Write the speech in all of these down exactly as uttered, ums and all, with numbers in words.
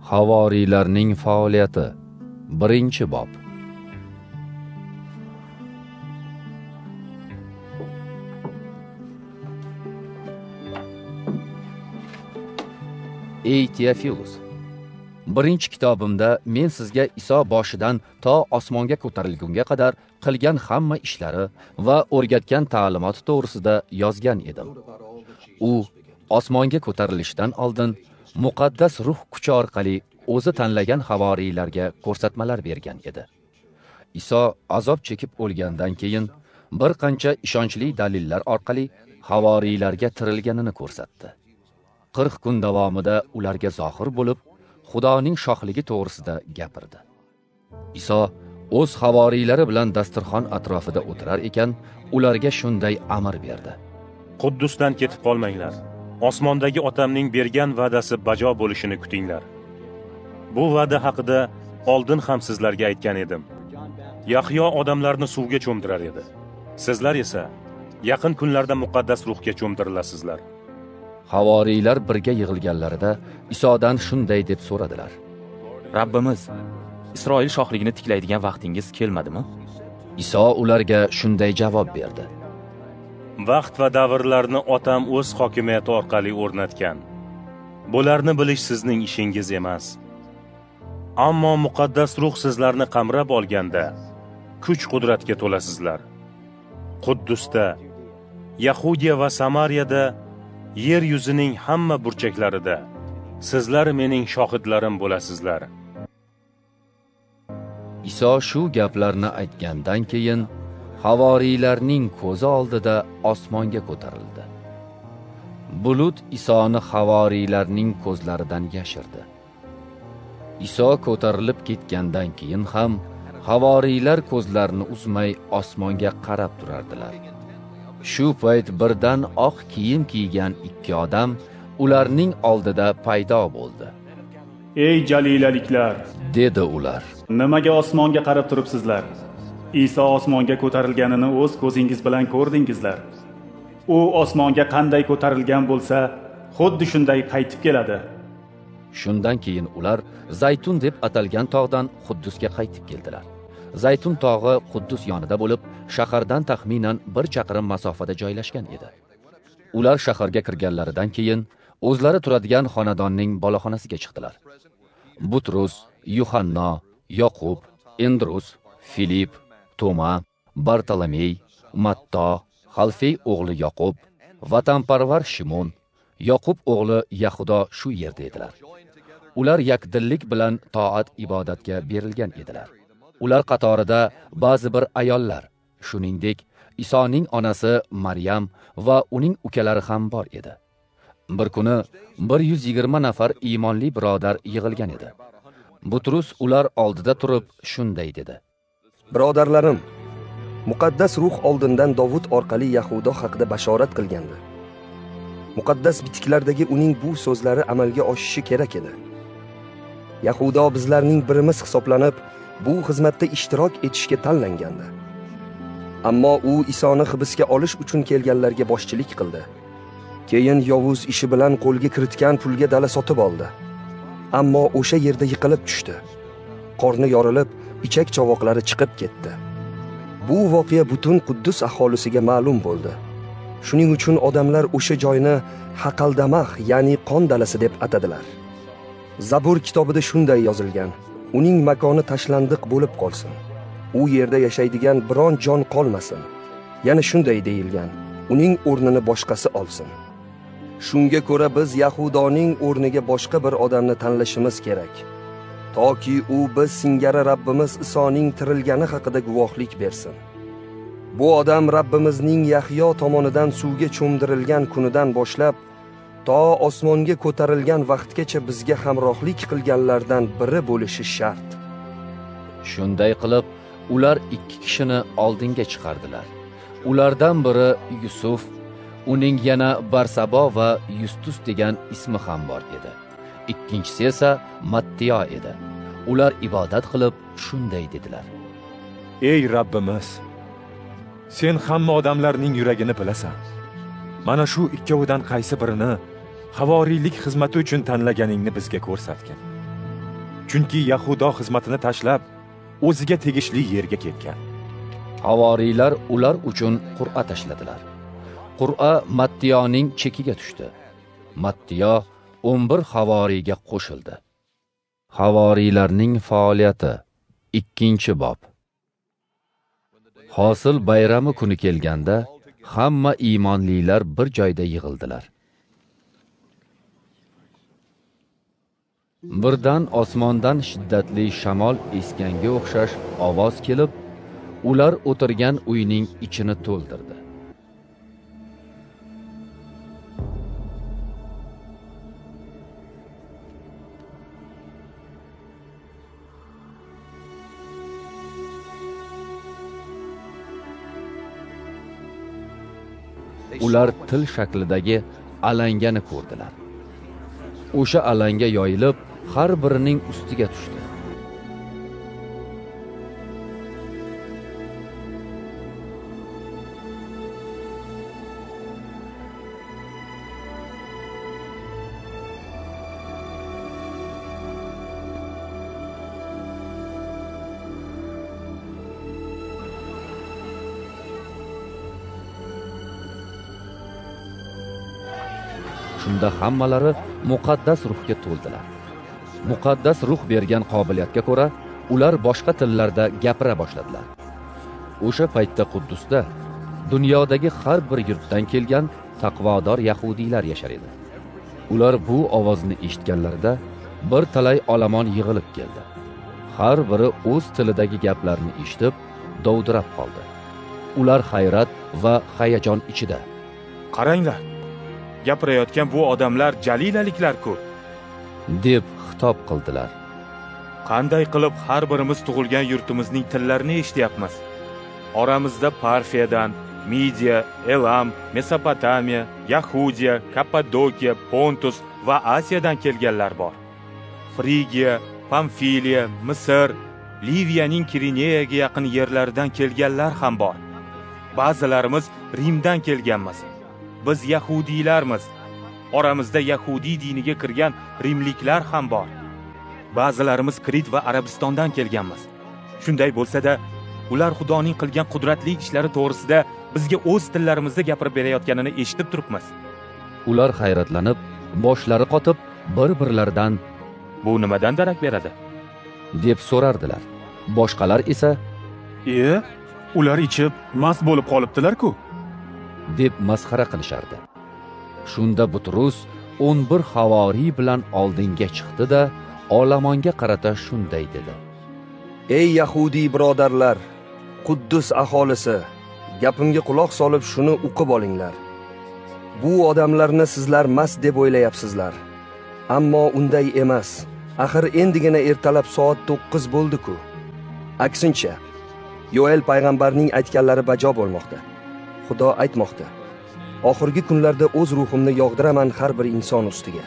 Havoriylarning faoliyati. Birinchi bob. Ey Teofilus, birinchi kitobimda men sizga Iso boshidan to osmonga ko'tarilgunga qadar qilgan hamma ishlari va o'rgatgan ta'limoti to'g'risida yozgan edim. U osmonga ko'tarilishidan oldin muqaddas ruh kuchi orqali o'zi tanlagan havoriylarga ko'rsatmalar bergan edi. Iso azob chekib o'lgandan keyin bir qancha ishonchli dalillar orqali havoriylarga tirilganini ko'rsatdi. qirq kun davomida ularga zohir bo'lib, Xudoning shohligi to'g'risida gapirdi. Iso o'z havoriylari bilan dasturxon atrofida o'tirar ekan, ularga shunday amr berdi. Quddusdan ketib qolmanglar. Osmondagi otamning bergan va'dasi bajo bo'lishini kutinglar. Bu va'da haqida oldin ham sizlarga aytgan edim. Yahyo odamlarni suvga cho'mdirar edi. Sizlar esa yaqin kunlarda muqaddas ruhga cho'mdirilasizlar. Havoriylar birga yig'ilganlarida Isodan shunday deb so'radilar. Rabbimiz, Isroil shohligini tiklaydigan vaqtingiz kelmadimi? Iso ularga shunday javob berdi. Vaqt va davrlarni otam o'z hokimiyati orqali o'rnatgan. Bularni bilish sizning ishingiz emas. Ammo muqaddas ruh sizlarni qamrab olganda kuch-qudratga to'lasizlar. Quddusda, Yahudiya va Samariyada, yer yuzining hamma burchaklarida sizlar mening shohidlarim bo'lasizlar. Iso shu gaplarni aytgandan keyin havoriylarning ko'zi oldida osmonga ko'tarildi. Bulut Isoni havoriylarning ko'zlaridan yashirdi. Iso ko'tarilib ketgandan keyin ham havoriylar ko'zlarini uzmay osmonga qarab turardilar. Shu payt birdan oq kiyim kiygan ikki odam ularning oldida paydo bo'ldi. Ey jalilaliklar, dedi ular. Nimaga osmonga qarab turibsizlar? Iso osmonga ko'tarilganini o'z ko'zingiz bilan ko'rdingizlar. U osmonga qanday ko'tarilgan bo'lsa, xuddi shunday qaytib keladi. Shundan keyin ular Zaytun deb atalgan tog'dan Quddusga qaytib keldilar. Zaytun tog'i Quddus yonida bo'lib, shahardan taxminan bir chaqirim masofada joylashgan edi. Ular shaharga kirganlaridan keyin o'zlari turadigan xonadonning boloxonasiga chiqdilar. Butrus, Yuhanna, Yoqub, Endrus, Filip, Toma, Bartolomey, Matto, Xalfey o'g'li Yoqub, vatanparvar Shimon, Yoqub o'g'li Yahudo shu yerda edilar. Ular yakdillik bilan toat ibodatga berilgan edilar. Ular qatorida ba'zi bir ayollar, shuningdek Isoning onasi Maryam va uning ukalari ham bor edi. Bir kuni bir yuz yigirma nafar iymonli birodar yig'ilgan edi. Butrus ular oldida turib shunday dedi. Birodarlarim, muqaddas ruh oldindan Davud orqali Yahudo haqida bashorat qilgandi. Muqaddas bitiklardagi uning bu so'zlari amalga oshishi kerak edi. Yahudo bizlarning birimiz hisoblanib, bu xizmatda ishtirok etishga tanlangandi. Ammo u Isoni hibsga olish uchun kelganlarga boshchilik qildi. Keyin yovuz ishi bilan qo'lga kiritgan pulga dala sotib oldi. Ammo o'sha yerda yiqilib tushdi. Qorni yorilib, ichak chovoqlari chiqib ketdi. Bu voqea butun Quddus aholisiga ma'lum bo'ldi. Shuning uchun odamlar o'sha joyni Haqaldamah, ya'ni qon dalasi deb atadilar. Zabur kitobida shunday yozilgan: uning makoni tashlandiq bo'lib qolsin. U yerda yashaydigan biron jon qolmasin. Yana shunday deyilgan: uning o'rnini boshqasi olsin. Shunga ko'ra biz Yahudoning o'rniga boshqa bir odamni tanlashimiz kerak, toki u biz singari Rabbimiz Isoning tirilgani haqida guvohlik bersin. Bu odam Rabbimizning Yahyo tomonidan suvga cho'mdirilgan kunidan boshlab to osmonga ko'tarilgan vaqtgacha bizga hamrohlik qilganlardan biri bo'lishi shart. Shunday qilib, ular ikki kishini oldinga chiqardilar. Ulardan biri Yusuf, uning yana Barsabo va Yustus degan ismi ham bor edi. Ikkinchisi esa Mattiyo edi. Ular ibodat qilib shunday dedilar: Ey Rabbimiz, sen hamma odamlarning yuragini bilasan. Mana shu ikkovidan qaysi birini havoriylik xizmati uchun tanlaganingni bizga ko'rsatgin. Chunki Yahudo xizmatini tashlab, o'ziga tegishli yerga ketgan. Havoriylar ular uchun qur'a tashladilar. Qur'a Mattiyoning chekiga tushdi. Mattiyo o'n bir havoriyga qo'shildi. Havoriylarning faoliyati ikkinchi bob. Hosil bayrami kuni kelganda hamma iymonlilar bir joyda yig'ildilar. Birdan osmondan shiddatli shamol esganga o'xshash ovoz kelib, ular o'tirgan uyning ichini to'ldirdi. Ular til shaklidagi alangani ko'rdilar. O'sha alanga yoyilib, har birining ustiga tushdi. Shunda hammalari muqaddas ruhga to'ldilar. Muqaddas ruh bergan qobiliyatga ko'ra, ular boshqa tillarda gapira boshladilar. O'sha paytda Quddusda dunyodagi har bir yurtdan kelgan taqvodor yahudiylar yashar edi. Ular bu ovozni eshitganlarida bir talay olomon yig'ilib keldi. Har biri o'z tilidagi gaplarni eshitib, dovdirab qoldi. Ular hayrat va hayajon ichida. Qaranglar, gapirayotgan bu odamlar jalilaliklar-ku, deb xitob qildilar. Qanday qilib har birimiz tug'ilgan yurtimizning tillarini eshityapmiz? Oramizda Parfiyadan, Midiya, Elam, Mesopotamiya, Yahudiya, Kappadokiya, Pontus va Asiyadan kelganlar bor. Frigiya, Pamfiliya, Misr, Liviyaning Kirineyaga yaqin yerlaridan kelganlar ham bor. Ba'zilarimiz Rimdan kelganmiz. Biz yahudiylarmiz. Oramizda yahudiy diniga kirgan rimliklar ham bor. Ba'zilarimiz Krit va Arabistondan kelganmiz. Shunday bo'lsa-da, ular Xudoning qilgan qudratli ishlari to'g'risida bizga o'z tillarimizda gapirib berayotganini eshitib turibmiz. Ular hayratlanib, boshlari qotib, bir-birlaridan bu nimadan darak beradi deb so'rardilar. Boshqalar esa, "E, ular ichib mast bo'lib qolibdilar-ku" deb masxara qilishardi. Shunda Butrus o'n bir havoriy bilan oldinga chiqdi-da, olamonga qarata shunday dedi: Ey yahudiy birodarlar, Quddus aholisi, gapimga quloq solib shuni o'qib olinglar. Bu odamlarni sizlar mast deb o'ylayapsizlar. Ammo unday emas. Axir endigina ertalab soat to'qqiz bo'ldi-ku. Aksincha, Yoel payg'ambarning aytganlari bajo bo'lmoqda. Xudo aytmoqda: Oxirgi kunlarda o'z ruhimni yog'diraman har bir inson ustiga.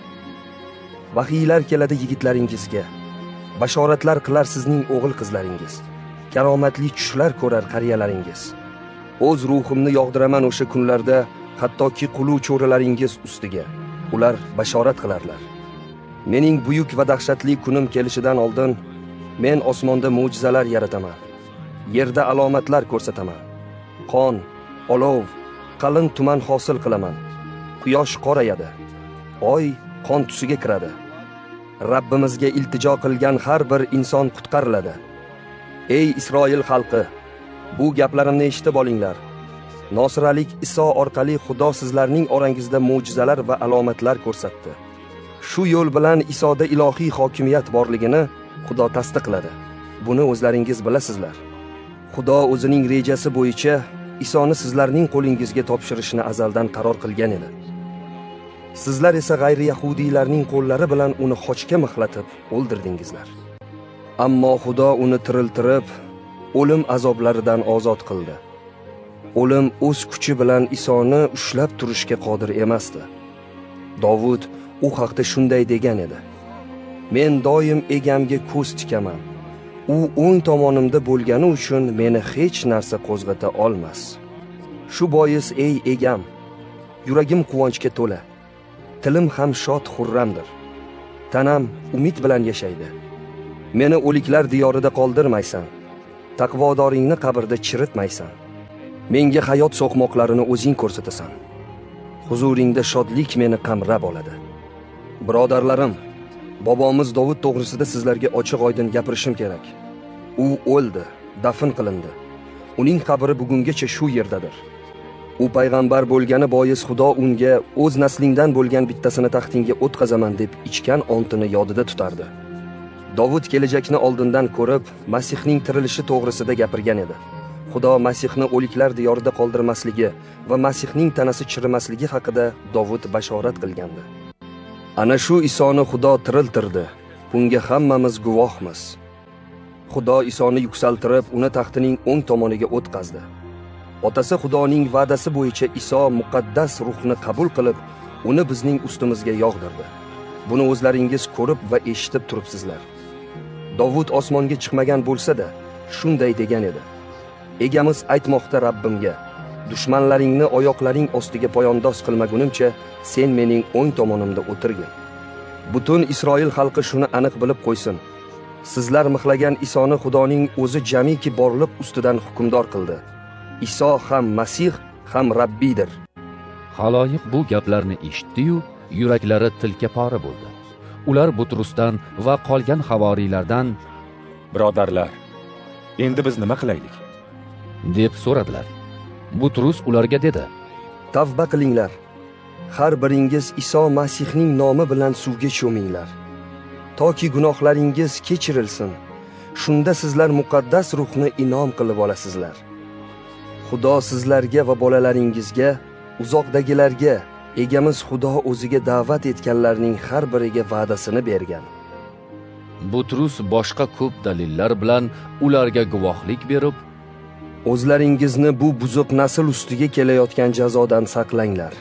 Vahiylar keladi yigitlaringizga. Bashoratlar qilar sizning o'g'il qizlaringiz. Karomatli tushlar ko'rar qariyalaringiz. O'z ruhimni yog'diraman o'sha kunlarda hattoki qulu cho'ralaringiz ustiga. Ular bashorat qilarlar. Mening buyuk va dahshatli kunim kelishidan oldin men osmonda mo'jizalar yarataman. Yerda alomatlar ko'rsataman. Qon, olov, qalin tuman hosil qilaman. Quyosh qorayadi. Oy qon tusiga kiradi. Rabbimizga iltijo qilgan har bir inson qutqariladi. Ey Isroil xalqi, bu gaplarimni eshitib olinglar. Nosiralik Iso orqali Xudo sizlarning orangizda mo'jizalar va alomatlar ko'rsatdi. Shu yo'l bilan Isoda ilohiy hokimiyat borligini Xudo tasdiqladi. Buni o'zlaringiz bilasizlar. Xudo o'zining rejasi bo'yicha Isoni sizlarning qo'lingizga topshirishni azaldan qaror qilgan edi. Sizlar esa g'ayri yahudiylarning qo'llari bilan uni xochga mixlatib o'ldirdingizlar. Ammo Xudo uni tiriltirib, o'lim azoblaridan ozod qildi. O'lim o'z kuchi bilan Isoni ushlab turishga qodir emasdi. Davud u haqda shunday degan edi: Men doim egamga ko'z tikaman. U o'ng tomonimda bo'lgani uchun meni hech narsa qo'zg'ata olmas. Shu bois ey egam, yuragim quvonchga to'la, tilim ham shod xurramdir. Tanam umid bilan yashaydi. Meni o'liklar diyorida qoldirmaysan. Taqvodoringni qabrda chiritmaysan. Menga hayot so'qmoqlarini o'zing ko'rsatasan. Huzuringda shodlik meni qamrab oladi. Birodarlarim, bobomiz Dovud to'g'risida sizlarga ochiq-oydin gapirishim kerak. U o'ldi, dafn qilindi. Uning qabri bugungacha shu yerdadir. U payg'ambar bo'lgani bois Xudo unga o'z naslingdan bo'lgan bittasini taxtingga o'tqazaman deb ichgan ontini yodida tutardi. Dovud kelajakni oldindan ko'rib, Masihning tirilishi to'g'risida gapirgan edi. Xudo Masihni o'liklar diyorida qoldirmasligi va Masihning tanasi chirimasligi haqida Dovud bashorat qilgandi. Ana shu Isoni Xudo tiriltirdi. Bunga hammamiz guvohmiz. Xudo Isoni yuksaltirib, uni taxtining o'ng tomoniga o'tqazdi. Otasi Xudoning va'dasi bo'yicha Iso muqaddas ruhni qabul qilib, uni bizning ustimizga yog'dirdi. Buni o'zlaringiz ko'rib va eshitib turibsizlar. Dovud osmonga chiqmagan bo'lsa-da, shunday degan edi. Egamiz aytmoqda Rabbimga: dushmanlaringni oyoqlaring ostiga poyondoz qilmagunimcha sen mening o'ng tomonimda o'tirgin. Butun Isroil xalqi shuni aniq bilib qo'ysin. Sizlar mixlagan Isoni Xudoning o'zi jamiki borliq ustidan hukmdor qildi. Iso ham Masih ham Rabbiydir. Xaloyiq bu gaplarni eshitdi-yu, yuraklari tilka pora bo'ldi. Ular Butrusdan va qolgan havoriylardan: Birodarlar, endi biz nima qilaylik? deb so'radilar. Butrus ularga dedi: Tavba qilinglar. Har biringiz Iso Masihning nomi bilan suvga cho'minglar, toki gunohlaringiz kechirilsin. Shunda sizlar muqaddas ruhni inom qilib olasizlar. Xudo sizlarga va bolalaringizga, uzoqdagilarga, egamiz Xudo o'ziga da'vat etganlarning har biriga va'dasini bergan. Butrus boshqa ko'p dalillar bilan ularga guvohlik berib, o'zlaringizni bu buzuq nasl ustiga kelayotgan jazodan saqlanglar,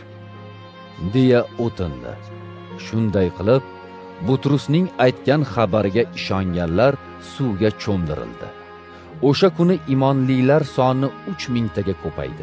deya o'tindi. Shunday qilib, Butrusning aytgan xabariga ishonganlar suvga cho'mdirildi. O'sha kuni imonlilar soni uch mingtaga ko'paydi.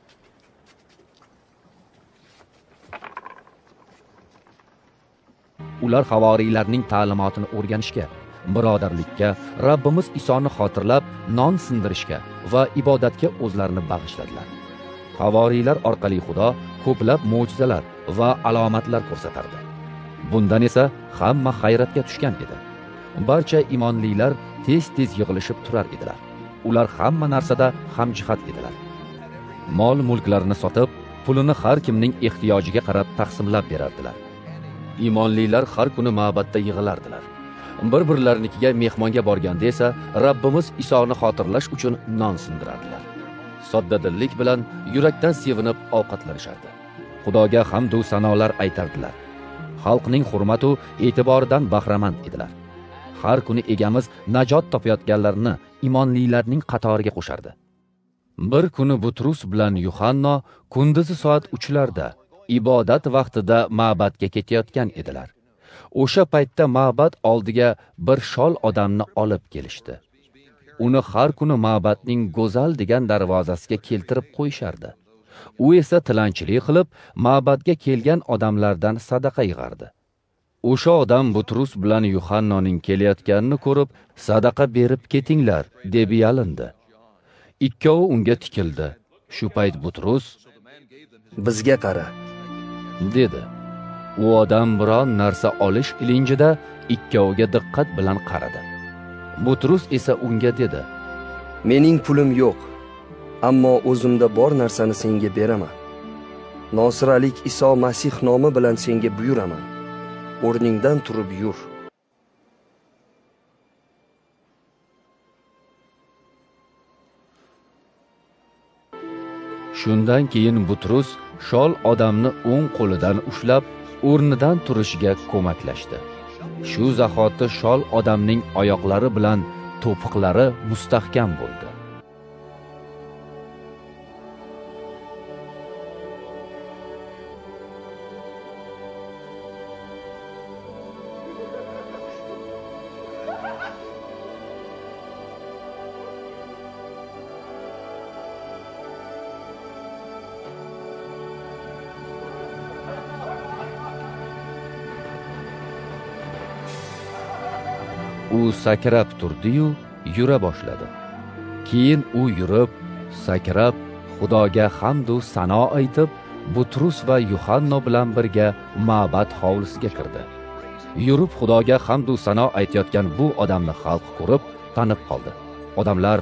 Ular havoriylarning ta'limotini o'rganishga, birodarlikka, Rabbimiz Isoni xotirlab, non sindirishga va ibodatga o'zlarini bag'ishladilar. Havoriylar orqali Xudo ko'plab mo'jizalar va alomatlar ko'rsatardi. Bundan esa hamma hayratga tushgan edi. Barcha imonlilar tez-tez yig'ilishib turar edilar. Ular hamma narsada hamjihat edilar. Mol-mulklarini sotib, pulini har kimning ehtiyojiga qarab taqsimlab berardilar. Imonlilar har kuni ma'batda yig'ilardilar. Bir-birlarinikiga mehmonga borganda esa Rabbimiz Isoni xotirlash uchun non sindirardilar. Soddadillik bilan yurakdan sevinib ovqatlanishardi. Xudoga hamd va sanolar aytardilar. Xalqning hurmat va e'tiboridan bahramand edilar. Har kuni egamiz najot topayotganlarni imonlilarning qatoriga qo'shardi. Bir kuni Butrus bilan Yuhanna kunduzi soat uchlarda ibodat vaqtida ma'batga ketayotgan edilar. O'sha paytda ma'bat oldiga bir shol odamni olib kelishdi. Uni har kuni ma'batning go'zal degan darvozasiga keltirib qo'yishardi. U esa tilanchilik qilib, ma'batga kelgan odamlardan sadaqa yig'ardi. O'sha odam Butrus bilan Yuhannoning kelayotganini ko'rib, sadaqa berib ketinglar deb yalindi. Ikkovi unga tikildi. Shu payt Butrus: bizga qara, dedi. U odam biron narsa olish ilinjida ikkoviga diqqat bilan qaradi. Butrus esa unga dedi: mening pulim yo'q, ammo o'zimda bor narsani senga beraman. Nosiralik Iso Masih nomi bilan senga buyuraman. O'rningdan turib yur. Shundan keyin Butrus shol odamni o'ng qo'lidan ushlab, o'rnidan turishiga ko'maklashdi. Shu zahoti shol odamning oyoqlari bilan to'piqlari mustahkam bo'ldi. u sakrab turdi-yu yura boshladi. Keyin u yurib, sakrab Xudoga hamd va sano aytib, Butrus va Yuhanna bilan birga ma'bad hovlisiga kirdi. Yurib Xudoga hamd va sano aytayotgan bu odamni xalq ko'rib, tanib qoldi. Odamlar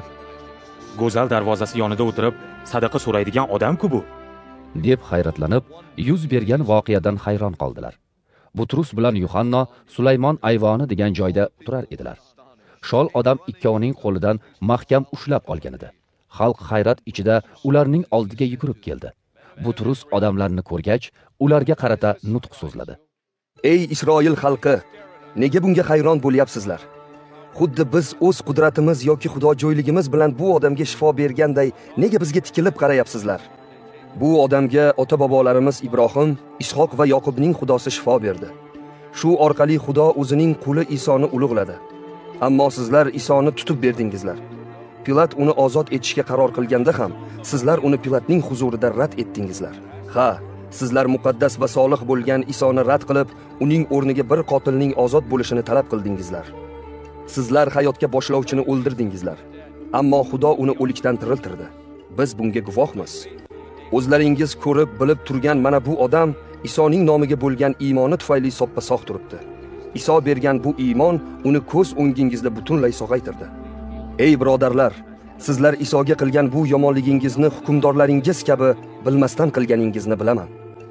Go'zal darvozasi yonida o'tirib, sadaqa so'raydigan odam-ku bu, deb hayratlanib, yuz bergan voqeadan hayron qoldilar. Butrus bilan Yuhanna Sulaymon ayvoni degan joyda turar edilar. Shol odam ikkovining qo'lidan mahkam ushlab olgan edi. Xalq hayrat ichida ularning oldiga yugurib keldi. Butrus odamlarni ko'rgach, ularga qarata nutq so'zladi. Ey Isroil xalqi, nega bunga hayron bo'lyapsizlar? Xuddi biz o'z qudratimiz yoki xudojo'yligimiz bilan bu odamga shifo berganday, nega bizga tikilib qarayapsizlar? Bu odamga ota-bobolarimiz Ibrohim, Ishoq va Yoqubning xudosi shifo berdi. Shu orqali Xudo o'zining quli Isoni ulug'ladi. Ammo sizlar Isoni tutib berdingizlar. Pilat uni ozod etishga qaror qilganda ham sizlar uni Pilatning huzurida rad etdingizlar. Ha, sizlar muqaddas va solih bo'lgan Isoni rad qilib, uning o'rniga bir qotilning ozod bo'lishini talab qildingizlar. Sizlar hayotga boshlovchini o'ldirdingizlar. Ammo Xudo uni o'likdan tiriltirdi. Biz bunga guvohmiz. O'zlaringiz ko'rib, bilib turgan mana bu odam Isoning nomiga bo'lgan iymoni tufayli soppa-sog' turibdi. Iso bergan bu iymon uni ko'z o'ngingizda butunlay sog'aytirdi. Ey birodarlar, sizlar Isoga qilgan bu yomonligingizni hukmdorlaringiz kabi bilmasdan qilganingizni bilaman.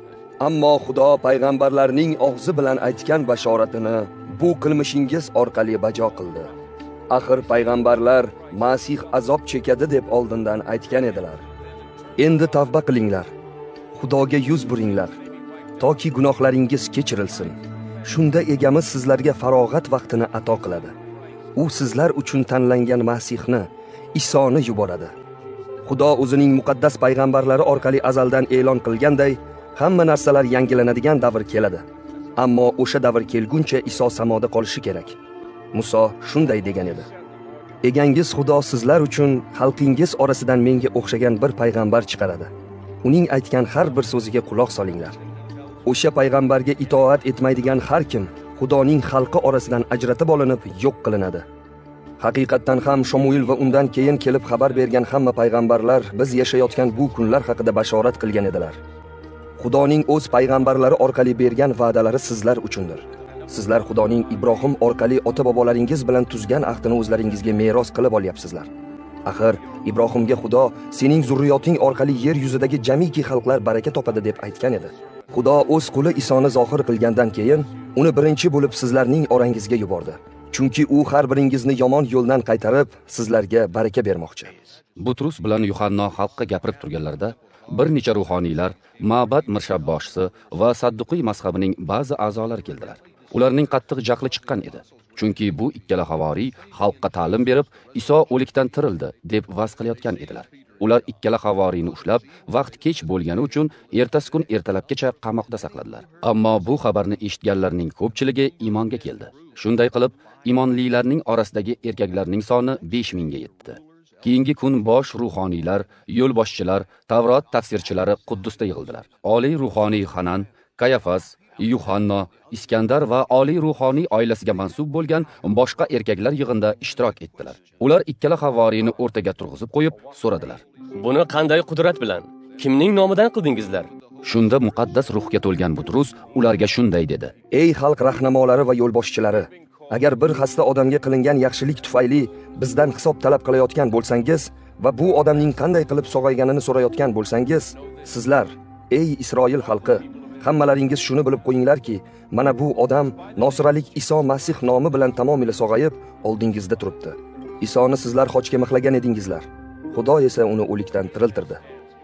Ammo Xudo payg'ambarlarning og'zi bilan aytgan bashoratini bu qilmishingiz orqali bajo qildi. Axir payg'ambarlar Masih azob chekadi deb oldindan aytgan edilar. Endi tavba qilinglar. Xudoga yuz buringlar, toki gunohlaringiz kechirilsin. Shunda egamiz sizlarga farog'at vaqtini ato qiladi. U sizlar uchun tanlangan Masihni, Isoni yuboradi. Xudo o'zining muqaddas payg'ambarlari orqali azaldan e'lon qilganday, hamma narsalar yangilanadigan davr keladi. Ammo o'sha davr kelguncha Iso samoda qolishi kerak. Muso shunday degan edi. Egangiz Xudo sizlar uchun xalqingiz orasidan menga o'xshagan bir payg'ambar chiqaradi. Uning aytgan har bir so'ziga quloq solinglar. O'sha payg'ambarga itoat etmaydigan har kim Xudoning xalqi orasidan ajratib olinib yo'q qilinadi. Haqiqatdan ham Shomuil va undan keyin kelib xabar bergan hamma payg'ambarlar biz yashayotgan bu kunlar haqida bashorat qilgan edilar. Xudoning o'z payg'ambarlari orqali bergan va'dalari sizlar uchundir. Sizlar Xudoning Ibrohim orqali ota-bobolaringiz bilan tuzgan ahdini o'zlaringizga meros qilib olyapsizlar. Axir Ibrohimga Xudo sening zurriyoting orqali yer yuzidagi jamiki xalqlar baraka topadi deb aytgan edi. Xudo o'z quli Isoni zohir qilgandan keyin uni birinchi bo'lib sizlarning orangizga yubordi. Chunki u har biringizni yomon yo'ldan qaytarib, sizlarga baraka bermoqchi. Butrus bilan Yuhanna xalqqa gapirib turganlarida bir necha ruhoniylar, ma'bad mirshabboshisi va Sadduqiy mazhabining ba'zi a'zolari keldilar. Ularning qattiq jahli chiqqan edi. Chunki bu ikkala havoriy xalqqa ta'lim berib, Iso o'likdan tirildi deb va'z qilayotgan edilar. Ular ikkala havoriyni ushlab, vaqt kech bo'lgani uchun ertasi kun ertalabgacha qamoqda saqladilar. Ammo bu xabarni eshitganlarning ko'pchiligi iymonga keldi. Shunday qilib, iymonlilarning orasidagi erkaklarning soni besh mingga yetdi. Keyingi kun bosh ruhoniylar, yo'lboshchilar, Tavrot tafsirchilari Quddusda yig'ildilar. Oliy ruhoniy Hanan, Kayafas, Yuhanna, Iskandar va oliy ruhoniy oilasiga mansub bo'lgan boshqa erkaklar yig'inda ishtirok etdilar. Ular ikkala havoriyni o'rtaga turg'izib qo'yib so'radilar. Buni qanday qudrat bilan, kimning nomidan qildingizlar? Shunda muqaddas ruhga to'lgan Butrus ularga shunday dedi. Ey xalq rahnamolari va yo'lboshchilari, agar bir xasta odamga qilingan yaxshilik tufayli bizdan hisob talab qilayotgan bo'lsangiz va bu odamning qanday qilib sog'ayganini so'rayotgan bo'lsangiz, sizlar, ey Isroil xalqi, hammalaringiz shuni bilib qo'yinglarki, mana bu odam Nosiralik Iso Masih nomi bilan tamomila sog'ayib oldingizda turibdi. Isoni sizlar xochga mixlagan edingizlar. Xudo esa uni o'likdan tiriltirdi.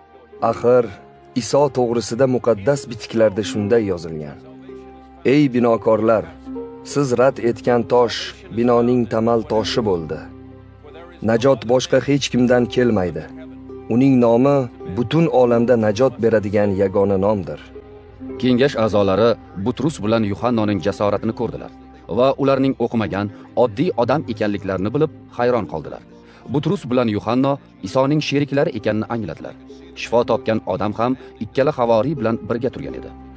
Axir Iso to'g'risida muqaddas bitiklarda shunday yozilgan. Ey binokorlar, siz rad etgan tosh binoning tamal toshi bo'ldi. Najot boshqa hech kimdan kelmaydi. Uning nomi butun olamda najot beradigan yagona nomdir. Kengash a'zolari Butrus bilan Yuhannaning jasoratini ko'rdilar va ularning o'qimagan oddiy odam ekanliklarini bilib hayron qoldilar. Butrus bilan Yuhanna Isoning sheriklari ekanini angladilar. Shifo topgan odam ham ikkala havoriy bilan birga turgan edi.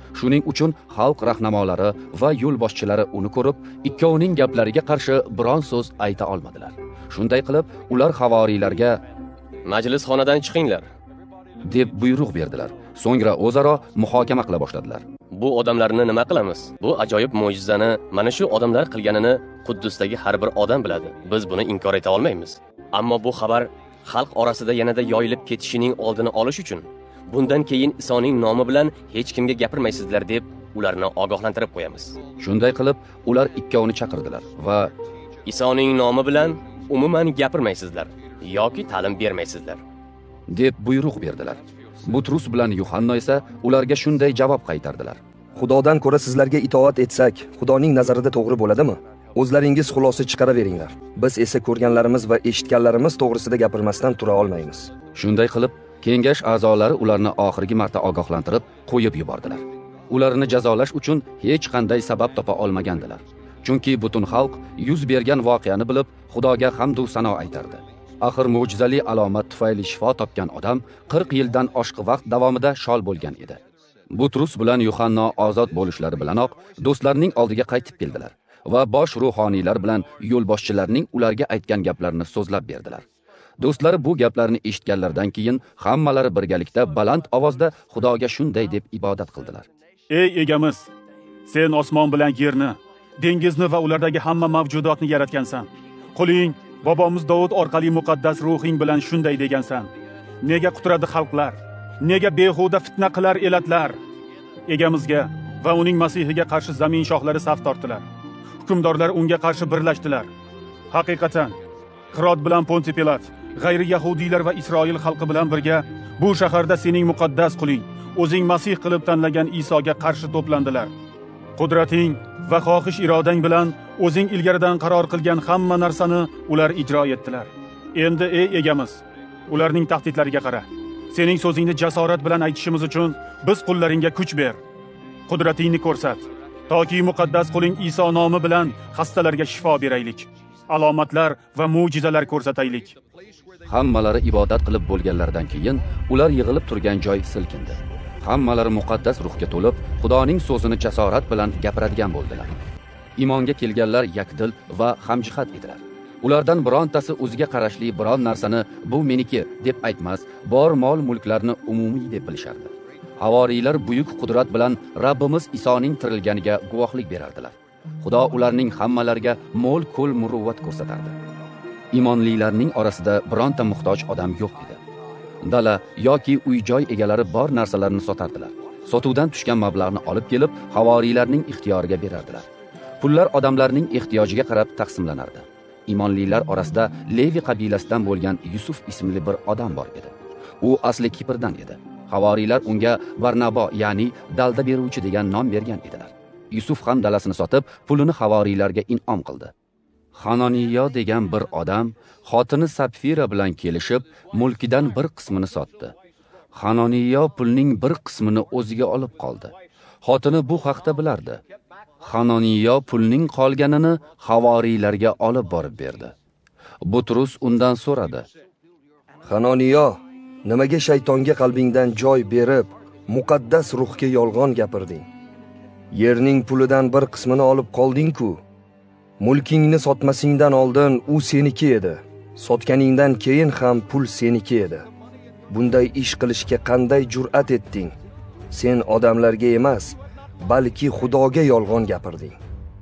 Shuning uchun xalq rahnamolari va yo'lboshchilari uni ko'rib, ikkovining gaplariga qarshi biron so'z ayta olmadilar. Shunday qilib, ular havoriylarga Majlis xonadan chiqinglar deb buyruq berdilar. So'ngra o'zaro muhokama qila boshladilar. Bu odamlarni nima qilamiz? Bu ajoyib mo'jizani mana shu odamlar qilganini Quddusdagi har bir odam biladi. Biz buni inkor eta olmaymiz. Ammo bu xabar xalq orasida yanada yoyilib ketishining oldini olish uchun bundan keyin Isoning nomi bilan hech kimga gapirmaysizlar deb ularni ogohlantirib qo'yamiz. Shunday qilib, ular ikkovini chaqirdilar va Isoning nomi bilan umuman gapirmaysizlar yoki ta'lim bermaysizlar deb buyruq berdilar. Butrus bilan Yuhanna esa ularga shunday javob qaytardilar. Xudodan ko'ra sizlarga itoat etsak, Xudoning nazarida to'g'ri bo'ladimi? O'zlaringiz xulosa chiqaraveringlar. Biz esa ko'rganlarimiz va eshitganlarimiz to'g'risida gapirmasdan tura olmaymiz. Shunday qilib, kengash a'zolari ularni oxirgi marta ogohlantirib qo'yib yubordilar. Ularni jazolash uchun hech qanday sabab topa olmagandilar. Chunki butun xalq yuz bergan voqeani bilib, Xudoga hamd va sano aytardi. Axir mo'jizali alomat tufayli shifo topgan odam qirq yildan oshiq vaqt davomida shol bo'lgan edi. Butrus bilan Yuhanna ozod bo'lishlari bilanoq do'stlarining oldiga qaytib keldilar va bosh ruhoniylar bilan yo'lboshchilarning ularga aytgan gaplarini so'zlab berdilar. Do'stlari bu gaplarni eshitganlardan keyin hammalari birgalikda baland ovozda Xudoga shunday deb ibodat qildilar. Ey egamiz, sen osmon bilan yerni, dengizni va ulardagi hamma mavjudotni yaratgansan. Qo'ling, bobomiz Davud orqali muqaddas ruhing bilan shunday degansan. Nega quturadi xalqlar? Nega behuda fitna qilar elatlar? Egamizga va uning masihiga qarshi zamin shohlari saf tortdilar. Hukmdorlar unga qarshi birlashdilar. Haqiqatan, Hirot bilan Ponti Pilat, g'ayri yahudiylar va Isroil xalqi bilan birga bu shaharda sening muqaddas quling, o'zing masih qilib tanlagan Isoga qarshi to'plandilar. Qudrating va xohish irodang bilan o'zing ilgaridan qaror qilgan hamma narsani ular ijro etdilar. Endi ey egamiz, ularning tahdidlariga qara. Sening so'zingni jasorat bilan aytishimiz uchun biz qullaringga kuch ber. Qudratingni ko'rsat, toki muqaddas quling Iso nomi bilan xastalarga shifo beraylik. Alomatlar va mo'jizalar ko'rsataylik. Hammalari ibodat qilib bo'lganlaridan keyin ular yig'ilib turgan joy silkindi. Hammalari muqaddas ruhga to'lib, Xudoning so'zini jasorat bilan gapiradigan bo'ldilar. Imonga kelganlar yakdil va hamjihat edilar. Ulardan birontasi o'ziga qarashli biron narsani bu meniki deb aytmas, bor mol-mulklarni umumiy deb bilishardi. Havoriylar buyuk qudrat bilan Rabbimiz Isoning tirilganiga guvohlik berardilar. Xudo ularning hammalariga mo'l-ko'l muruvvat ko'rsatardi. Imonlilarning orasida bironta muhtoj odam yo'q edi. Dala yoki uy-joy egalari bor narsalarni sotardilar. Sotuvdan tushgan mablag'ni olib kelib, havoriylarning ixtiyoriga berardilar. Pullar odamlarning ehtiyojiga qarab taqsimlanardi. Imonlilar orasida Levi qabilasidan bo'lgan Yusuf ismli bir odam bor edi. U asli Kiprdan edi. Havoriylar unga Barnabo, ya'ni dalda beruvchi degan nom bergan edilar. Yusuf ham dalasini sotib, pulini havoriylarga in'om qildi. Hanoniyo degan bir odam xotini Sapfira bilan kelishib, mulkidan bir qismini sotdi. Hanoniyo pulning bir qismini o'ziga olib qoldi. Xotini bu haqda bilardi. Hanoniyo pulning qolganini havoriylarga olib borib berdi. Butrus undan so'radi: Hanoniyo, nimaga shaytonga qalbingdan joy berib, muqaddas ruhga yolg'on gapirding? Yerning pulidan bir qismini olib qolding-ku. Mulkingni sotmasingdan oldin u seniki edi. Sotganingdan keyin ham pul seniki edi. Bunday ish qilishga qanday jur'at etding? Sen odamlarga emas, balki Xudoga yolg'on gapirding.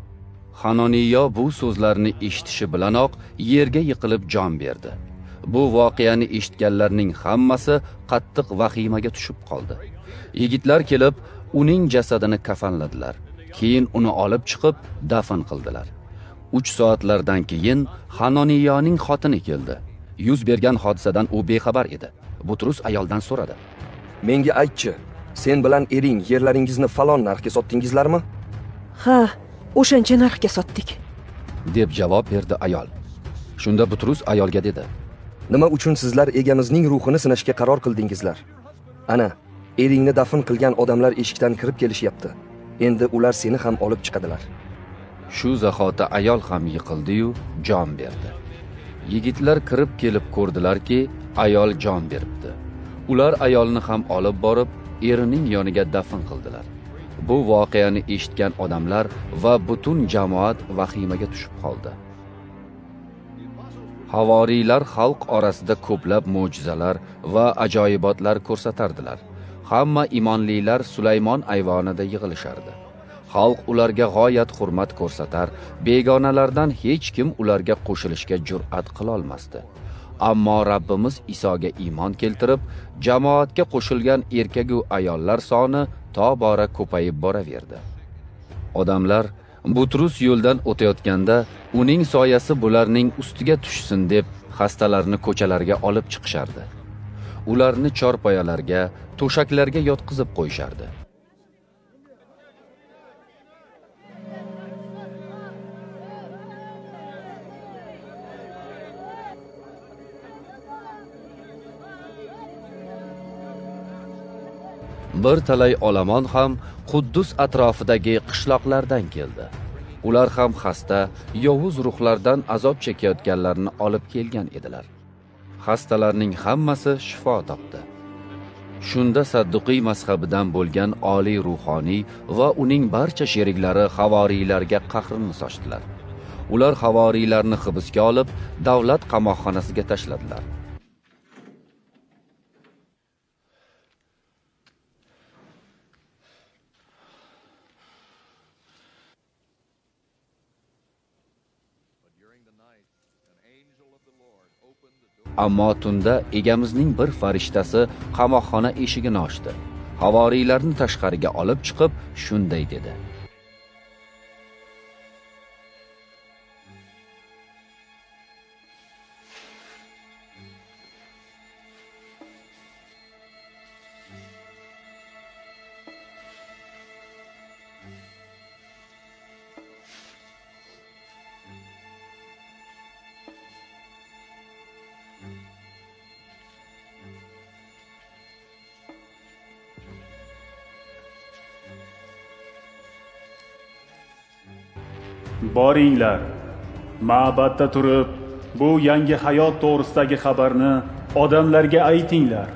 Hanoniyo bu so'zlarni eshitishi bilanoq yerga yiqilib jon berdi. Bu voqeani eshitganlarning hammasi qattiq vahimaga tushib qoldi. Yigitlar kelib, uning jasadini kafanladilar. Keyin uni olib chiqib dafn qildilar. uch soatlardan keyin Hanoniyoning xotini keldi. Yuz bergan hodisadan u bexabar edi. Butrus ayoldan so'radi: Menga aytchi, sen bilan ering yerlaringizni falon narxga sotdingizlarmi? Ha, o'shancha narxga sotdik, deb javob berdi ayol. Shunda Butrus ayolga dedi: Nima uchun sizlar egamizning ruhini sinashga qaror qildingizlar? Ana, eringni dafn qilgan odamlar eshikdan kirib kelishyapti. Endi ular seni ham olib chiqadilar. Shu zahoti ayol ham yiqildi-yu, jon berdi. Yigitlar kirib kelib ko'rdilarki, ayol jon beribdi. Ular ayolni ham olib borib, erining yoniga dafn qildilar. Bu voqeani eshitgan odamlar va butun jamoat vahimaga tushib qoldi. Havoriylar xalq orasida ko'plab mo'jizalar va ajoyibotlar ko'rsatardilar. Hamma imonlilar Sulaymon ayvonida yig'ilishardi. Xalq ularga g'oyat hurmat ko'rsatar, begonalardan hech kim ularga qo'shilishga jur'at qila olmasdi. Ammo Rabbimiz Isoga iymon keltirib, jamoatga qo'shilgan erkak va ayollar soni tobora ko'payib boraverdi. Odamlar Butrus yo'ldan o'tayotganda uning soyasi bularning ustiga tushsin deb xastalarni ko'chalarga olib chiqishardi. Ularni chorpoyalarga, to'shaklarga yotqizib qo'yishardi. Bir talay olomon ham Quddus atrofidagi qishloqlardan keldi. Ular ham xasta, yovuz ruhlardan azob chekayotganlarni olib kelgan edilar. Xastalarning hammasi shifo topdi. Shunda Sadduqiy mazhabidan bo'lgan oliy ruhoniy va uning barcha sheriklari havoriylarga qahrini sochdilar. Ular havoriylarni hibsga olib, davlat qamoqxonasiga tashladilar. Ammo tunda egamizning bir farishtasi qamoqxona eshigini ochdi. Havoriylarni tashqariga olib chiqib, shunday dedi: Boringlar, ma'batda turib, bu yangi hayot to'g'risidagi xabarni odamlarga aytinglar.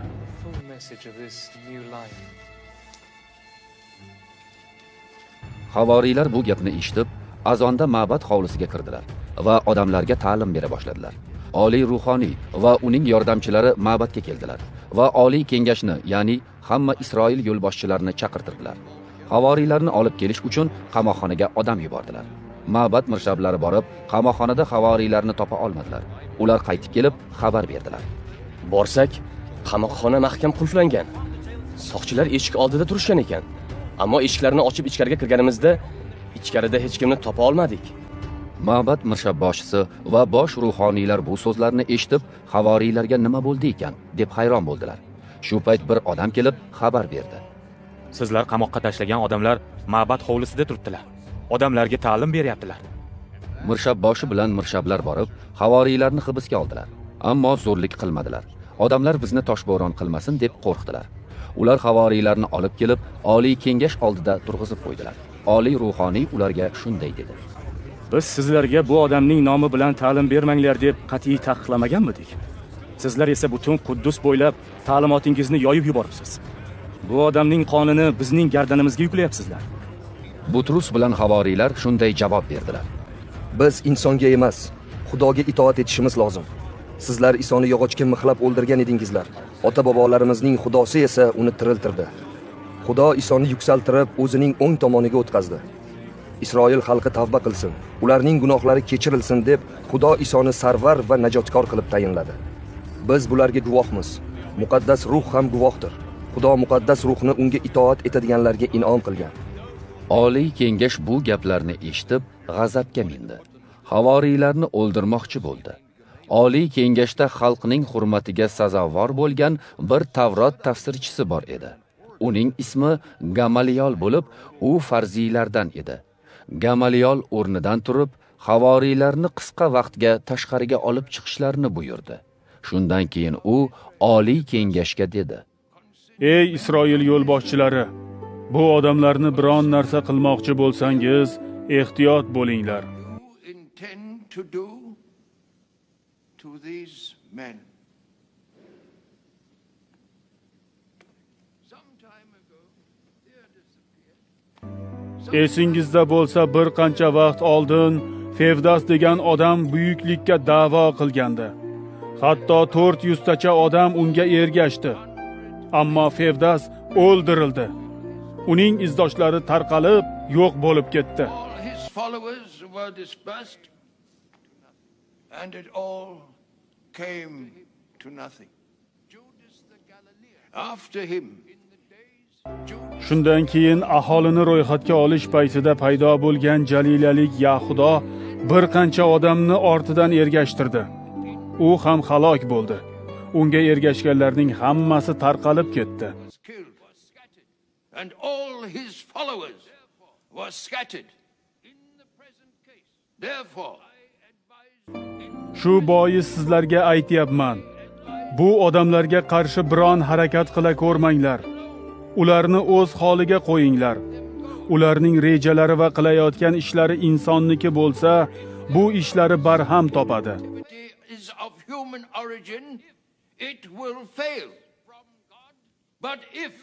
Havoriylar bu gapni eshitib, azonda ma'bat hovlisiga kirdilar va odamlarga ta'lim bera boshladilar. Oliy ruhoniy va uning yordamchilari ma'batga keldilar va oliy kengashni, ya'ni hamma Isroil yo'lboshchilarini chaqirtirdilar. Havoriylarni olib kelish uchun qamoqxonaga odam yubordilar. Ma'bat mirshablari borib, qamoqxonada havoriylarni topa olmadilar. Ular qaytib kelib xabar berdilar. Borsak, qamoqxona mahkam qulflangan. Soqchilar eshik oldida turishgan ekan. Ammo eshiklarni ochib ichkariga kirganimizda, ichkarida hech kimni topa olmadik. Ma'bat mirshabboshisi va bosh ruhoniylar bu so'zlarni eshitib, havoriylarga nima bo'ldi ekan deb hayron bo'ldilar. Shu payt bir odam kelib xabar berdi. Sizlar qamoqqa tashlagan odamlar ma'bat hovlisida turibdilar. Odamlarga ta'lim beryaptilar. Mirshabboshi bilan mirshablar borib, havoriylarni hibsga oldilar. Ammo zo'rlik qilmadilar. Odamlar bizni toshbo'ron qilmasin deb qo'rqdilar. Ular havoriylarni olib kelib, oliy kengash oldida turg'izib qo'ydilar. Oliy ruhoniy ularga shunday dedi: Biz sizlarga bu odamning nomi bilan ta'lim bermanglar deb qat'iy taqiqlamaganmidik? Sizlar esa butun Quddus bo'ylab ta'limotingizni yoyib yuboribsiz. Bu odamning qonini bizning gardanimizga yuklayapsizlar. Butrus bilan havoriylar shunday javob berdilar: Biz insonga emas, Xudoga itoat etishimiz lozim. Sizlar Isoni yog'ochga mixlab o'ldirgan edingizlar. Ota-bobolarimizning Xudosi esa uni tiriltirdi. Xudo Isoni yuksaltirib, o'zining o'ng tomoniga o'tkazdi. Isroil xalqi tavba qilsin, ularning gunohlari kechirilsin deb Xudo Isoni sarvar va najotkor qilib tayinladi. Biz bularga guvohmiz. Muqaddas ruh ham guvohdir. Xudo muqaddas ruhni unga itoat etadiganlarga in'om qilgan. Oliy kengash bu gaplarni eshitib, g'azabga mindi. Havoriylarni o'ldirmoqchi bo'ldi. Oliy kengashda xalqning hurmatiga sazovor bo'lgan bir Tavrot tafsirchisi bor edi. Uning ismi Gamaliyol bo'lib, u farziylardan edi. Gamaliyol o'rnidan turib, havoriylarni qisqa vaqtga tashqariga olib chiqishlarini buyurdi. Shundan keyin u oliy kengashga dedi: Ey Isroil yo'lboshchilari, bu odamlarni biron narsa qilmoqchi bo'lsangiz, ehtiyot bo'linglar. Esingizda bo'lsa, bir qancha vaqt oldin Fevdas degan odam buyuklikka da'vo qilgandi. Hatto to'rt yuz tacha odam unga ergashdi. Ammo Fevdas o'ldirildi. Uning izdoshlari tarqalib, yo'q bo'lib ketdi. All his followers were dispersed, and it all came to nothing. After him, Shundan keyin aholini ro'yxatga olish paytida paydo bo'lgan jalilalik Yahudo bir qancha odamni ortidan ergashtirdi. U ham halok bo'ldi. Unga ergashganlarning hammasi tarqalib ketdi. and all his followers were scattered. Therefore, Shu bois sizlarga aytayapman. Bu odamlarga qarshi biron harakat qila ko'rmanglar. Ularni o'z holiga qo'yinglar. Ularning rejalari va qilayotgan ishlari insonniki bo'lsa, bu ishlari barham topadi. is of human origin, it will fail. But if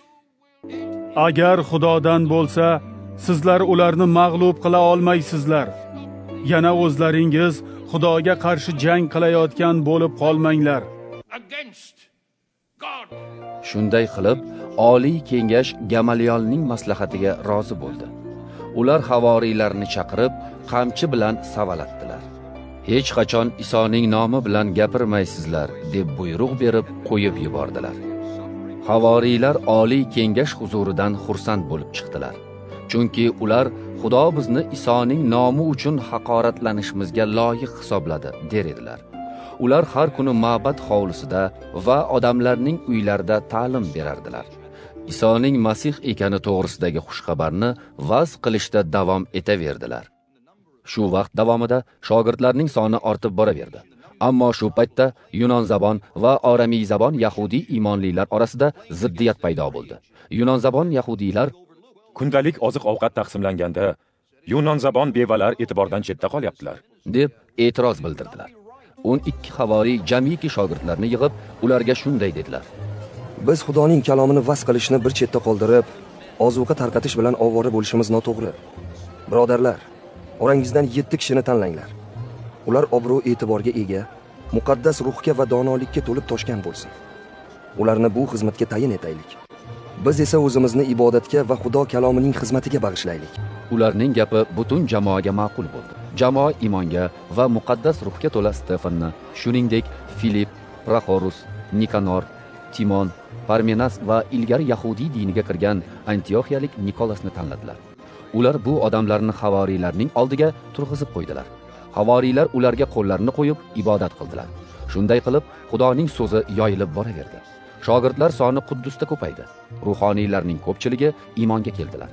Agar Xudodan bo'lsa, sizlar ularni mag'lub qila olmaysizlar. Yana o'zlaringiz Xudoga qarshi jang qilayotgan bo'lib qolmanglar. against God, Shunday qilib, Oliy Kengash Gamaliyolning maslahatiga rozi bo'ldi. Ular havoriylarni chaqirib, qamchi bilan savalatdilar. Hech qachon Isoning nomi bilan gapirmaysizlar deb buyruq berib qo'yib yubordilar. Havoriylar Oliy Kengash huzuridan xursand bo'lib chiqdilar. Chunki ular Xudo bizni Isoning nomi uchun haqoratlanishimizga loyiq hisobladi der edilar. Ular har kuni ma'bad hovlisida va odamlarning uylarida ta'lim berardilar. Isoning Masih ekani to'g'risidagi xushxabarni va'z qilishda davom etaverdilar. Shu vaqt davomida shogirdlarning soni ortib boraverdi. Ammo shu paytda Yunon zabon va oramiy zabon Yahudiy iymonlilar orasida ziddiyat paydo bo'ldi. Yunon zabon Yahudiylar Kundalik oziq-ovqat taqsimlanganda Yunon zabon bevalar e'tibordan chetda qolyaptilar deb e'tiroz bildirdilar. o'n ikki havoriy jamiki shogirdlarni yig'ib, ularga shunday dedilar: Biz Xudoning kalomini vas qilishni bir chetda qoldirib, ozuqa tarqatish bilan ovora bo'lishimiz noto'g'ri. Birodarlar, orangizdan yetti kishini tanlanglar. Ular obro' e'tiborga ega, muqaddas ruhga va donolikka to'lib toshgan bo'lsin. Ularni bu xizmatga tayin etaylik. Biz esa o'zimizni ibodatga va Xudo kalomining xizmatiga bag'ishlaylik. Ularning gapi butun jamoaga ma'qul bo'ldi. Jamoa imonga va muqaddas ruhga to'la Stefanni, shuningdek Filip, Proxorus, Nikanor, Timon, Parmenas va ilgari Yahudiy diniga kirgan Antioxiyalik Nikolasni tanladilar. Ular bu odamlarni havoriylarning oldiga turg'izib qo'ydilar. Havoriylar ularga qo'llarini qo'yib ibodat qildilar. Shunday qilib, Xudoning so'zi yoyilib boraverdi. Shogirdlar soni Quddusda ko'paydi. Ruhoniylarning ko'pchiligi iymonga keldilar.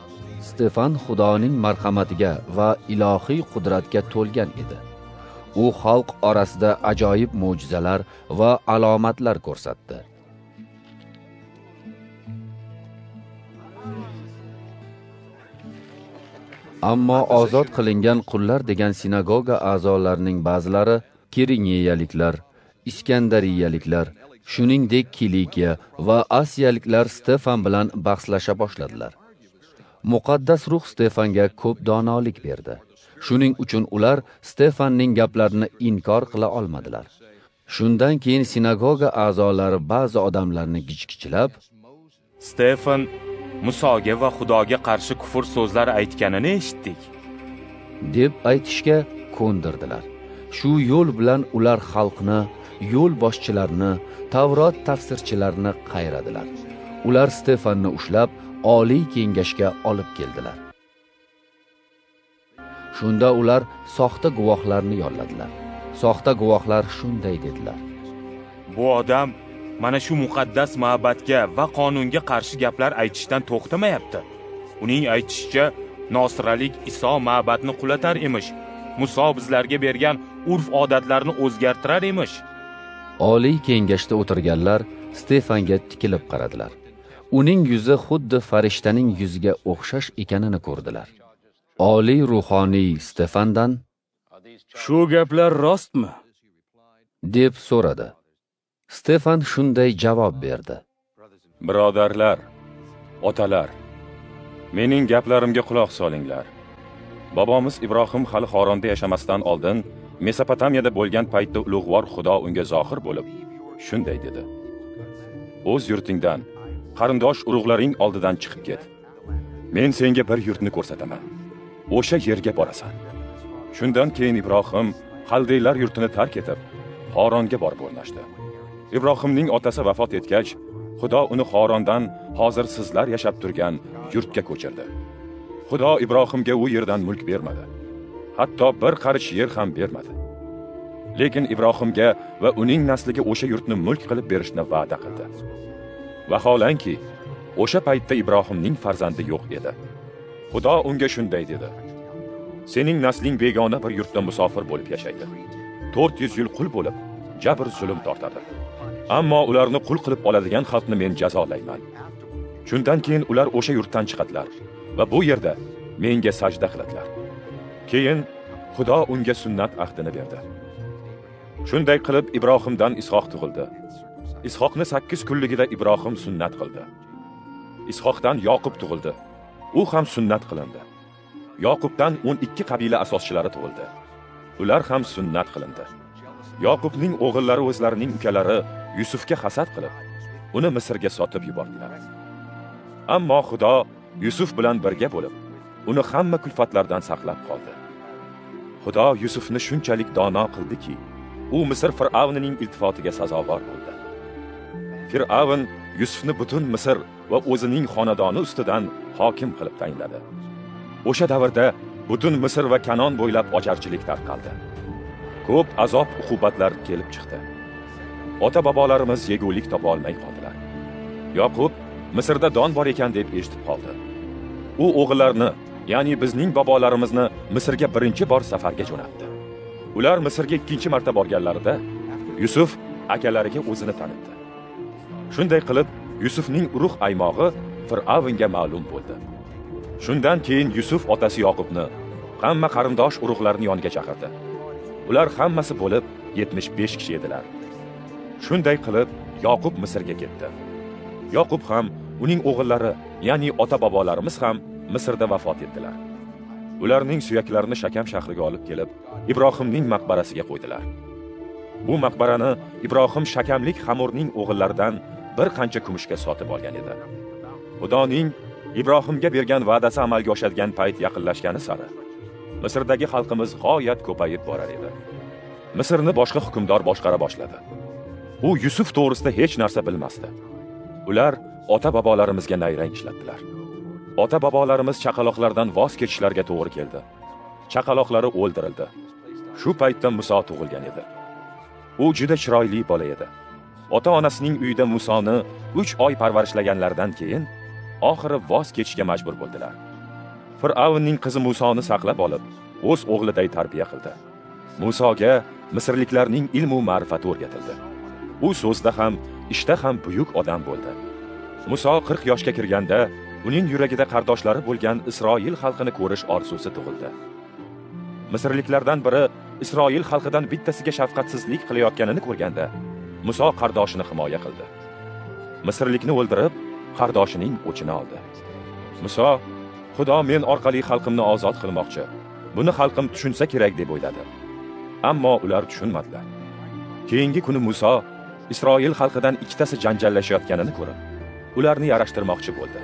Stefan Xudoning marhamatiga va ilohiy qudratga to'lgan edi. U xalq orasida ajoyib mo'jizalar va alomatlar ko'rsatdi. Ammo ozod qilingan qullar degan sinagoga a'zolarining ba'zilari Kiriniyaliklar, Iskandariyaliklar, shuningdek Kilikiya va Asiyaliklar Stefan bilan bahslasha boshladilar. Muqaddas ruh Stefanga ko'p donolik berdi. Shuning uchun ular Stefanning gaplarini inkor qila olmadilar. Shundan keyin sinagoga a'zolari ba'zi odamlarni gichkichilab, Stefan Musoga va Xudoga qarshi kufr so'zlar aytganini eshitdik deb aytishga ko'ndirdilar. Shu yo'l bilan ular xalqni, yo'l boshchilarini, Tavrot tafsirchilarini qayradilar. Ular Stefanni ushlab Oliy Kengashga olib keldilar. Shunda ular soxta guvohlarni yolladilar. Soxta guvohlar shunday dedilar: Bu odam mana shu muqaddas ma'batga va qonunga qarshi gaplar aytishdan to'xtamayapti. Uning aytishicha, Nosralik Iso ma'batni qulatar emish. Muso bizlarga bergan urf-odatlarni o'zgartirar emish. Oliy Kengashda o'tirganlar Stefanga tikilib qaradilar. Uning yuzi xuddi farishtaning yuziga o'xshash ekanini ko'rdilar. Oliy ruhoniy Stefandan Shu gaplar rostmi? deb so'radi. Stefan shunday javob berdi: Birodarlar, otalar, Mening gaplarimga quloq solinglar. Bobomiz Ibrohim hali Xoronda yashamasdan oldin Mesopotamiyada bo'lgan paytda ulug'vor Xudo unga zohir bo'lib, shunday dedi: O'z yurtingdan, qarindosh urug'laring oldidan chiqib ket. Men senga bir yurtni ko'rsataman. O'sha yerga borasan. Shundan keyin Ibrohim Xaldeylar yurtini tark etib, Xoronga borib o'rnashdi. Ibrohimning otasi vafot etgach, Xudo uni Xorondan hozir sizlar yashab turgan yurtga ko'chirdi. Xudo Ibrohimga u yerdan mulk bermadi. Hatto bir qarich yer ham bermadi. Lekin Ibrohimga va uning nasliga o'sha yurtni mulk qilib berishni va'da qildi. Vaholanki, o'sha paytda Ibrohimning farzandi yo'q edi. Xudo unga shunday dedi: Sening nasling begona bir yurtda musofir bo'lib yashaydi. to'rt yuz yil qul bo'lib, jabr zulm tortadi. Ammo ularni qul qilib oladigan xalqni men jazolayman. Shundan keyin ular o'sha yurtdan chiqadilar va bu yerda menga sajda qiladilar. Keyin Xudo unga sunnat ahdini berdi. Shunday qilib Ibrohimdan Ishoq tug'ildi. Ishoqni sakkiz kunligida Ibrohim sunnat qildi. Ishoqdan Yoqub tug'ildi. U ham sunnat qilindi. Yoqubdan o'n ikki qabila asoschilari tug'ildi. Ular ham sunnat qilindi. Yoqubning o'g'illari o'zlarining ukalari Yusufga hasad qilib, uni Misrga sotib yubordilar. Ammo Xudo Yusuf bilan birga bo'lib, uni hamma kulfatlardan saqlab qoldi. Xudo Yusufni shunchalik dono qildiki, u Misr Fir'avnining iltifotiga sazovor bo'ldi. Fir'avn Yusufni butun Misr va o'zining xonadoni ustidan hokim qilib tayinladi. O'sha davrda butun Misr va Kanon bo'ylab ocharchilik tarqaldi. Ko'p azob uqubatlar kelib chiqdi. Ota-bobolarimiz yegulik topa olmay qoldilar. Yoqub Misrda don bor ekan deb eshitib qoldi. U o'g'illarini, ya'ni bizning bobolarimizni Misrga birinchi bor safarga jo'natdi. Ular Misrga ikkinchi marta borganlarida Yusuf akalariga o'zini tanitdi. Shunday qilib, Yusufning urug' aymog'i Fir'avnga ma'lum bo'ldi. Shundan keyin Yusuf otasi Yoqubni, hamma qarindosh urug'larni yoniga chaqirdi. Ular hammasi bo'lib yetmish besh kishi edilar. Shunday qilib, Yoqub Misrga ketdi. Yoqub ham, uning o'g'illari, ya'ni ota-bobolarimiz ham Misrda vafot etdilar. Ularning suyaklarini Shakam shahriga olib kelib, Ibrohimning maqbarasiga qo'ydilar. Bu maqbarani Ibrohim Shakamlik Hamurning o'g'illaridan bir qancha kumushga sotib olgan edi. Xudoning Ibrohimga bergan va'dasi amalga oshadigan payt yaqinlashgani sari Misrdagi xalqimiz g'oyat ko'payib borar edi. Misrni boshqa hukmdor boshqara boshladi. U Yusuf to'g'risida hech narsa bilmasdi. Ular ota-bobolarimizga nayrang ishlatdilar. Ota-bobolarimiz chaqaloqlardan voz kechishlariga to'g'ri keldi. Chaqaloqlari o'ldirildi. Shu paytda Muso tug'ilgan edi. U juda chiroyli bola edi. Ota-onasining uyida Musoni uch oy parvarishlaganlaridan keyin oxiri voz kechishga majbur bo'ldilar. Fir'avnning qizi Musoni saqlab olib, o'z o'g'liday tarbiya qildi. Musoga Misrliklarning ilm va ma'rifati o'rgatildi. U so'zda ham, ishda ham buyuk odam bo'ldi. Muso qirq yoshga kirganda, uning yuragida qardoshlari bo'lgan Isroil xalqini ko'rish orzusi tug'ildi. Misrliklardan biri Isroil xalqidan bittasiga shafqatsizlik qilayotganini ko'rganda, Muso qardoshini himoya qildi. Misrlikni o'ldirib, qardoshining o'chini oldi. Muso, Xudo men orqali xalqimni ozod qilmoqchi. Buni xalqim tushunsa kerak deb o'yladi. Ammo ular tushunmadilar. Keyingi kuni Muso Isroil xalqidan ikkitasi janjallashayotganini ko'rib, ularni yarashtirmoqchi bo'ldi.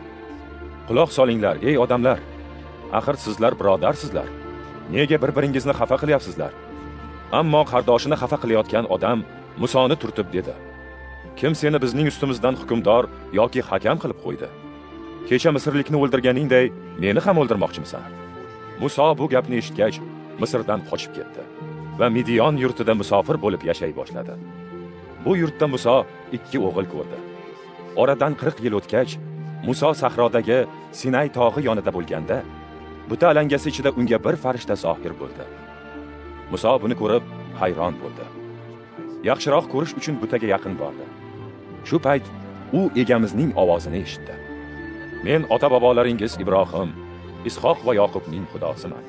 Quloq solinglar, ey odamlar. Axir sizlar birodarsizlar. Nega bir-biringizni xafa qilyapsizlar? Ammo qardoshini xafa qilayotgan odam Musoni turtib dedi: Kim seni bizning ustimizdan hukmdor yoki hakam qilib qo'ydi? Kecha Misrlikni o'ldirganingday, meni ham o'ldirmoqchimisan? Muso bu gapni eshitgach, Misrdan qochib ketdi va Midiyon yurtida musofir bo'lib yashay boshladi. Bu yurtda Muso ikki o'g'il ko'rdi. Oradan qirq yil o'tgach, Muso sahrodagi Sinay tog'i yonida bo'lganda, buta alangasi ichida unga bir farishta zohir bo'ldi. Muso buni ko'rib hayron bo'ldi. Yaxshiroq ko'rish uchun butaga yaqin bordi. Shu payt u egamizning ovozini eshitdi. Men ota-bobolaringiz Ibrohim, Ishoq va Yoqubning Xudosiman.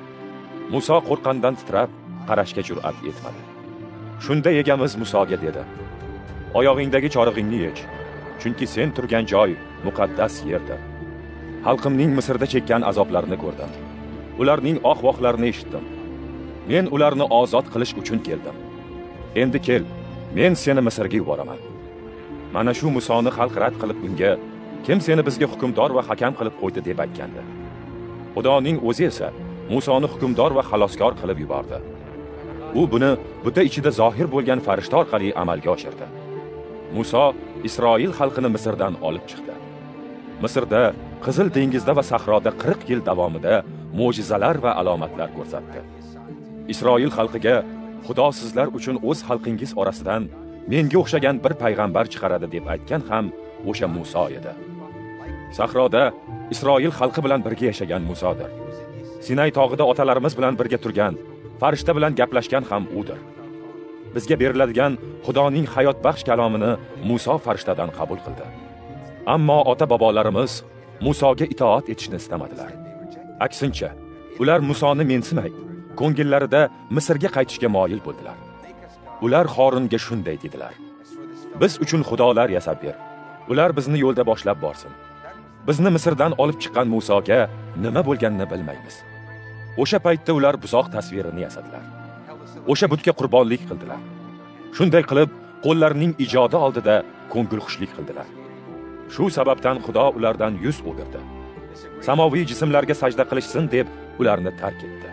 Muso qo'rqqandan titrab, qarashga jur'at etmadi. Shunda egamiz Musoga dedi: Oyog'ingdagi chorig'ingni yech, chunki sen turgan joy muqaddas yerdir. xalqimning Misrda chekkan azoblarini ko'rdim. Ularning oh-vohlarini eshitdim. Men ularni ozod qilish uchun keldim. Endi kel, men seni Misrga yuboraman. Mana shu Musoni xalq rad qilib unga, kim seni bizga hukmdor va hakam qilib qo'ydi deb aytgandi. Xudoning o'zi esa Musoni hukmdor va xaloskor qilib yubordi. U buni buta ichida zohir bo'lgan farishta orqali amalga oshirdi. Muso Isroil xalqini Misrdan olib chiqdi. Misrda, Qizil dengizda va sahroda qirq yil davomida mo'jizalar va alomatlar ko'rsatdi. Isroil xalqiga Xudo sizlar uchun o'z xalqingiz orasidan menga o'xshagan bir payg'ambar chiqaradi deb aytgan ham o'sha Muso edi. Sahroda Isroil xalqi bilan birga yashagan Musodir. Sinay tog'ida otalarimiz bilan birga turgan, farishta bilan gaplashgan ham udir. Bizga beriladigan Xudoning hayot baxsh kalomini Muso farishtadan qabul qildi. Ammo ota-bobolarimiz Musoga itoat etishni istamadilar. Aksincha, ular Musoni mensimay, ko'ngillarida Misrga qaytishga moyil bo'ldilar. Ular Xoringa shunday dedilar: "Biz uchun xudolar yasab ber. Ular bizni yo'lda boshlab borsin. Bizni Misrdan olib chiqqan Musoga nima bo'lganini bilmaymiz." O'sha paytda ular buzoq tasvirini yasadilar. O'sha butga qurbonlik qildilar. Shunday qilib, qo'llarining ijodi oldida ko'ngilxushlik qildilar. Shu sababdan Xudo ulardan yuz o'girdi. Samoviy jismlarga sajda qilishsin deb ularni tark etdi.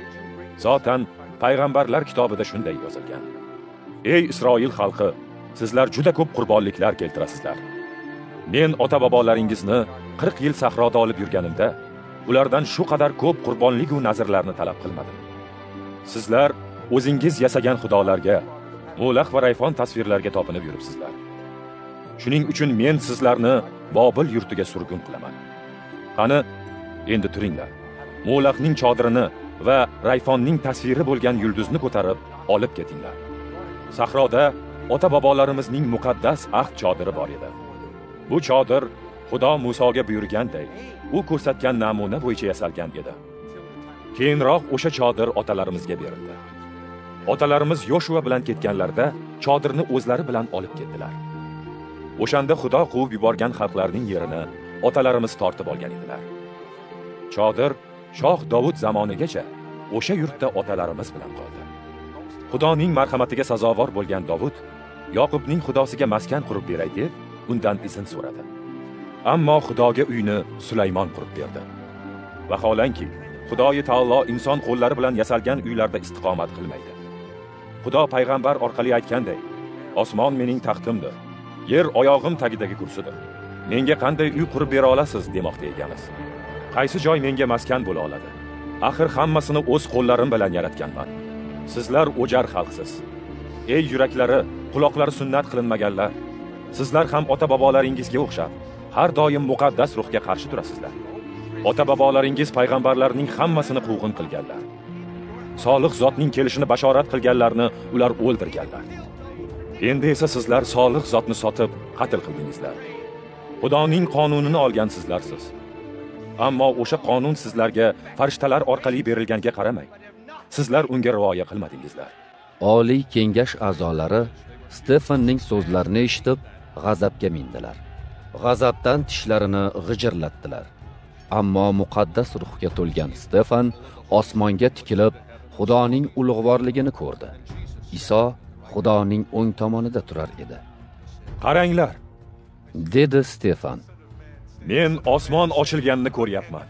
Zotan payg'ambarlar kitobida shunday yozilgan: "Ey Isroil xalqi, sizlar juda ko'p qurbonliklar keltirasizlar. Men ota-bobolaringizni qirq yil sahroda olib yurganimda, ulardan shu qadar ko'p qurbonlik va nazrlarni talab qilmadim. Sizlar o'zingiz yasagan xudolarga, Mo'laq va Rayfon tasvirlarga topinib yuribsizlar. Shuning uchun men sizlarni Bobil yurtiga surgun qilaman. Qani, endi turinglar. Mo'laqning chodirini va Rayfonning tasviri bo'lgan yulduzni ko'tarib olib ketinglar. Sahroda ota-bobolarimizning muqaddas ahd chodiri bor edi. Bu chodir Xudo Musoga buyurganday, u ko'rsatgan namuna bo'yicha yasalgan edi. Keyinroq o'sha chodir otalarimizga berildi. Otalarimiz Yoshua bilan ketganlarida chodirni o'zlari bilan olib ketdilar. O'shanda Xudo quvib yuborgan xalqlarning yerini otalarimiz tortib olgan edilar. Chodir shoh Davud zamonigacha o'sha yurtda otalarimiz bilan qoldi. Xudoning marhamatiga sazovor bo'lgan Davud Yoqubning xudosiga maskan qurib beray deb undan izn so'radi. Ammo Xudoga uyni Sulaymon qurib berdi. Vaholanki, Xudoy taolo inson qo'llari bilan yasalgan uylarda istiqomat qilmaydi. Xudo payg'ambar orqali aytganday: "Osmon mening taxtimdir, yer oyog'im tagidagi kursidir. Menga qanday uy qurib bera olasiz?" demoqda ekanmiz. Qaysi joy menga maskan bo'la oladi? Axir hammasini o'z qo'llarim bilan yaratganman. Sizlar o'jar xalqsiz. Ey yuraklari, quloqlari sunnat qilinmaganlar. Sizlar ham ota-bobolaringizga o'xshab, har doim muqaddas ruhga qarshi turasizlar. Ota-bobolaringiz payg'ambarlarning hammasini quvg'in qilganlar. Solih zotning kelishini bashorat qilganlarni ular o'ldirganlar. Endi esa sizlar solih zotni sotib qatl qildingizlar. Xudoning qonunini olgan sizlarsiz. Ammo o'sha qonun sizlarga farishtalar orqali berilganga qaramay, sizlar unga rioya qilmadingizlar. Oliy kengash a'zolari Stefanning so'zlarini eshitib, g'azabga mindilar. G'azabdan tishlarini g'ijirlatdilar. Ammo muqaddas ruhga to'lgan Stefan osmonga tikilib, Xudoning ulug'vorligini ko'rdi. Iso Xudoning o'ng tomonida turar edi. "Qaranglar," dedi Stefan. "Men osmon ochilganini ko'ryapman.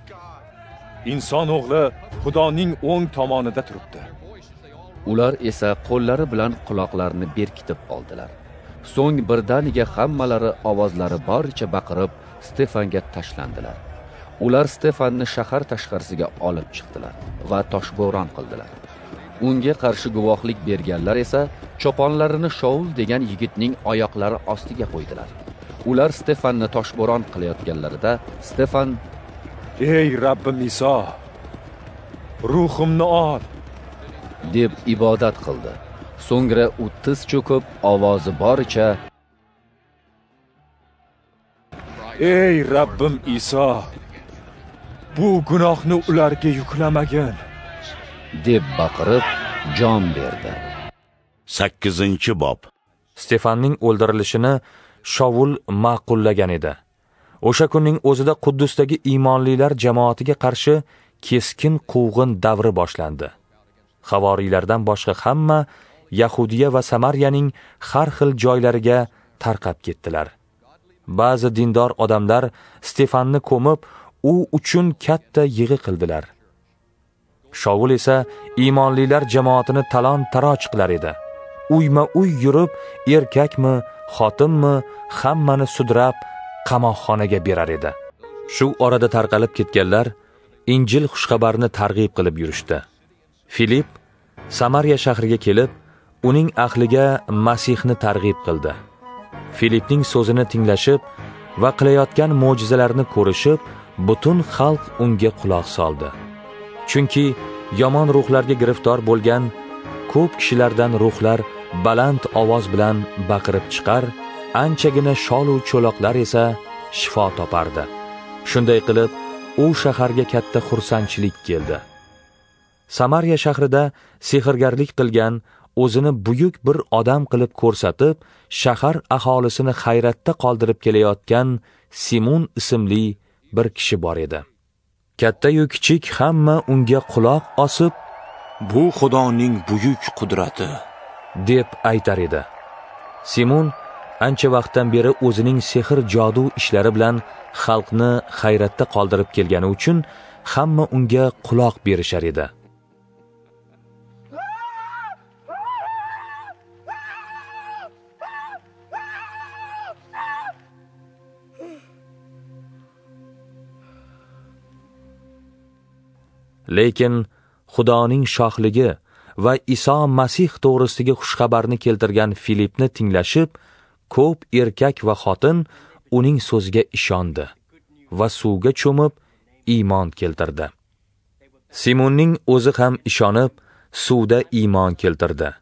Inson o'g'li Xudoning o'ng tomonida turibdi." Ular esa qo'llari bilan quloqlarini berkitib oldilar. So'ng birdaniga hammalari ovozlari boricha baqirib Stefanga tashlandilar. Ular Stefanni shahar tashqarisiga olib chiqdilar va toshbo'ron qildilar. Unga qarshi guvohlik berganlar esa cho'ponlarini Shaul degan yigitning oyoqlari ostiga qo'ydilar. Ular Stefanni toshbo'ron qilayotganlarida Stefan: "Ey Rabbim Iso, ruhimni ol," deb ibodat qildi. So'ngra u tiz cho'kib, ovozi boricha: "Ey Rabbim Iso, bu gunohni ularga yuklamagin," deb baqirib jon berdi. sakkizinchi bob. Stefanning o'ldirilishini Shavul ma'qullagan edi. O'sha kunning o'zida Quddusdagi iymonlilar jamoatiga qarshi keskin quvg'in davri boshlandi. Havoriylardan boshqa hamma Yahudiya va Samariyaning har xil joylariga tarqab ketdilar. Ba'zi dindor odamlar Stefanni ko'mib, u uchun katta yig'i qildilar. Shovul esa iymonlilar jamoatini talon-taroj qilar edi. Uyma-uy yurib, erkakmi, xotinmi, hammani sudrab qamoqxonaga berar edi. Shu orada tarqalib ketganlar Injil xushxabarni targ'ib qilib yurishdi. Filip Samariya shahriga kelib, uning ahliga Masihni targ'ib qildi. Filipning so'zini tinglashib va qilayotgan mo'jizalarni ko'rishib, butun xalq unga quloq soldi. Chunki yomon ruhlarga giriftor bo'lgan ko'p kishilardan ruhlar baland ovoz bilan baqirib chiqar, anchagina sholu cho'loqlar esa shifo topardi. Shunday qilib, u shaharga katta xursandchilik keldi. Samariya shahrida sehrgarlik qilgan, o'zini buyuk bir odam qilib ko'rsatib, shahar aholisini hayratda qoldirib kelayotgan Simon ismli bir kishi bor edi. Katta-yu kichik hamma unga quloq osib, "Bu Xudoning buyuk qudrati" deb aytar edi. Simon ancha vaqtdan beri o'zining sehr jodu ishlari bilan xalqni hayratda qoldirib kelgani uchun hamma unga quloq berishar edi. Lekin Xudoning shohligi va Iso Masih to'g'risidagi xushxabarni keltirgan Filipni tinglashib, ko'p erkak va xotin uning so'ziga ishondi va suvga cho'mib iymon keltirdi. Simonning o'zi ham ishonib, suvda iymon keltirdi.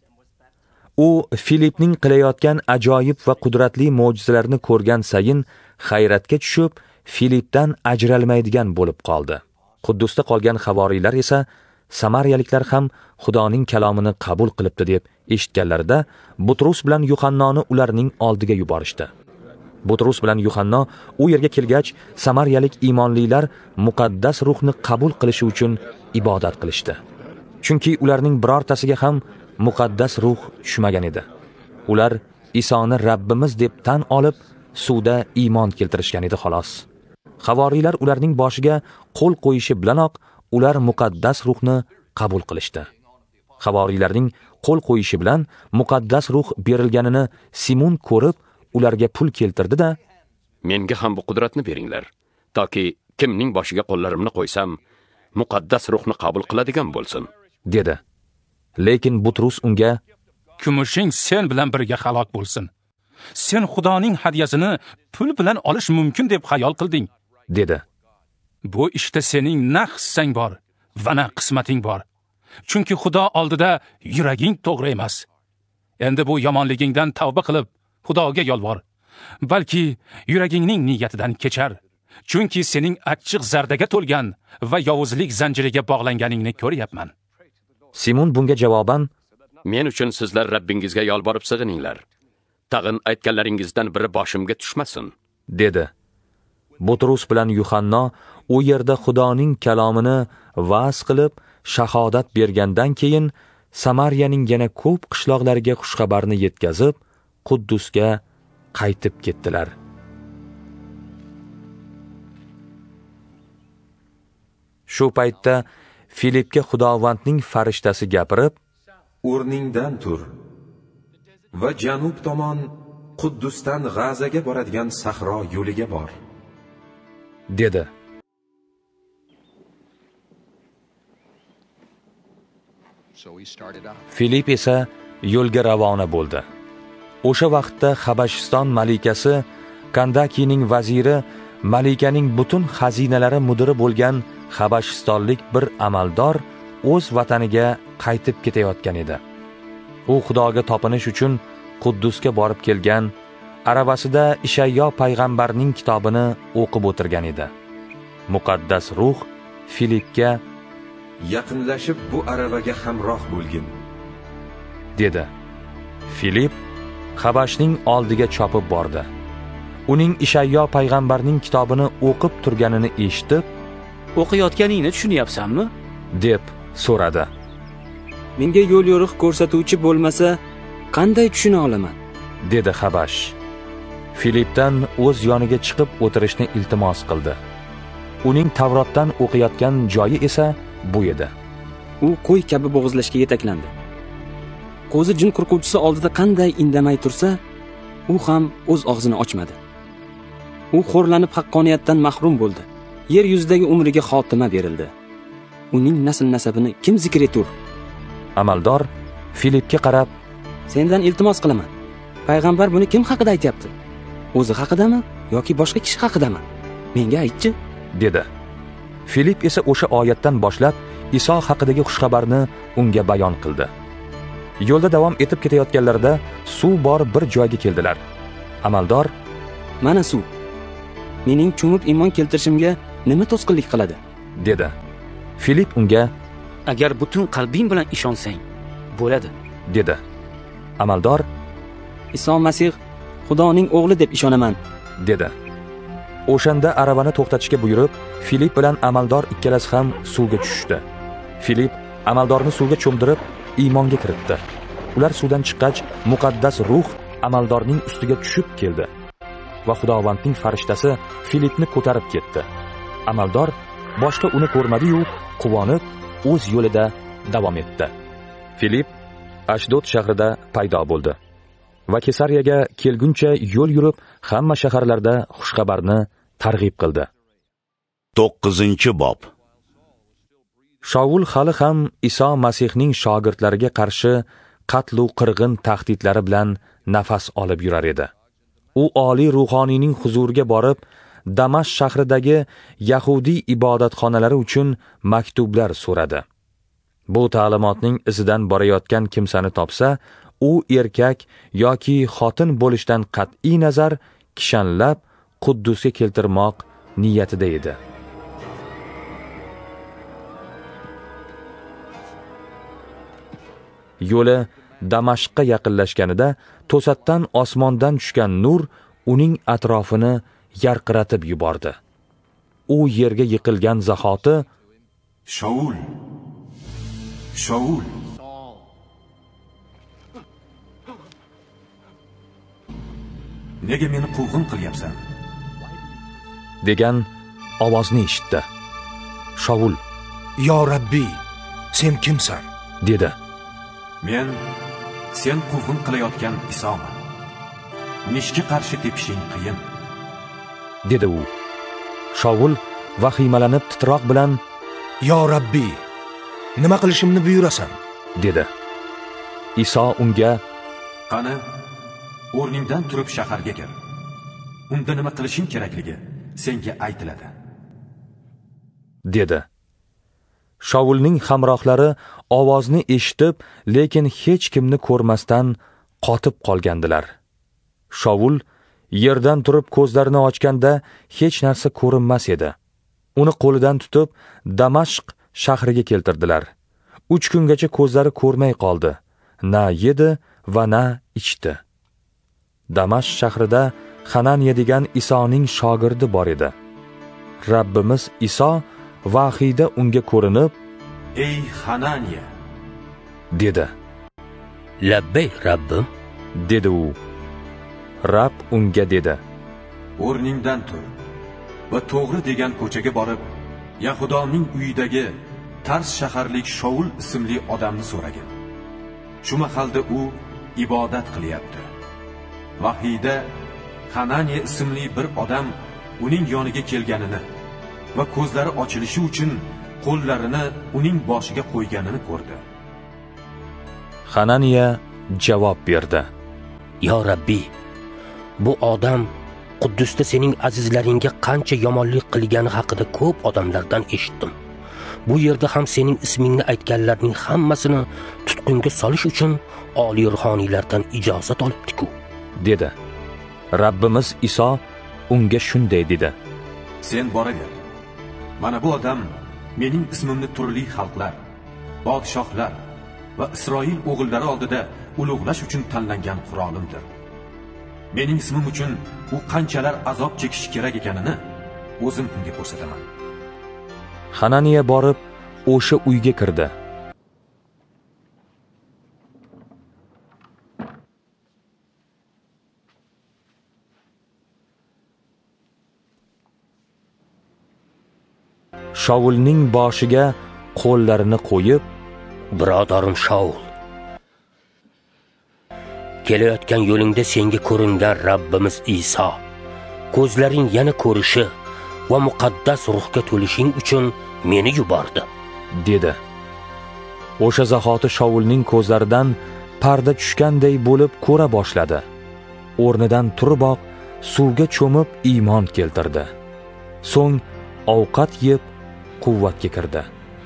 U Filipning qilayotgan ajoyib va qudratli mo'jizalarni ko'rgan sayin hayratga tushib, Filipdan ajralmaydigan bo'lib qoldi. Quddusda qolgan havoriylar esa Samariyaliklar ham Xudoning kalomini qabul qilibdi deb eshitganlarida Butrus bilan Yuhannoni ularning oldiga yuborishdi. Butrus bilan Yuhanno u yerga kelgach, Samariyalik iymonlilar muqaddas ruhni qabul qilishi uchun ibodat qilishdi. Chunki ularning birortasiga ham muqaddas ruh tushmagan edi. Ular Isoni Rabbimiz deb tan olib, suvda iymon keltirishgan edi xolos. Havoriylar ularning boshiga qo'l qo'yishi bilanoq ular muqaddas ruhni qabul qilishdi. Havoriylarning qo'l qo'yishi bilan muqaddas ruh berilganini Simon ko'rib, ularga pul keltirdi-da, "Menga ham bu qudratni beringlar, toki kimning boshiga qo'llarimni qo'ysam, muqaddas ruhni qabul qiladigan bo'lsin", dedi. Lekin Butrus unga, "Kumushing sen bilan birga halok bo'lsin. Sen Xudoning hadyasini pul bilan olish mumkin deb xayol qilding", dedi. "Bu ishda sening na hissang bor va na qismating bor. Chunki Xudo oldida yuraging to'g'ri emas. Endi bu yomonligingdan tavba qilib, Xudoga yolvor. Balki yuragingning niyatidan kechar. Chunki sening achchiq zardaga to'lgan va yovuzlik zanjiriga bog'langaningni ko'ryapman." Simon bunga javoban, "Men uchun sizlar Rabbingizga yolborib sig'ininglar. Tag'in aytganlaringizdan biri boshimga tushmasin", dedi. Butrus bilan Yuhanno u yerda Xudoning kalomini va'z qilib, shahodat bergandan keyin Samariyaning yana ko'p qishloqlariga xushxabarni yetkazib, Quddusga qaytib ketdilar. Shu paytda Filipga Xudovandning farishtasi gapirib, "O'rningdan tur va janub tomon Quddusdan G'azaga boradigan sahro yo'liga bor", dedi. Filip esa yo'lga ravona bo'ldi. O'sha vaqtda Habashiston malikasi Kandakining vaziri, malikaning butun xazinalari mudiri bo'lgan Habashistonlik bir amaldor o'z vataniga qaytib ketayotgan edi. U Xudoga topinish uchun Quddusga borib kelgan, aravasida Ishayyo payg'ambarning kitobini o'qib o'tirgan edi. Muqaddas ruh Filipga, "Yaqinlashib bu aravaga hamroh bo'lgin", dedi. Filip Habashning oldiga chopib bordi. uning Ishayyo payg'ambarning kitobini o'qib turganini eshitib, "O'qiyotganingni tushunyapsanmi?" deb so'radi. "Menga yo'l yo'riq ko'rsatuvchi bo'lmasa, qanday tushuna olaman?" dedi Habash. Filipdan o'z yoniga chiqib o'tirishni iltimos qildi. Uning Tavrotdan o'qiyotgan joyi esa bu edi. U qo'y kabi bo'g'izlashga yetaklandi. Qo'zi jin qurquvchisi oldida qanday indamay tursa, u ham o'z og'zini ochmadi. U xo'rlanib haqqoniyatdan mahrum bo'ldi. Yer yuzidagi umriga xotima berildi. Uning nasl nasabini kim zikr etur? Amaldor Filipga qarab, "Sendan iltimos qilaman. Payg'ambar buni kim haqida aytayapti? O'zi haqidami yoki boshqa kishi haqidami? Menga aytchi?" dedi. Filip esa o'sha oyatdan boshlab Iso haqidagi xushxabarni unga bayon qildi. Yo'lda davom etib ketayotganlarida suv bor bir joyga keldilar. Amaldor, "Mana suv. Mening cho'mib iymon keltirishimga nima to'sqinlik qiladi?" dedi. Filip unga, "Agar butun qalbing bilan ishonsang, bo'ladi", dedi. Amaldor, "Iso Masih Xudoning o'g'li deb ishonaman", dedi. O'shanda aravani to'xtatishga buyurib, Filip bilan amaldor ikkalasi ham suvga tushdi. Filip amaldorni suvga cho'mdirib, iymonga kiritdi. Ular suvdan chiqqach, muqaddas ruh amaldorning ustiga tushib keldi va Xudovandning farishtasi Filipni ko'tarib ketdi. Amaldor boshqa uni ko'rmadi-yu, quvonib o'z yo'lida davom etdi. Filip Ashdod shahrida paydo bo'ldi va Kesariyaga kelguncha yo'l yurib, hamma shaharlarda xushxabarni targ'ib qildi. to'qqizinchi bob. Shaul hali ham Iso Masihning shogirdlariga qarshi qatl va qirg'in tahdidlari bilan nafas olib yurar edi. U oliy ruhoniyning huzuriga borib, Damashq shahridagi Yahudiy ibodatxonalari uchun maktublar so'radi. Bu ta'limotning izidan borayotgan kimsani topsa, u erkak yoki xotin bo'lishdan qat'iy nazar kishanlab Quddusga keltirmoq niyatida edi. Yo'li Damashqqa yaqinlashganida to'satdan osmondan tushgan nur uning atrofini yarqiratib yubordi. U yerga yiqilgan zahoti, "Shaul! Shaul! Nega meni quvg'in qilyapsan?" degan ovozni eshitdi. Shaul, "Yo Rabbiy, sen kimsan?" dedi. "Men sen quvg'in qilayotgan Isoman. Nishga qarshi tepishing qiyin", dedi u. Shaul vahimalanib titroq bilan, "Yo Rabbiy, nima qilishimni buyurasan?" dedi. Iso unga, "Qani, o'rningdan turib shaharga kir. Unda nima qilishing kerakligi senga aytiladi", dedi. Shaulning hamrohlari ovozni eshitib, lekin hech kimni ko'rmasdan qotib qolgandilar. Shaul yerdan turib ko'zlarini ochganda hech narsa ko'rinmas edi. Uni qo'lidan tutib Damashq shahriga keltirdilar. uch kungacha ko'zlari ko'rmay qoldi. Na yedi va na ichdi. Damashq shahrida Hananiya degan Isoning shogirdi bor edi. Rabbimiz Iso vahiyda unga ko'rinib, "Ey Hananiya!" dedi. "Labbay, Rabbim", dedi u. Rabb unga dedi, "O'rningdan tur va to'g'ri degan ko'chaga borib, Yahudoning uyidagi Tars shaharlik Shaul ismli odamni so'ragin. Shu mahalda u ibodat qilyapti. Vahiyda Hananiya ismli bir odam uning yoniga kelganini va ko'zlari ochilishi uchun qo'llarini uning boshiga qo'yganini ko'rdi." Hananiya javob berdi, "Yo Rabbiy, bu odam Quddusda sening azizlaringga qancha yomonlik qilgani haqida ko'p odamlardan eshitdim. Bu yerda ham sening ismingni aytganlarning hammasini tutqunga solish uchun oliy ruhoniylardan ijozat olibdi-ku", dedi. Rabbimiz Iso unga shunday dedi, "Sen boraver. Mana bu odam mening ismimni turli xalqlar, podshohlar va Isroil o'g'illari oldida ulug'lash uchun tanlangan Qur'onimdir. mening ismim uchun u qanchalar azob chekishi kerak ekanini o'zim unga ko'rsataman. Hananiya borib o'sha uyga kirdi. Shaulning boshiga qo'llarini qo'yib, "Birodarim Shaul, kelayotgan yo'lingda senga ko'ringan Rabbimiz Iso ko'zlaring yana ko'rishi va muqaddas ruhga to'lishing uchun meni yubordi", dedi. O'sha zahoti Shaulning ko'zlaridan parda tushganday bo'lib ko'ra boshladi. O'rnidan turiboq suvga cho'mib iymon keltirdi. So'ng ovqat yeb quvvatga kirdi.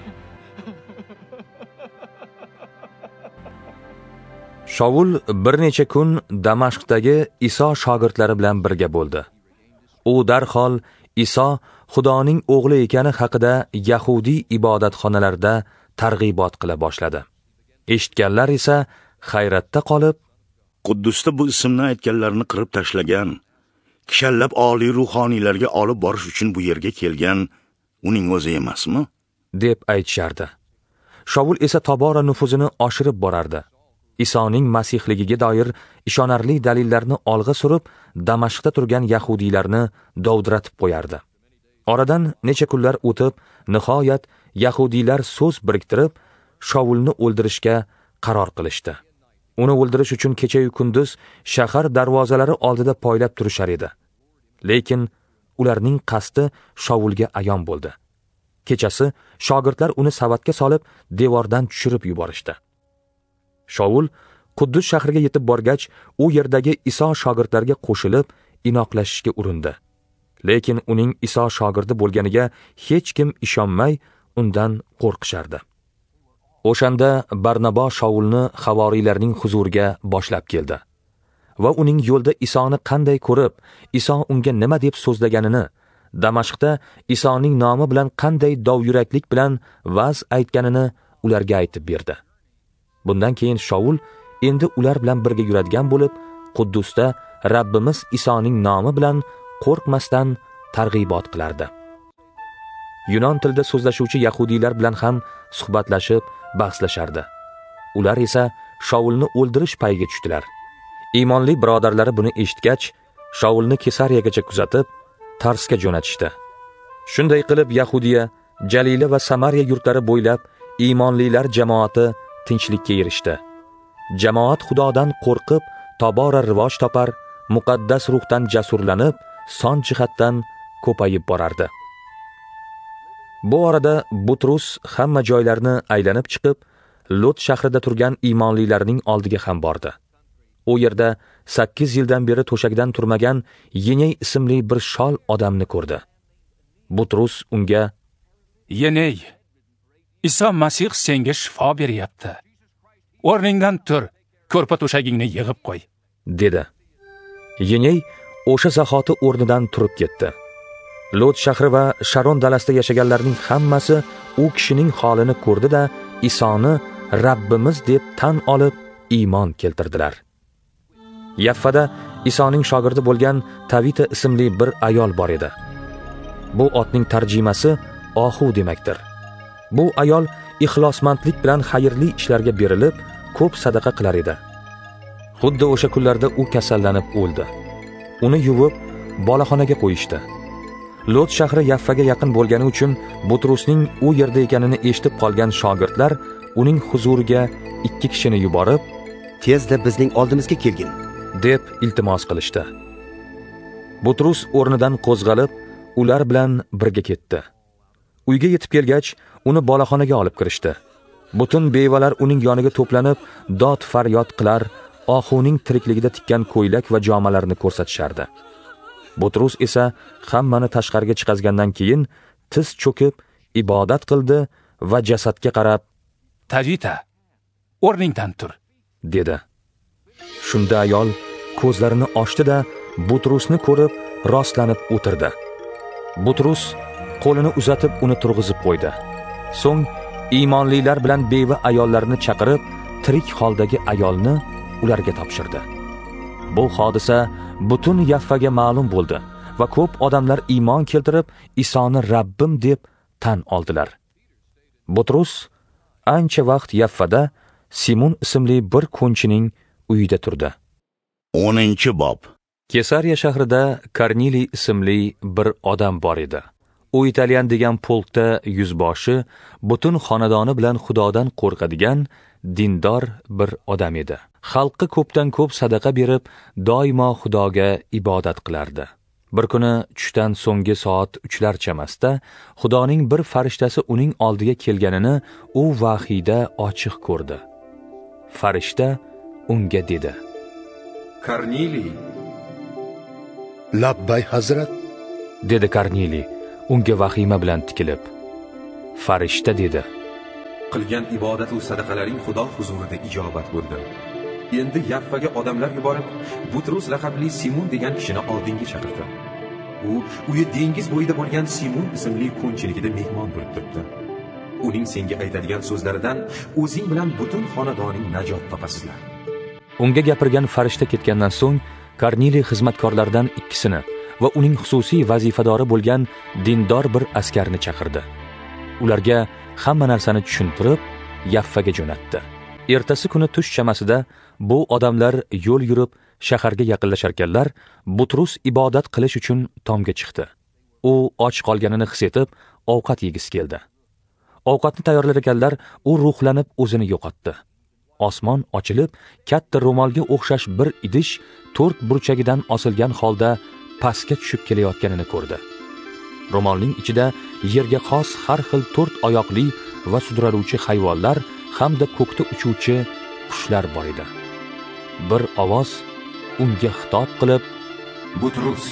Shaul bir necha kun Damashqdagi Iso shogirdlari bilan birga bo'ldi. U darhol Iso Xudoning o'g'li ekani haqida Yahudiy ibodatxonalarda targ'ibot qila boshladi. Eshitganlar esa hayratda qolib, Quddusda bu ismni aytganlarni qirib tashlagan, kishallab oliy ruhoniylarga olib borish uchun bu yerga kelgan uning o'zi emasmi? deb aytishardi. Shaul esa tobora nufuzini oshirib borardi. Isoning masihligiga doir ishonarli dalillarni olg'a surib, Damashqda turgan yahudiylarni dovdiratib qo'yardi. Oradan necha kunlar o'tib, nihoyat yahudiylar so'z biriktirib, Shaulni o'ldirishga qaror qilishdi. Uni o'ldirish uchun kecha-yu kunduz shahar darvozalari oldida poylab turishar edi. Lekin ularning qasdi Shaulga ayon bo'ldi. Kechasi shogirdlar uni savatga solib, devordan tushirib yuborishdi. Shaul Quddus shahriga yetib borgach, u yerdagi Iso shogirdlarga qo'shilib, inoqlashishga urindi. Lekin uning Iso shogirdi bo'lganiga hech kim ishonmay, undan qo'rqishardi. O'shanda Barnabo Shaulni havoriylarning huzuriga boshlab keldi va uning yo'lda Isoni qanday ko'rib, Iso unga nima deb so'zlaganini, Damashqda Isoning nomi bilan qanday dovyuraklik bilan va'z aytganini ularga aytib berdi. Bundan keyin Shaul endi ular bilan birga yuradigan bo'lib, Quddusda Rabbimiz Isoning nomi bilan qo'rqmasdan targ'ibot qilardi. Yunon tilida so'zlashuvchi yahudiylar bilan ham suhbatlashib, bahslashardi. Ular esa Shaulni o'ldirish payiga tushdilar. Iymonli birodarlari buni eshitgach, Shaulni Kesariyagacha kuzatib, Tarsga jo'natishdi. Shunday qilib Yahudiya, Jalila va Samariya yurtlari bo'ylab iymonlilar jamoati tinchlikka erishdi. Jamoat Xudodan qo'rqib, tobora rivoj topar, muqaddas ruhdan jasurlanib, son jihatdan ko'payib borardi. Bu orada Butrus hamma joylarni aylanib chiqib, Lut shahrida turgan iymonlilarning oldiga ham bordi. U yerda sakkiz yildan beri to'shakdan turmagan Yeney ismli bir shol odamni ko'rdi. Butrus unga: "Yeney, Iso Masih senga shifo beryapti. O'rningdan tur, ko'rpa to'shagingni yig'ib qo'y", dedi. Yeney o'sha zahoti o'rnidan turib ketdi. Lut shahri va Sharon dalasida yashaganlarning hammasi u kishining holini ko'rdi-da, Isoni Rabbimiz deb tan olib iymon keltirdilar. Yaffada Isoning shogirdi bo'lgan Tavita ismli bir ayol bor edi. Bu otning tarjimasi Ohu demakdir. Bu ayol ixlosmandlik bilan xayrli ishlarga berilib, ko'p sadaqa qilar edi. Xuddi o'sha kunlarda u kasallanib o'ldi. Uni yuvib, bolaxonaga qo'yishdi. Lot shahri Yaffaga yaqin bo'lgani uchun Butrusning u yerda ekanini eshitib qolgan shogirdlar uning huzuriga ikki kishini yuborib, "Tezda bizning oldimizga kelgin", deb iltimos qilishdi. Butrus o'rnidan qo'zg'alib, ular bilan birga ketdi. Uyga yetib kelgach, uni bolaxonaga olib kirishdi. Butun bevalar uning yoniga to'planib, dod faryod qilar, Ohuning tirikligida tikkan ko'ylak va jomalarni ko'rsatishardi. Butrus esa hammani tashqariga chiqazgandan keyin tiz cho'kib ibodat qildi va jasadga qarab, "Tavita, o'rningdan tur", dedi. Shunda ayol ko'zlarini ochdi-da, Butrusni ko'rib rostlanib o'tirdi. Butrus qo'lini uzatib uni turg'izib qo'ydi. So'ng iymonlilar bilan beva ayollarni chaqirib, tirik holdagi ayolni ularga topshirdi. Bu hodisa butun Yaffaga ma'lum bo'ldi va ko'p odamlar iymon keltirib, Isoni Rabbim deb tan oldilar. Butrus ancha vaqt Yaffada Simon ismli bir ko'nchining uyida turdi. o'ninchi bob. Kesariya shahrida Korniliy ismli bir odam bor edi. U italyan degan polkda yuzboshi, butun xonadoni bilan Xudodan qo'rqadigan dindor bir odam edi. Xalqqa ko'pdan ko'p sadaqa berib, doimo Xudoga ibodat qilardi. Bir kuni tushdan so'nggi soat uchlar chamasida Xudoning bir farishtasi uning oldiga kelganini u vahiyda ochiq ko'rdi. Farishta unga dedi: Korniliy. Labbay hazrat, dedi Korniliy unga vahima bilan tikilib. Farishta dedi: Qilgan ibodat va sadaqalaring Xudo huzurida ijobat bo'ldi. Endi Yaffaga odamlar yuborib, Butrus laqabli Simon degan kishini oldinga chaqirdi. U uyi dengiz bo'yida bo'lgan Simon ismli ko'nchiligida mehmon bo'lib turibdi. Uning senga aytadigan so'zlaridan o'zing bilan butun xonadoning najot topasizlar. Unga gapirgan farishta ketgandan so'ng Korniliy xizmatkorlardan ikkisini va uning xususiy vazifadori bo'lgan dindor bir askarni chaqirdi. Ularga hamma narsani tushuntirib, Yaffaga jo'natdi. Ertasi kuni tush chamasida bu odamlar yo'l yurib shaharga yaqinlasharkanlar, Butrus ibodat qilish uchun tomga chiqdi. U och qolganini his etib, ovqat yegisi keldi. Ovqatni tayyorlar ekanlar, u ruhlanib o'zini yo'qotdi. Osmon ochilib, katta ro'molga o'xshash bir idish to'rt burchagidan osilgan holda pastga tushib kelayotganini ko'rdi. Ro'molning ichida yerga xos har xil to'rt oyoqli va sudraluvchi hayvonlar hamda ko'kda uchuvchi qushlar bor edi. Bir ovoz unga xitob qilib: Butrus,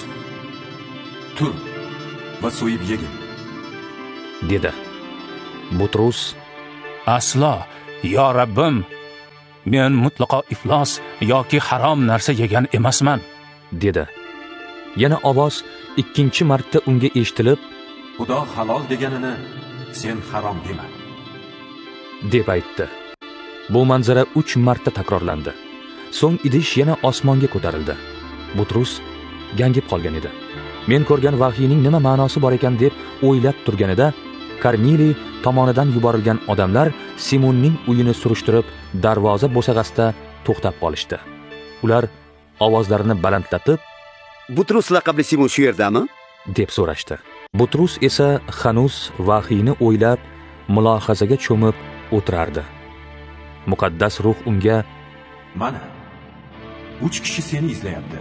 tur va so'yib yegin, dedi. Butrus: Aslo, yo Rabbim, men mutlaqo iflos yoki harom narsa yegan emasman, dedi. Yana ovoz ikkinchi marta unga eshitilib: Xudo halol deganini sen harom dema, deb aytdi. Bu manzara uch marta takrorlandi. So'ng idish yana osmonga ko'tarildi. Butrus gangib qolgan edi. Men ko'rgan vahiyning nima ma'nosi bor ekan deb o'ylab turganida, Korniliy tomonidan yuborilgan odamlar Simonning uyini surishtirib, darvoza bo'sag'asida to'xtab qolishdi. Ular ovozlarini balandlatib: Butrus laqabli Simon shu yerdami? deb so'rashdi. Butrus esa hanuz vahiyni o'ylab, mulohazaga cho'mib o'tirardi. Muqaddas ruh unga: Mana, uch kishi seni izlayapti.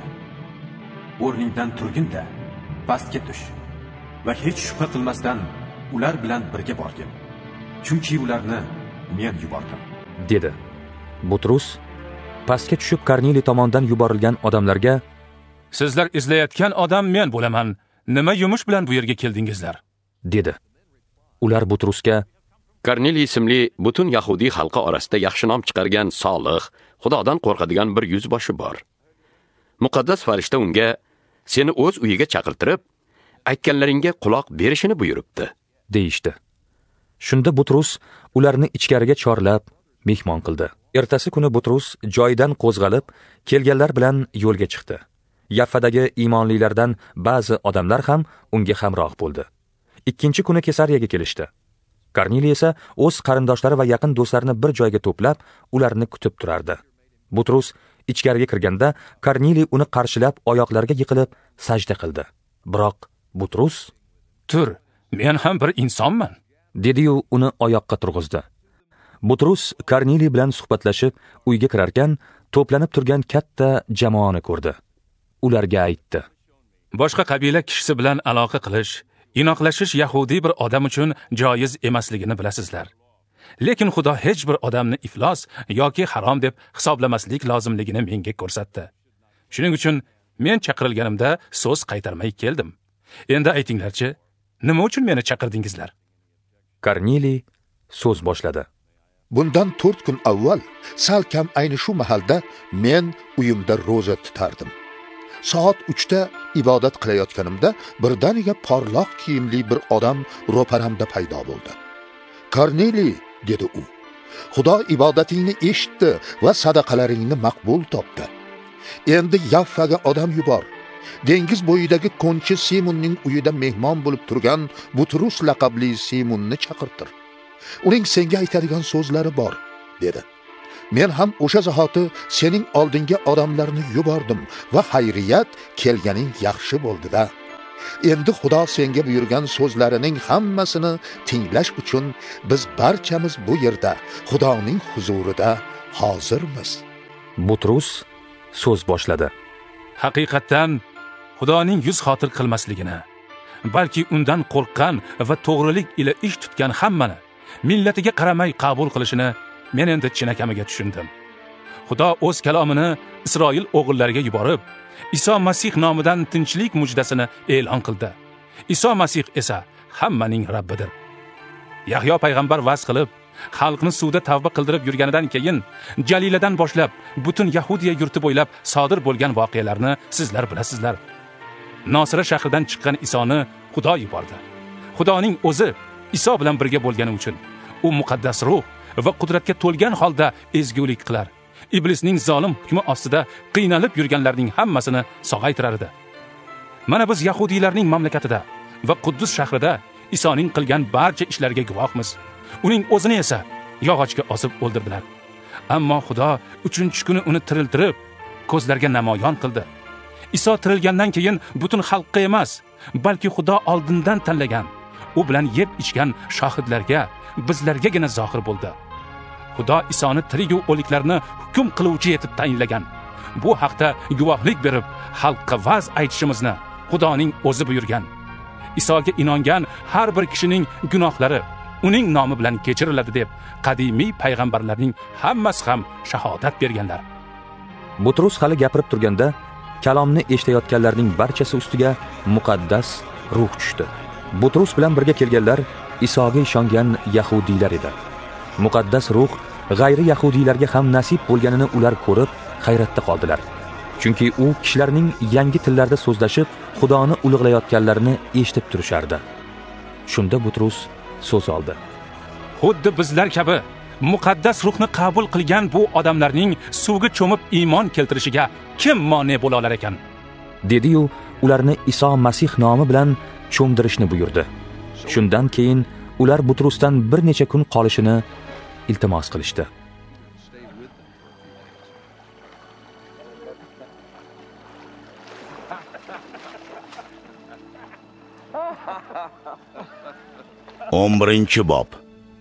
O'rningdan turgin-da, pastga tush va hech shubha qilmasdan ular bilan birga borgin. Chunki ularni men yubordim, dedi. Butrus pastga tushib Korniliy tomonidan yuborilgan odamlarga: Sizlar izlayotgan odam men bo'laman. Nima yumush bilan bu yerga keldingizlar? dedi. Ular Butrusga: Korniliy ismli butun Yahudiy xalqi orasida yaxshi nom chiqargan solih, Xudodan qo'rqadigan bir yuzboshi bor. Muqaddas farishta unga seni o'z uyiga chaqirtirib, aytganlaringga quloq berishini buyuribdi, deyishdi. Shunda Butrus ularni ichkariga chorlab mehmon qildi. Ertasi kuni Butrus joyidan qo'zg'alib, kelganlar bilan yo'lga chiqdi. Yaffadagi iymonlilardan ba'zi odamlar ham unga hamroh bo'ldi. Ikkinchi kuni Kesariyaga kelishdi. Korniliy esa o'z qarindoshlari va yaqin do'stlarini bir joyga to'plab, ularni kutib turardi. Butrus ichkariga kirganda Korniliy uni qarshilab, oyoqlariga yiqilib sajda qildi. Biroq Butrus: "Tur, men ham bir insonman", dedi-yu uni oyoqqa turg'izdi. Butrus Korniliy bilan suhbatlashib uyga kirarkan, to'planib turgan katta jamoani ko'rdi. Ularga aytdi: "Boshqa qabila kishisi bilan aloqa qilish, inoqlashish yahudiy bir odam uchun joiz emasligini bilasizlar. Lekin Xudo hech bir odamni iflos yoki harom deb hisoblamaslik lozimligini menga ko'rsatdi. Shuning uchun men chaqirilganimda so'z qaytarmay keldim. Endi aytinglarchi, nima uchun meni chaqirdingizlar?" Korniliy so'z boshladi. Bundan to'rt kun avval salkam ayni shu mahalda men uyimda roza tutardim. Soat uchda ibodat qilayotganimda birdaniga porloq kiyimli bir odam ro'paramda paydo bo'ldi. "Korniliy", dedi u, "Xudo ibodatingni eshitdi va sadaqalaringni maqbul topdi. Endi Yaffaga odam yubor. Dengiz bo'yidagi konchi Simonning uyida mehmon bo'lib turgan Butrus laqabli Simonni chaqirtir. Uning senga aytadigan so'zlari bor, dedi. Men ham o'sha zahoti sening oldinga odamlarni yubordim va xayriyat kelganing yaxshi bo'ldi-da. Endi Xudo senga buyurgan so'zlarining hammasini tinglash uchun biz barchamiz bu yerda Xudoning huzurida hozirmiz. Butrus so'z boshladi. Haqiqatan Xudoning yuz xotir qilmasligini, balki undan qo'rqqan va to'g'rilik ila ish tutgan hammani millatiga qaramay qabul qilishini men endi chinakamiga tushundim. Xudo o'z kalomini Isroil o'g'illariga yuborib, Iso Masih nomidan tinchlik mujdasini e'lon qildi. Iso Masih esa hammaning Rabbidir. Yahyo payg'ambar va'z qilib, xalqni suvda tavba qildirib yurganidan keyin Jaliladan boshlab butun Yahudiya yurti bo'ylab sodir bo'lgan voqealarni sizlar bilasizlar. Nosira shahridan chiqqan Isoni Xudo yubordi. Xudoning o'zi Iso bilan birga bo'lgani uchun u muqaddas ruh va qudratga to'lgan holda ezgulik qilar. Iblisning zolim hukmi ostida qiynalib yurganlarning hammasini sog'aytirar edi. Mana biz Yahudiylarning mamlakatida va Quddus shahrida Isoning qilgan barcha ishlariga guvohmiz. Uning o'zini esa yog'ochga osib o'ldirdilar. Ammo Xudo uchinchi kuni uni tiriltirib, ko'zlarga namoyon qildi. Iso tirilgandan keyin butun xalqqa emas, balki Xudo oldindan tanlagan, u bilan yeb ichgan shohidlarga, bizlargagina zohir bo'ldi. Xudo Isoni tirik va o'liklarni hukm qiluvchi etib tayinlagan. Bu haqda guvohlik berib, xalqqa va'z aytishimizni Xudoning o'zi buyurgan. Isoga inongan har bir kishining gunohlari uning nomi bilan kechiriladi deb qadimiy payg'ambarlarning hammasi ham shahodat berganlar. Butrus hali gapirib turganda kalomni eshitayotganlarning barchasi ustiga muqaddas ruh tushdi. Butrus bilan birga kelganlar Isoga ishongan yahudiylar edi. Muqaddas ruh g'ayri yahudiylarga ham nasib bo'lganini ular ko'rib hayratda qoldilar. Chunki u kishilarning yangi tillarda so'zlashib, Xudoni ulug'layotganlarini eshitib turishardi. Shunda Butrus so'z oldi. Xuddi bizlar kabi muqaddas ruhni qabul qilgan bu odamlarning suvga cho'mib iymon keltirishiga kim mane bo'la olar ekan? Dedi-yu, ularni Iso Masih nomi bilan cho'mdirishni buyurdi. Shundan keyin ular Butrusdan bir necha kun qolishini iltimos qilishdi. o'n birinchi bob.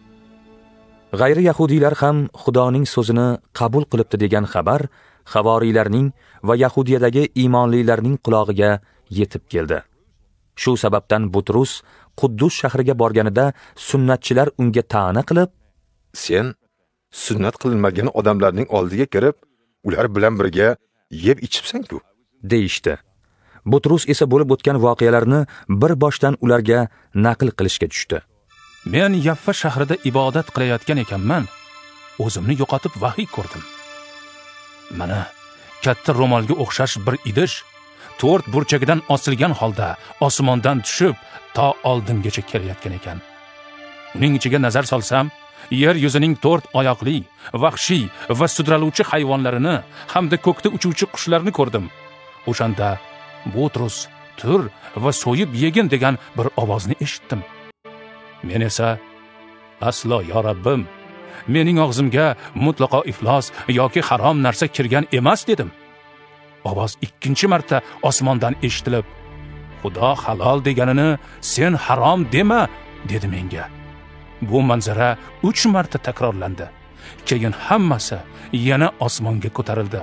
G'ayri yahudiylar ham Xudoning so'zini qabul qilibdi degan xabar havoriylarning va Yahudiyadagi iymonlilarning qulog'iga yetib keldi. Shu sababdan Butrus Quddus shahriga borganida sunnatchilar unga ta'na qilib, sen sunnat qilinmagan odamlarning oldiga kirib, ular bilan birga yeb ichibsan-ku, deyishdi. Butrus esa bo'lib o'tgan voqealarni bir boshdan ularga naql qilishga tushdi. Men Yaffa shahrida ibodat qilayotgan ekanman. O'zimni yo'qotib vahiy ko'rdim. Mana katta ro'molga o'xshash bir idish to'rt burchagidan osilgan holda osmondan tushib to oldimgacha kelayotgan ekan. Uning ichiga nazar solsam, yer yuzining to'rt oyoqli, vahshiy va sudraluvchi hayvonlarini hamda ko'kda uchuvchi qushlarni ko'rdim. O'shanda Butrus, tur va so'yib yegin degan bir ovozni eshitdim. Men esa aslo yo Rabbim, mening og'zimga mutlaqo iflos yoki harom narsa kirgan emas dedim. Ovoz ikkinchi marta osmondan eshitilib, Xudo halol deganini sen harom dema dedi menga. Bu manzara uch marta takrorlandi. Keyin hammasi yana osmonga ko'tarildi.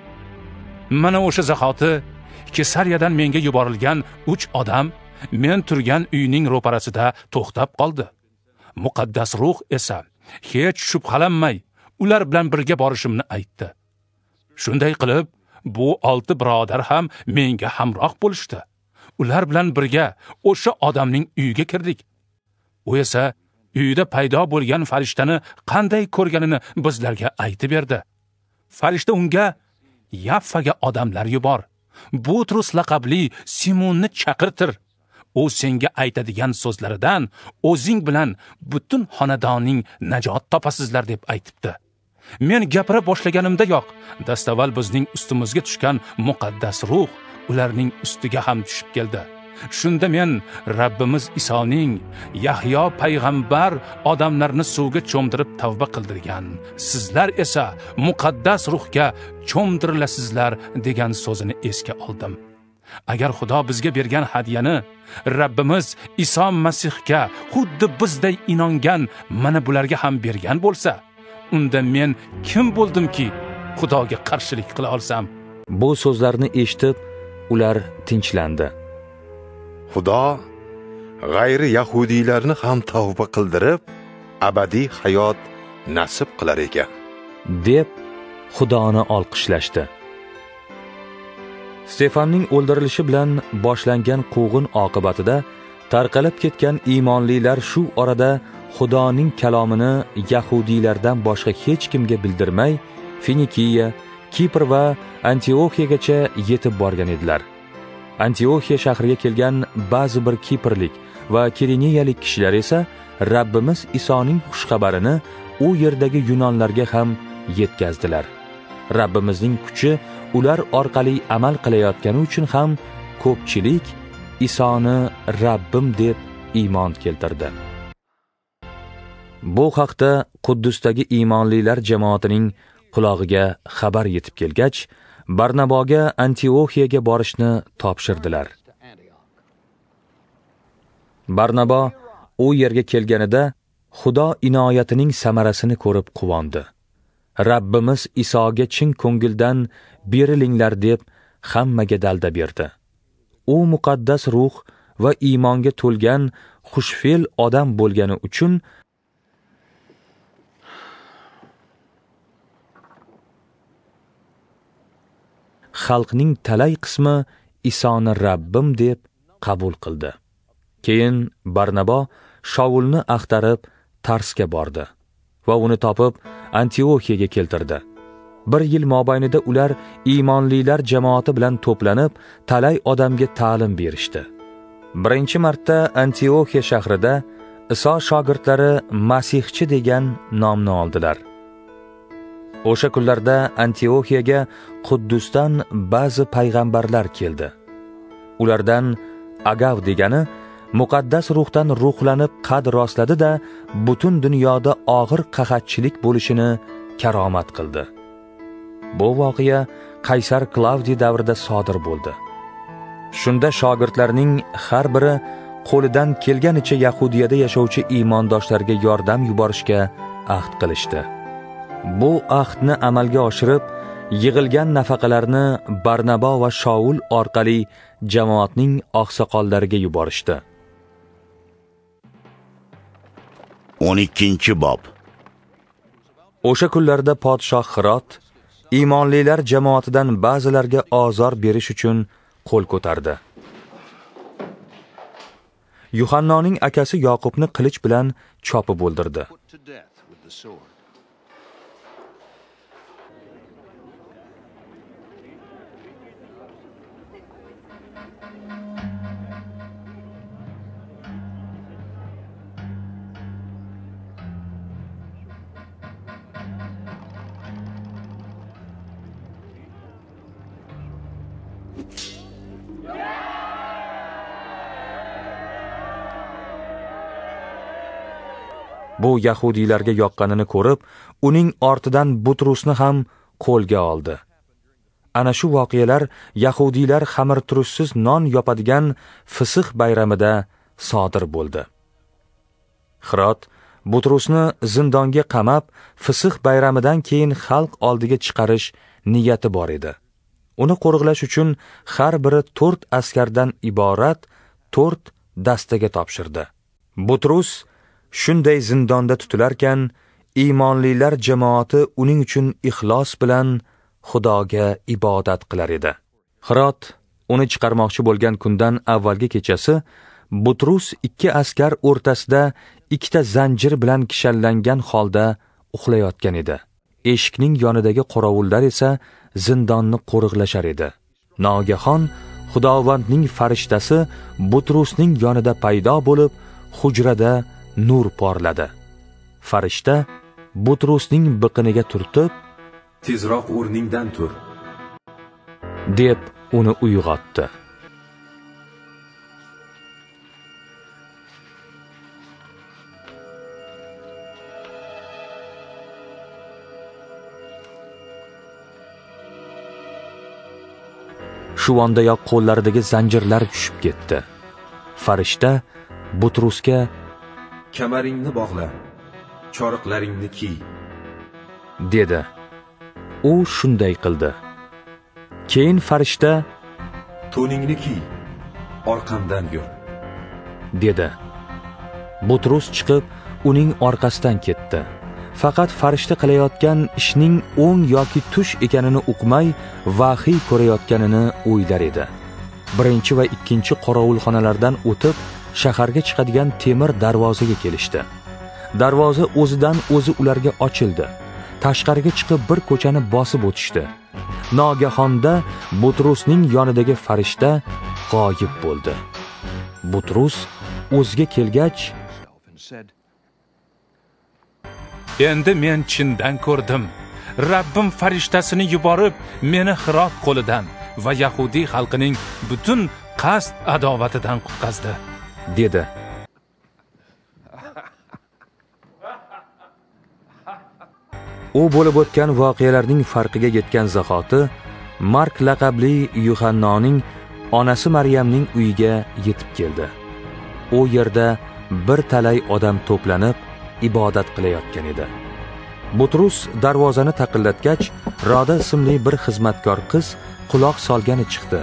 Mana o'sha zahoti Kesariyadan menga yuborilgan uch odam men turgan uyning ro'parasida to'xtab qoldi. Muqaddas ruh esa hech shubhalanmay ular bilan birga borishimni aytdi. Shunday qilib, bu olti birodar ham menga hamroh bo'lishdi. Ular bilan birga o'sha odamning uyiga kirdik. U esa uyda paydo bo'lgan farishtani qanday ko'rganini bizlarga aytib berdi. Farishta unga Yaffaga odamlar yubor. Butrus laqabli Simonni chaqirtir. U senga aytadigan so'zlaridan o'zing bilan butun xonadoning najot topasizlar deb aytibdi. Men gapira boshlaganimdayoq dastavval bizning ustimizga tushgan muqaddas ruh ularning ustiga ham tushib keldi. Shunda men Rabbimiz Isoning Yahyo payg'ambar odamlarni suvga cho'mdirib tavba qildirgan, sizlar esa muqaddas ruhga cho'mdirilasizlar degan so'zini esga oldim. Agar Xudo bizga bergan hadyani Rabbimiz Iso Masihga xuddi bizday inongan mana bularga ham bergan bo'lsa, unda men kim bo'ldimki Xudoga qarshilik qila olsam? Bu so'zlarni eshitib, ular tinchlandi. Xudo g'ayri yahudiylarni ham tavba qildirib, abadiy hayot nasib qilar ekan, deb Xudoni olqishlashdi. Stefanning o'ldirilishi bilan boshlangan quvg'in oqibatida tarqalib ketgan iymonlilar shu orada Xudoning kalomini yahudiylardan boshqa hech kimga bildirmay, Finikiya, Kipr va Antioxiyagacha yetib borgan edilar. Antioxiya shahriga kelgan ba'zi bir kiprlik va kireniyalik kishilar esa Rabbimiz Isoning xushxabarini u yerdagi yunonlarga ham yetkazdilar. Rabbimizning kuchi ular orqali amal qilayotgani uchun ham ko'pchilik Isoni Rabbim deb iymon keltirdi. Bu haqda Quddusdagi iymonlilar jamoatining qulog'iga xabar yetib kelgach, Barnaboga Antioxiyaga borishni topshirdilar. Barnabo u yerga kelganida Xudo inoyatining samarasini ko'rib quvondi. Rabbimiz Isoga chin ko'ngildan berilinglar deb hammaga dalda berdi. U muqaddas ruh va iymonga to'lgan xushfe'l odam bo'lgani uchun xalqning talay qismi Isoni Rabbim deb qabul qildi. Keyin Barnabo Shaulni axtarib Tarsga bordi va uni topib Antioxiyaga keltirdi. Bir yil mobaynida ular iymonlilar jamoati bilan to'planib, talay odamga ta'lim berishdi. Birinchi marta Antioxiya shahrida Iso shogirdlari Masihchi degan nomni oldilar. O'sha kunlarda Antioxiyaga Quddusdan ba'zi payg'ambarlar keldi. Ulardan Agav degani muqaddas ruhdan ruhlanib qad rostladi-da, butun dunyoda og'ir qahatchilik bo'lishini karomat qildi. Bu voqea Qaysar Klavdiy davrida sodir bo'ldi. Shunda shogirdlarning har biri qo'lidan kelganicha Yahudiyada yashovchi iymondoshlarga yordam yuborishga ahd qilishdi. Bu ahdni amalga oshirib, yig'ilgan nafaqalarni Barnabo va Shaul orqali jamoatning oqsoqollariga yuborishdi. o'n ikkinchi bob. O'sha kunlarda podshoh Xirot iymonlilar jamoatidan ba'zilarga ozor berish uchun qo'l ko'tardi. Yuhannoning akasi Yoqubni qilich bilan chopib o'ldirdi. Bu yahudiylarga yoqqanini ko'rib, uning ortidan Butrusni ham qo'lga oldi. Ana shu voqealar yahudiylar xamirturushsiz non yopadigan Fisix bayramida sodir bo'ldi. Xirot Butrusni zindonga qamab, Fisix bayramidan keyin xalq oldiga chiqarish niyati bor edi. Uni qo'riqlash uchun har biri to'rt askardan iborat to'rt dastaga topshirdi. Butrus shunday zindonda tutilarkan, iymonlilar jamoati uning uchun ixlos bilan Xudoga ibodat qilar edi. Xirot uni chiqarmoqchi bo'lgan kundan avvalgi kechasi Butrus ikki askar o'rtasida ikkita zanjir bilan kishanlangan holda uxlayotgan edi. Eshikning yonidagi qorovullar esa zindonni qo'riqlashar edi. Nogahon Xudovandning farishtasi Butrusning yonida paydo bo'lib, hujrada nur porladi. Farishta Butrusning biqiniga turtib, tezroq o'rningdan tur, deb uni uyg'otdi. Shu ondayoq qo'llaridagi zanjirlar tushib ketdi. Farishta Butrusga kamaringni bog'la, choriqlaringni kiy, dedi. U shunday qildi. Keyin farishta to'ningni kiy, orqamdan yur, dedi. Butrus chiqib uning orqasidan ketdi. Faqat farishta qilayotgan ishning o'ng yoki tush ekanini uqmay, vahiy ko'rayotganini o'ylar edi. Birinchi va ikkinchi qorovulxonalardan o'tib, shaharga chiqadigan temir darvozaga kelishdi. Darvoza o'zidan o'zi ularga ochildi. Tashqariga chiqib bir ko'chani bosib o'tishdi. Nogahonda Butrusning yonidagi farishta g'oyib bo'ldi. Butrus o'ziga kelgach, endi men chindan ko'rdim. Rabbim farishtasini yuborib, meni Hirot qo'lidan va Yahudiy xalqining butun qasd adovatidan qutqazdi, dedi. U bo'lib o'tgan voqealarning farqiga yetgan zahoti Mark laqabli Yuhannoning onasi Maryamning uyiga yetib keldi. U yerda bir talay odam to'planib ibodat qilayotgan edi. Butrus darvozani taqillatgach, Roda ismli bir xizmatkor qiz quloq solgani chiqdi.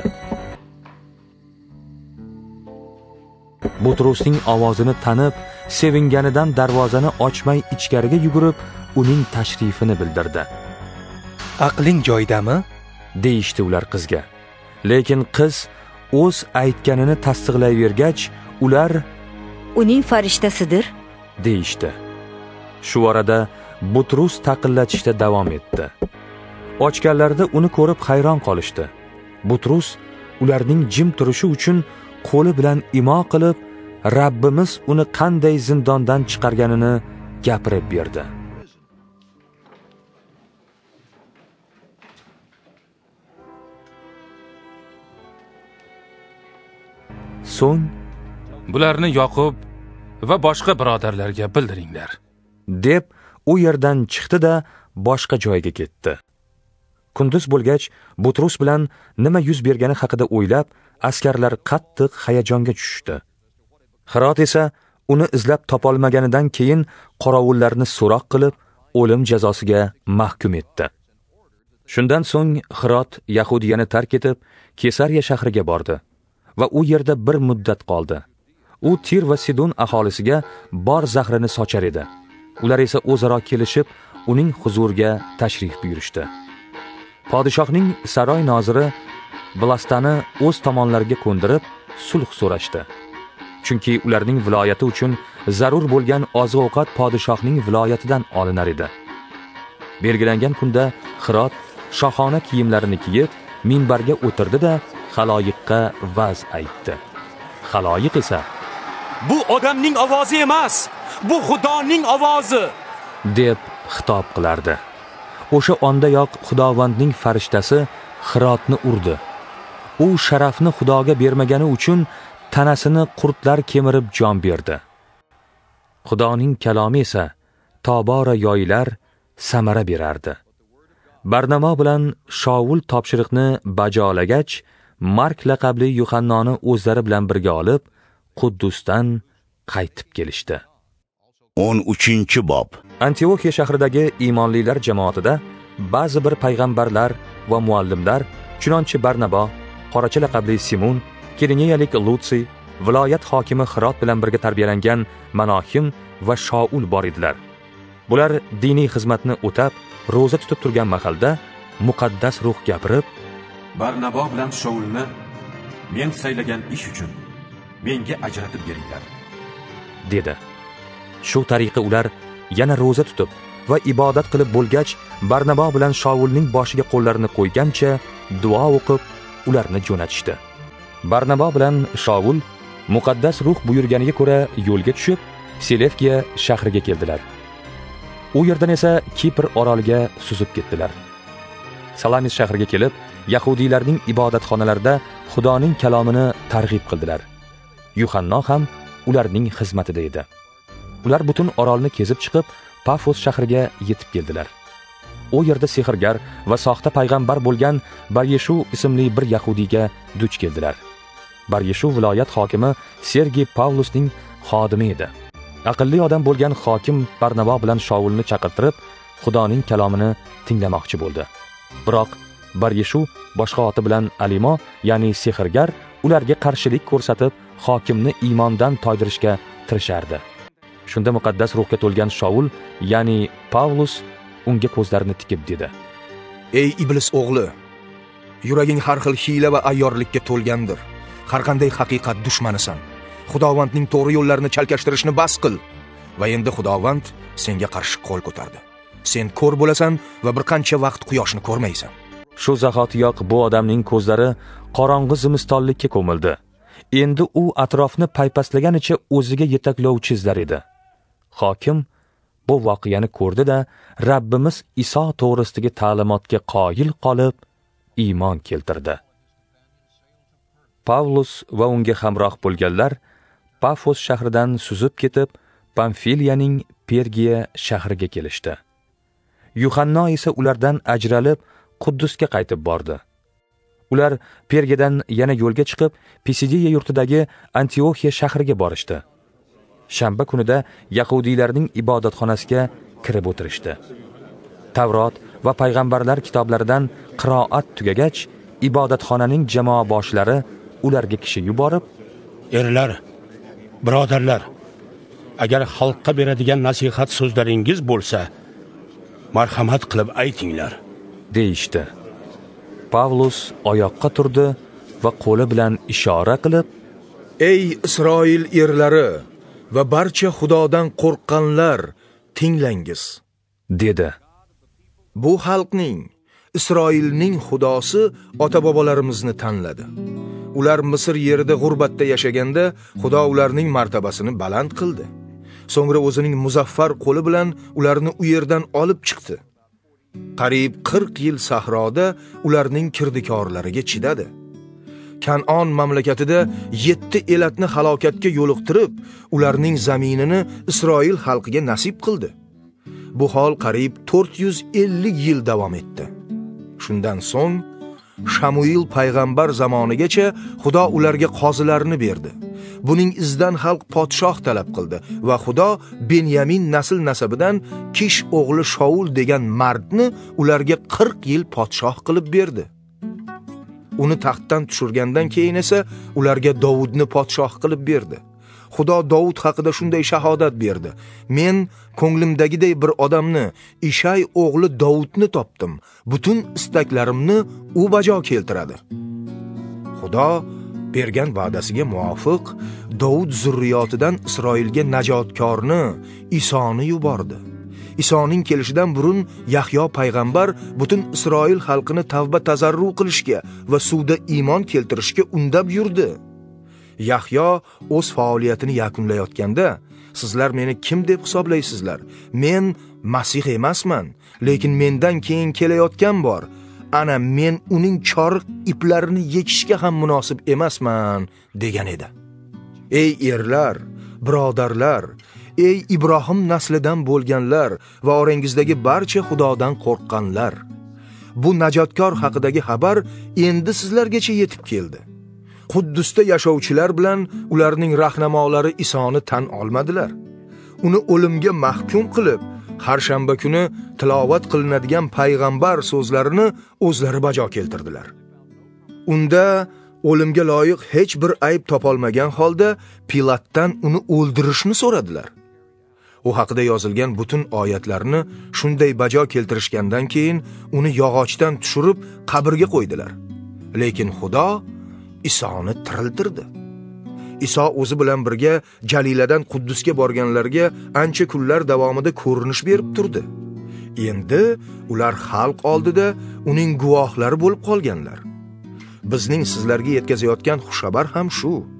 Butrusning ovozini tanib, sevinganidan darvozani ochmay ichkariga yugurib, uning tashrifini bildirdi. Aqling joyidami? deyishdi ular qizga. Lekin qiz o'z aytganini tasdiqlayvergach, ular uning farishtasidir, deyishdi. Shu orada Butrus taqillatishda davom etdi. Ochganlarda uni ko'rib hayron qolishdi. Butrus ularning jim turishi uchun qo'li bilan imo qilib, Rabbimiz uni qanday zindondan chiqarganini gapirib berdi. So'ng bularni Yoqub va boshqa birodarlarga bildiringlar, deb u yerdan chiqdi-da boshqa joyga ketdi. Kunduz bo'lgach, Butrus bilan nima yuz bergani haqida o'ylab, askarlar qattiq hayajonga tushishdi. Hirot esa uni izlab topolmaganidan keyin qorovullarni so'roq qilib, o'lim jazosiga mahkum etdi. Shundan so'ng Hirot Yahudiyani tark etib, Kesariya shahriga bordi va u yerda bir muddat qoldi. U Tir va Sidon aholisiga bor zahrini sochar edi. Ular esa o'zaro kelishib, uning huzuriga tashrif buyurishdi. Podshohning saroy noziri Blastani o'z tomonlariga ko'ndirib, sulh so'rashdi. Chunki ularning viloyati uchun zarur bo'lgan oziq-ovqat podshohning viloyatidan olinar edi. Belgilangan kunda Hirot shohona kiyimlarini kiyib, minbarga o'tirdi-da, xaloyiqqa va'z aytdi. Xaloyiq esa bu odamning ovozi emas, bu Xudoning ovozi, deb xitob qilardi. O'sha ondayoq Xudovandning farishtasi Hirotni urdi. U sharafni Xudoga bermagani uchun tanasini qurtlar kemirib jon berdi. Xudoning kalomi esa tobora yoyilar, samara berardi. Barnamo bilan Shovul topshiriqni bajolagach, Mark laqabli Yuhannoni o'zlari bilan birga olib, Quddusdan qaytib kelishdi. o'n uchinchi bob. Antioxiya shahridagi iymonlilar jamoatida ba'zi bir payg'ambarlar va muallimlar, chunonchi Barnabo, Qoracha laqabli Simon, Kirineyalik Lutsi, viloyat hokimi Hirot bilan birga tarbiyalangan Manohim va Shaul bor edilar. Bular diniy xizmatni o'tab, roza tutib turgan mahalda muqaddas ruh gapirib, Barnabo bilan Shaulni men saylagan ish uchun menga ajratib beringlar, dedi. Shu tariqa ular yana roza tutib va ibodat qilib bo'lgach, Barnabo bilan Shaulning boshiga qo'llarini qo'ygancha duo o'qib, ularni jo'natishdi. Barnabo bilan Shaul muqaddas ruh buyurganiga ko'ra yo'lga tushib, Selevkiya shahriga keldilar. U yerdan esa Kipr oroliga suzib ketdilar. Salamis shahriga kelib, yahudiylarning ibodatxonalarida Xudoning kalomini targ'ib qildilar. Yuhanno ham ularning xizmatida edi. Ular butun orolni kezib chiqib, Pafos shahriga yetib keldilar. U yerda sehrgar va soxta payg'ambar bo'lgan Baryeshu ismli bir yahudiyga duch keldilar. Baryeshu viloyat hokimi Sergiy Pavlusning xodimi edi. Aqlli odam bo'lgan hokim Barnabo bilan Shaulni chaqirtirib, Xudoning kalomini tinglamoqchi bo'ldi. Biroq Baryeshu boshqa oti bilan Alimo, ya'ni sehrgar, ularga qarshilik ko'rsatib, hokimni iymondan toydirishga tirishardi. Shunda muqaddas ruhga to'lgan Shaul, ya'ni Pavlus unga ko'zlarini tikib dedi: "Ey iblis o'g'li, yuraging har xil hiyla va ayyorlikka to'lgandir. Har qanday haqiqat dushmanisan. Xudovandning to'g'ri yo'llarini chalkashtirishni bas qil. Va endi Xudovand senga qarshi qo'l ko'tardi. Sen ko'r bo'lasan va bir qancha vaqt quyoshni ko'rmaysan." Shu zahotiyoq bu odamning ko'zlari qorong'i zimistonlikka ko'mildi. Endi u atrofni paypaslaganicha o'ziga yetaklovchi izlar edi. Hokim bu voqeani ko'rdi-da, Rabbimiz Iso to'g'risidagi ta'limotga qoyil qolib, iymon keltirdi. Pavlus va unga hamroh bo'lganlar Pafos shahridan suzib ketib, Pamfiliyaning Pergiya shahriga kelishdi. Yuhanno esa ulardan ajralib, Quddusga qaytib bordi. Ular Pergiyadan yana yo'lga chiqib, Pisidiya yurtidagi Antioxiya shahriga borishdi. Shanba kunida yahudiylarning ibodatxonasiga kirib o'tirishdi. Tavrot va payg'ambarlar kitoblaridan qiroat tugagach, ibodatxonaning jamoa boshlari ularga kishi yuborib, "Erlar, birodarlar, agar xalqqa beradigan nasihat so'zlaringiz bo'lsa, marhamat qilib aytinglar", deyishdi. Pavlus oyoqqa turdi va qo'li bilan ishora qilib, "Ey Isroil erlari va barcha Xudodan qo'rqqanlar, tinglangiz", dedi. "Bu xalqning, Isroilning Xudosi ota-bobolarimizni tanladi. Ular Misr yerida g'urbatda yashaganda Xudo ularning martabasini baland qildi. So'ngra o'zining muzaffar qo'li bilan ularni u yerdan olib chiqdi. Qariyb qirq yil sahroda ularning kirdikorlariga chidadi. Kanon mamlakatida yetti elatni halokatga yo'liqtirib, ularning zaminini Isroil xalqiga nasib qildi. Bu hol qariyb to'rt yuz ellik yil davom etdi. Shundan so'ng Shamuil payg'ambar zamonigacha Xudo ularga qozilarni berdi. Buning izidan xalq podshoh talab qildi va Xudo Benyamin nasl nasabidan Kish o'g'li Shaul degan mardni ularga qirq yil podshoh qilib berdi. Uni taxtdan tushirgandan keyin esa ularga Davudni podshoh qilib berdi. Xudo Davud haqida shunday shahodat berdi: "Men ko'nglimdagiday bir odamni, Ishay o'g'li Davudni topdim. Butun istaklarimni u bajo keltiradi." Xudo bergan va'dasiga muvofiq Davud zurriyotidan Isroilga najotkorni, Isoni yubordi. Isoning kelishidan burun Yahyo payg'ambar butun Isroil xalqini tavba tazarru qilishga va suvda iymon keltirishga undab yurdi. Yahyo o'z faoliyatini yakunlayotganda, "Sizlar meni kim deb hisoblaysizlar? Men Masih emasman, lekin mendan keyin kelayotgan bor. Ana men uning choriq iplarini yechishga ham munosib emasman", degan edi. Ey erlar, birodarlar, ey Ibrohim naslidan bo'lganlar va orangizdagi barcha Xudodan qo'rqqanlar, bu najotkor haqidagi xabar endi sizlargacha yetib keldi. Quddusda yashovchilar bilan ularning rahnamolari Isoni tan olmadilar. Uni o'limga mahkum qilib, har shanba kuni tilovat qilinadigan payg'ambar so'zlarini o'zlari bajo keltirdilar. Unda o'limga loyiq hech bir ayb topolmagan holda Pilatdan uni o'ldirishni so'radilar. U haqida yozilgan butun oyatlarni shunday bajo keltirishgandan keyin uni yog'ochdan tushirib qabrga qo'ydilar. Lekin Xudo Isoni tiriltirdi. Iso o'zi bilan birga Jaliladan Quddusga borganlarga ancha kunlar davomida ko'rinish berib turdi. Endi ular xalq oldida uning guvohlari bo'lib qolganlar. Bizning sizlarga yetkazayotgan xushxabar ham shu.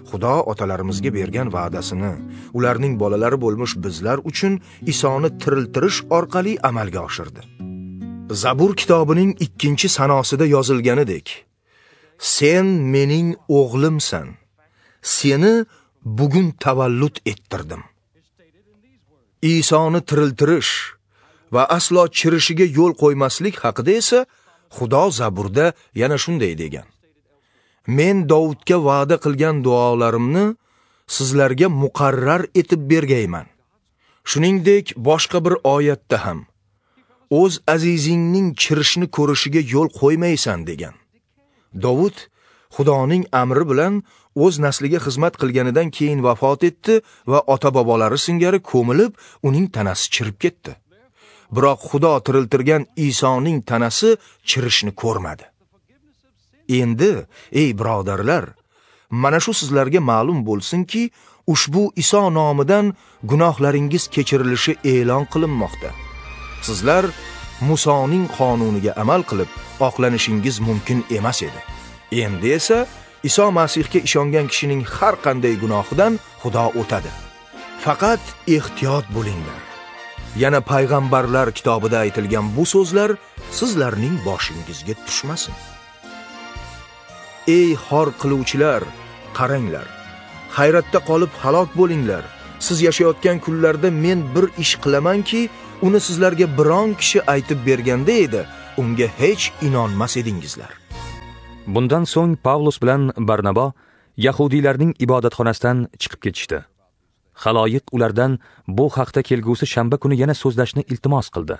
Xudo otalarimizga bergan va'dasini ularning bolalari bo'lmuş bizlar uchun Isoni tiriltirish orqali amalga oshirdi. Zabur kitobining ikkinchi sanosida yozilganidek: Sen mening o'g'limsan. Seni bugun tavallud ettirdim. Isoni tiriltirish va aslo chirishiga yo'l qo'ymaslik haqida esa Xudo Zaburda yana shunday degan: Men Davudga va'da qilgan duolarimni sizlarga muqarrar etib bergayman. Shuningdek, boshqa bir oyatda ham o'z azizingning chirishni ko'rishiga yo'l qo'ymaysan degan. Davud Xudoning amri bilan o'z nasliga xizmat qilganidan keyin vafot etdi va ota-bobolari singari ko'milib, uning tanasi chirib ketdi. Biroq Xudo tiriltirgan Isoning tanasi chirishni ko'rmadi. Endi, ey birodarlar, mana shu sizlarga ma'lum bo'lsinki, ushbu Iso nomidan gunohlaringiz kechirilishi e'lon qilinmoqda. Sizlar Musoning qonuniga amal qilib oqlanishingiz mumkin emas edi. Endi esa Iso Masihga ishongan kishining har qanday gunohidan Xudo o'tadi. Faqat ehtiyot bo'linglar. Yana payg'ambarlar kitobida aytilgan bu so'zlar sizlarning boshingizga tushmasin. Ey xor qiluvchilar, qaranglar. Hayratda qolib halok bo'linglar. Siz yashayotgan kunlarda men bir ish qilamanki, uni sizlarga biron kishi aytib berganda edi, unga hech inonmas edingizlar. Bundan so'ng Pavlus bilan Barnabo Yahudiylarning ibodatxonasidan chiqib ketishdi. Xaloyiq ulardan bu haqda kelgusi shanba kuni yana so'zlashni iltimos qildi.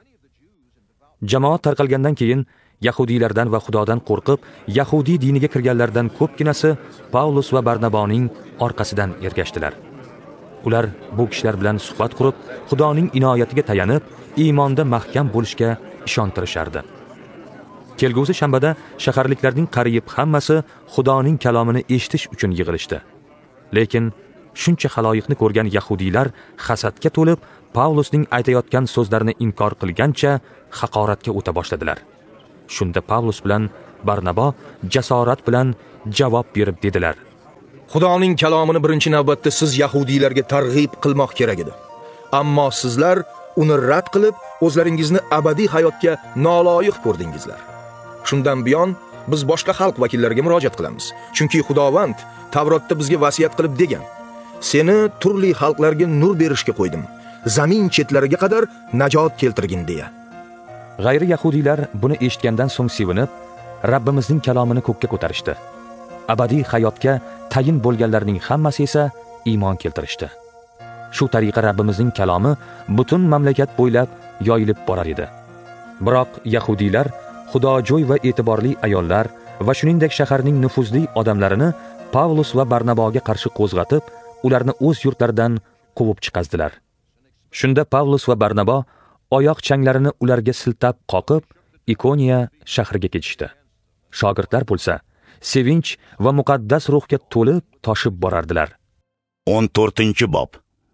Jamoat tarqalgandan keyin Yahudiylardan va Xudodan qo'rqib, Yahudiy diniga kirganlardan ko'pginasi Pavlus va Barnaboning orqasidan ergashdilar. Ular bu kishilar bilan suhbat qurib, Xudoning inoyatiga tayanib, iymonda mahkam bo'lishga ishontirishardi. Kelgusi shanbada shaharliklarning qariyb hammasi Xudoning kalomini eshitish uchun yig'ilishdi. Lekin shuncha xaloyiqni ko'rgan yahudiylar hasadga to'lib, Pavlusning aytayotgan so'zlarini inkor qilgancha haqoratga o'ta boshladilar. Shunda Pavlus bilan Barnabo jasorat bilan javob berib dedilar: Xudoning kalomini birinchi navbatda siz yahudiylarga targ'ib qilmoq kerak edi. Ammo sizlar uni rad qilib, o'zlaringizni abadiy hayotga noloyiq ko'rdingizlar. Shundan buyon biz boshqa xalq vakillariga murojaat qilamiz. Chunki Xudovand Tavrotda bizga vasiyat qilib degan: Seni turli xalqlarga nur berishga qo'ydim. Zamin chetlariga qadar najot keltirgin deya. G'ayri yahudiylar buni eshitgandan so'ng sevinib, Rabbimizning kalomini ko'kka ko'tarishdi. Abadiy hayotga tayin bo'lganlarning hammasi esa iymon keltirishdi. Shu tariqa Rabbimizning kalomi butun mamlakat bo'ylab yoyilib borar edi. Biroq yahudiylar xudojo'y va e'tiborli ayollar va shuningdek shaharning nufuzli odamlarini Pavlus va Barnaboga qarshi qo'zg'atib, ularni o'z yurtlaridan quvib chiqazdilar. Shunda Pavlus va Barnabo oyoq changlarini ularga siltab qoqib, Ikoniya shahriga ketishdi. Shogirdlar bo'lsa, sevinch va muqaddas ruhga to'lib toshib borardilar. o'n to'rtinchi bob.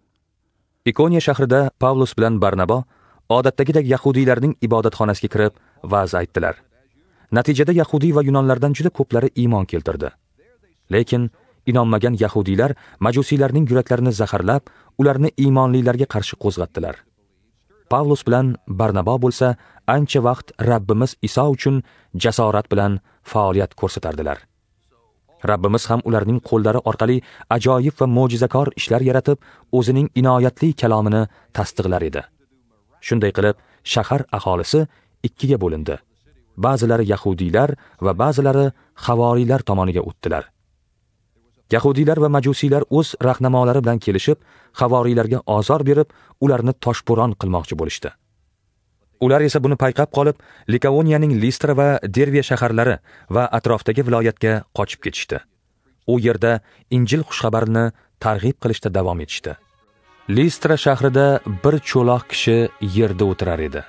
Ikoniya shahrida Pavlus bilan Barnabo odatdagidek yahudiylarning ibodatxonasiga kirib va'z aytdilar. Natijada yahudiy va yunonlardan juda ko'plari iymon keltirdi. Lekin inonmagan yahudiylar majusiylarning yuraklarini zaharlab, ularni iymonlilarga qarshi qo'zg'atdilar. Pavlus bilan Barnabo bo'lsa, ancha vaqt Rabbimiz Iso uchun jasorat bilan faoliyat ko'rsatardilar. Rabbimiz ham ularning qo'llari orqali ajoyib va mo'jizakor ishlar yaratib, o'zining inoyatli kalomini tasdiqlar edi. Shunday qilib, shahar aholisi ikkiga bo'lindi. Ba'zilari yahudiylar va ba'zilari havoriylar tomoniga o'tdilar. Yahudiylar va majusiylar o'z rahnamolari bilan kelishib, havoriylarga ozor berib, ularni toshbo'ron qilmoqchi bo'lishdi. Ular esa buni payqab qolib, Likavoniyaning Listra va Derviya shaharlari va atrofdagi viloyatga qochib ketishdi. U yerda Injil xushxabarini targ'ib qilishda davom etishdi. Listra shahrida bir cho'loq kishi yerda o'tirar edi.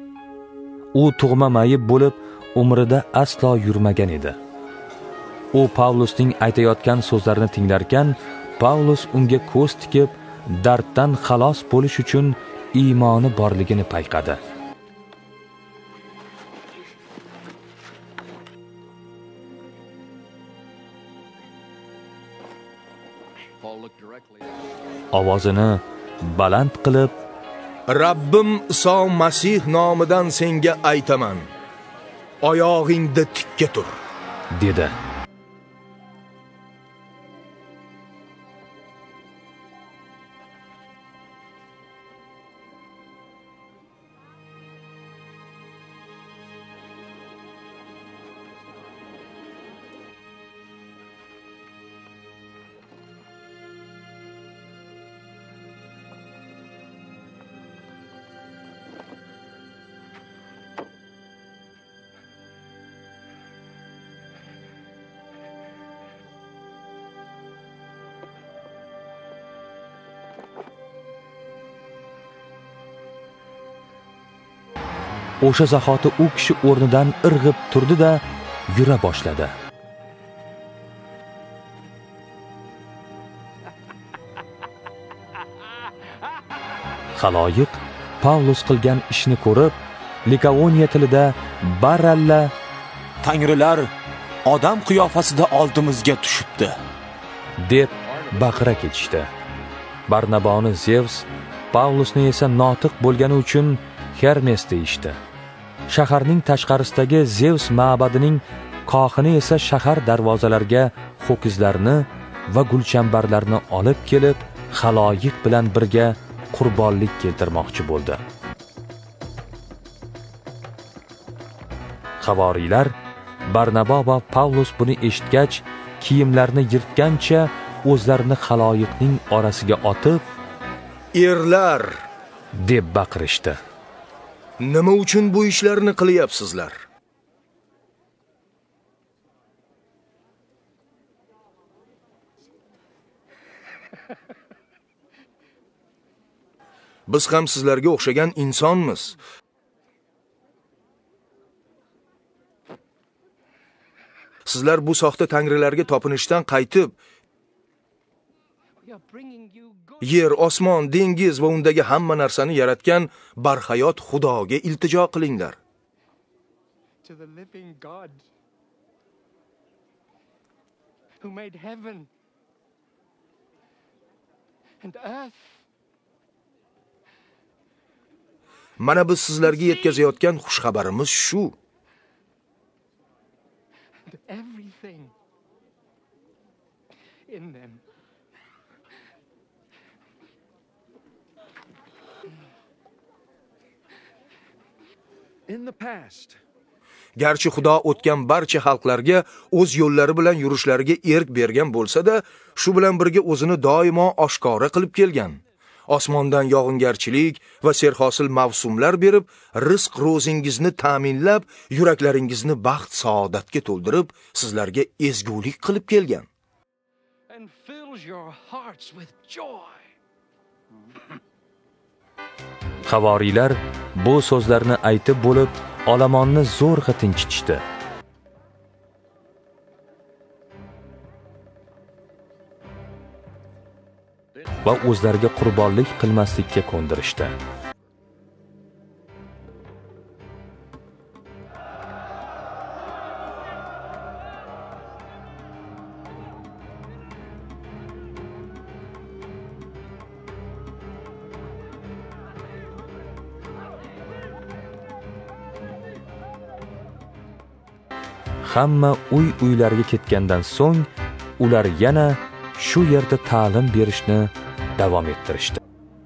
U tug'ma mayib bo'lib, umrida aslo yurmagan edi. U Pavlusning aytayotgan so'zlarini tinglarkan, Pavlus unga ko'z tikib, darddan xalos bo'lish uchun iymoni borligini payqadi. Ovozini baland qilib, Rabbim Iso Masih nomidan senga aytaman. Oyog'ingda tikka tur, dedi. O'sha zahoti u kishi o'rnidan irg'ib turdi-da, yura boshladi. Xaloyiq Pavlus qilgan ishni ko'rib, Likaoniya tilida baralla "Tangrilar odam qiyofasida oldimizga tushibdi" deb baqira ketishdi. Barnaboni Zevs, Pavlusni esa notiq bo'lgani uchun Hermes deyishdi. Shaharning tashqarisidagi Zevs ma'badining qohini esa shahar darvozalariga ho'kizlarni va gulchambarlarni olib kelib, xaloyiq bilan birga qurbonlik keltirmoqchi bo'ldi. Havoriylar Barnabo va Pavlus buni eshitgach, kiyimlarini yirtgancha o'zlarini xaloyiqning orasiga otib, "Erlar!" deb baqirishdi. Nima uchun bu ishlarni qilyapsizlar? Biz ham sizlarga o'xshagan insonmiz. Sizlar bu soxta tangrilarga topinishdan qaytib, yer, osmon, dengiz va undagi hamma narsani yaratgan barhayot Xudoga iltijo qilinglar. To the living God who made heaven and earth. Mana biz sizlarga yetkazayotgan xushxabarimiz shu. And everything in them. In the past, Garchi Xudo o'tgan barcha xalqlarga o'z yo'llari bilan yurishlariga erk bergan bo'lsa-da, shu bilan birga o'zini doimo oshkora qilib kelgan. Osmondan yog'ingarchilik va serhosil mavsumlar berib, rizq ro'zingizni ta'minlab, yuraklaringizni baxt saodatga to'ldirib, sizlarga ezgulik qilib kelgan. And fills your hearts with joy. Havoriylar bu so'zlarni aytib bo'lib, olamonni zo'rg'a tinchitishdi. Va o'zlariga qurbonlik qilmaslikka ko'ndirishdi. Hamma uy-uylariga ketgandan so'ng, ular yana shu yerda ta'lim berishni davom ettirishdi.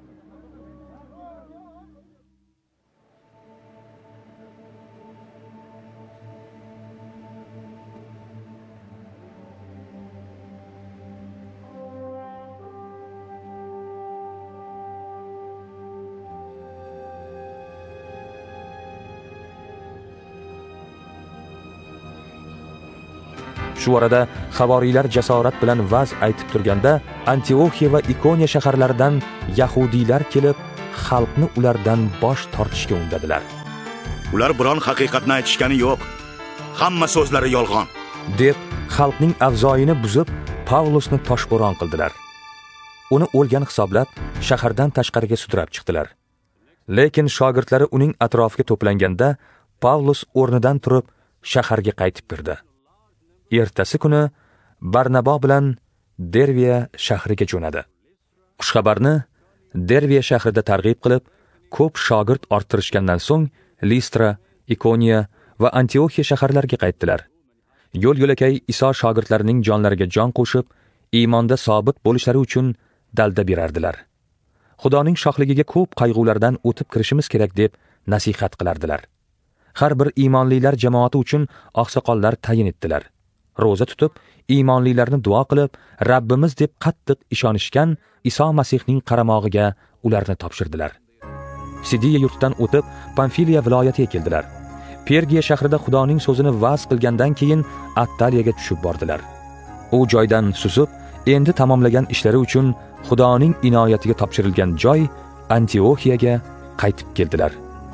Shu orada havoriylar jasorat bilan va'z aytib turganda, Antioxiya va Ikoniya shaharlaridan yahudiylar kelib, xalqni ulardan bosh tortishga undadilar. Ular biron haqiqatni aytishgani yo'q. Hamma so'zlari yolg'on, deb xalqning avzoyini buzib, Pavlusni toshbo'ron qildilar. Uni o'lgan hisoblab, shahardan tashqariga sudrab chiqdilar. Lekin shogirdlari uning atrofiga to'planganda, Pavlus o'rnidan turib shaharga qaytib kirdi. Ertasi kuni Barnabo bilan Derviya shahriga jo'nadi. Xushxabarni Derviya shahrida targ'ib qilib, ko'p shogird orttirishgandan so'ng Listra, Ikoniya va Antioxiya shaharlariga qaytdilar. Yo'l-yo'lakay Iso shogirdlarining jonlariga jon qo'shib, iymonda sobit bo'lishlari uchun dalda berardilar. Xudoning shohligiga ko'p qayg'ulardan o'tib kirishimiz kerak deb nasihat qilardilar. Har bir iymonlilar jamoati uchun oqsoqollar tayin etdilar. Roza tutib, iymonlilarni duo qilib, Rabbimiz deb qattiq ishonishgan Iso Masihning qaramog'iga ularni topshirdilar. Sidiya yurtidan o'tib, Pamfiliya viloyatiga keldilar. Pergiya shahrida Xudoning so'zini va'z qilgandan keyin Attaliyaga tushib bordilar. U joydan suzib, endi tamomlagan ishlari uchun Xudoning inoyatiga topshirilgan joy Antioxiyaga qaytib keldilar.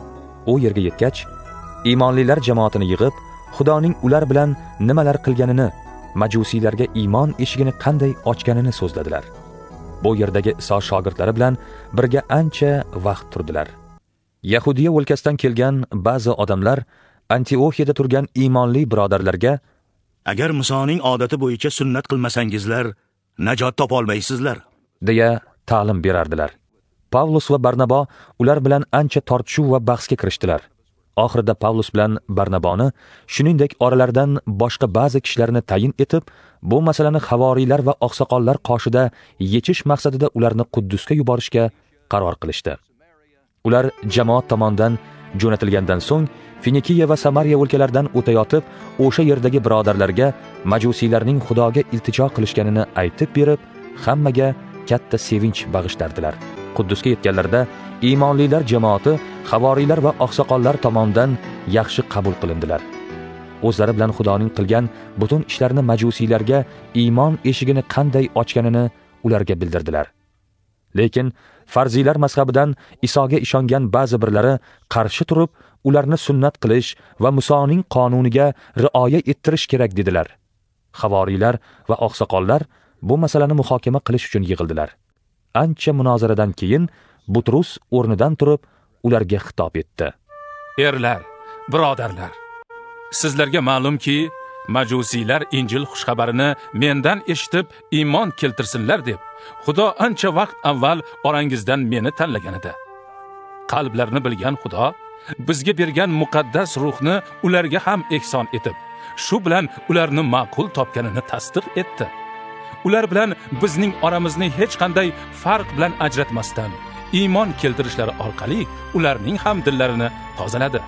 U yerga yetgach, iymonlilar jamoatini yig'ib, Xudoning ular bilan nimalar qilganini, majusiylarga iymon eshigini qanday ochganini so'zladilar. Bu yerdagi Iso shogirdlari bilan birga ancha vaqt turdilar. Yahudiya o'lkasidan kelgan ba'zi odamlar Antioxiyada turgan iymonli birodarlarga, agar Musoning odati bo'yicha sunnat qilmasangizlar, najot topa olmaysizlar, deya ta'lim berardilar. Pavlus va Barnabo ular bilan ancha tortishuv va bahsga kirishdilar. Oxirida Pavlus bilan Barnaboni, shuningdek oralaridan boshqa ba'zi kishilarni tayin etib, bu masalani havoriylar va oqsoqollar qoshida yechish maqsadida ularni Quddusga yuborishga qaror qilishdi. Ular jamoat tomonidan jo'natilgandan so'ng Finikiya va Samariya o'lkalaridan o'tayotib, o'sha yerdagi birodarlarga majusiylarning Xudoga iltijo qilishganini aytib berib, hammaga katta sevinch bag'ishlardilar. Quddusga yetganlarida iymonlilar jamoati havoriylar va oqsoqollar tomonidan yaxshi qabul qilindilar. O'zlari bilan Xudoning qilgan butun ishlarini majusiylarga iymon eshigini qanday ochganini ularga bildirdilar. Lekin farziylar mazhabidan Isoga ishongan ba'zi birlari qarshi turib, ularni sunnat qilish va Musoning qonuniga rioya ettirish kerak dedilar. Havoriylar va oqsoqollar bu masalani muhokama qilish uchun yig'ildilar. Ancha munozaradan keyin Butrus o'rnidan turib, ularga xitob etdi. Erlar, birodarlar, sizlarga ma'lumki, majusiylar Injil xushxabarini mendan eshitib iymon keltirsinlar deb Xudo ancha vaqt avval orangizdan meni tanlagan edi. Qalblarni bilgan Xudo bizga bergan muqaddas ruhni ularga ham ehson etib, shu bilan ularni ma'qul topganini tasdiq etdi. Ular bilan bizning oramizni hech qanday farq bilan ajratmasdan iymon keltirishlari orqali ularning ham dillarini tozaladi.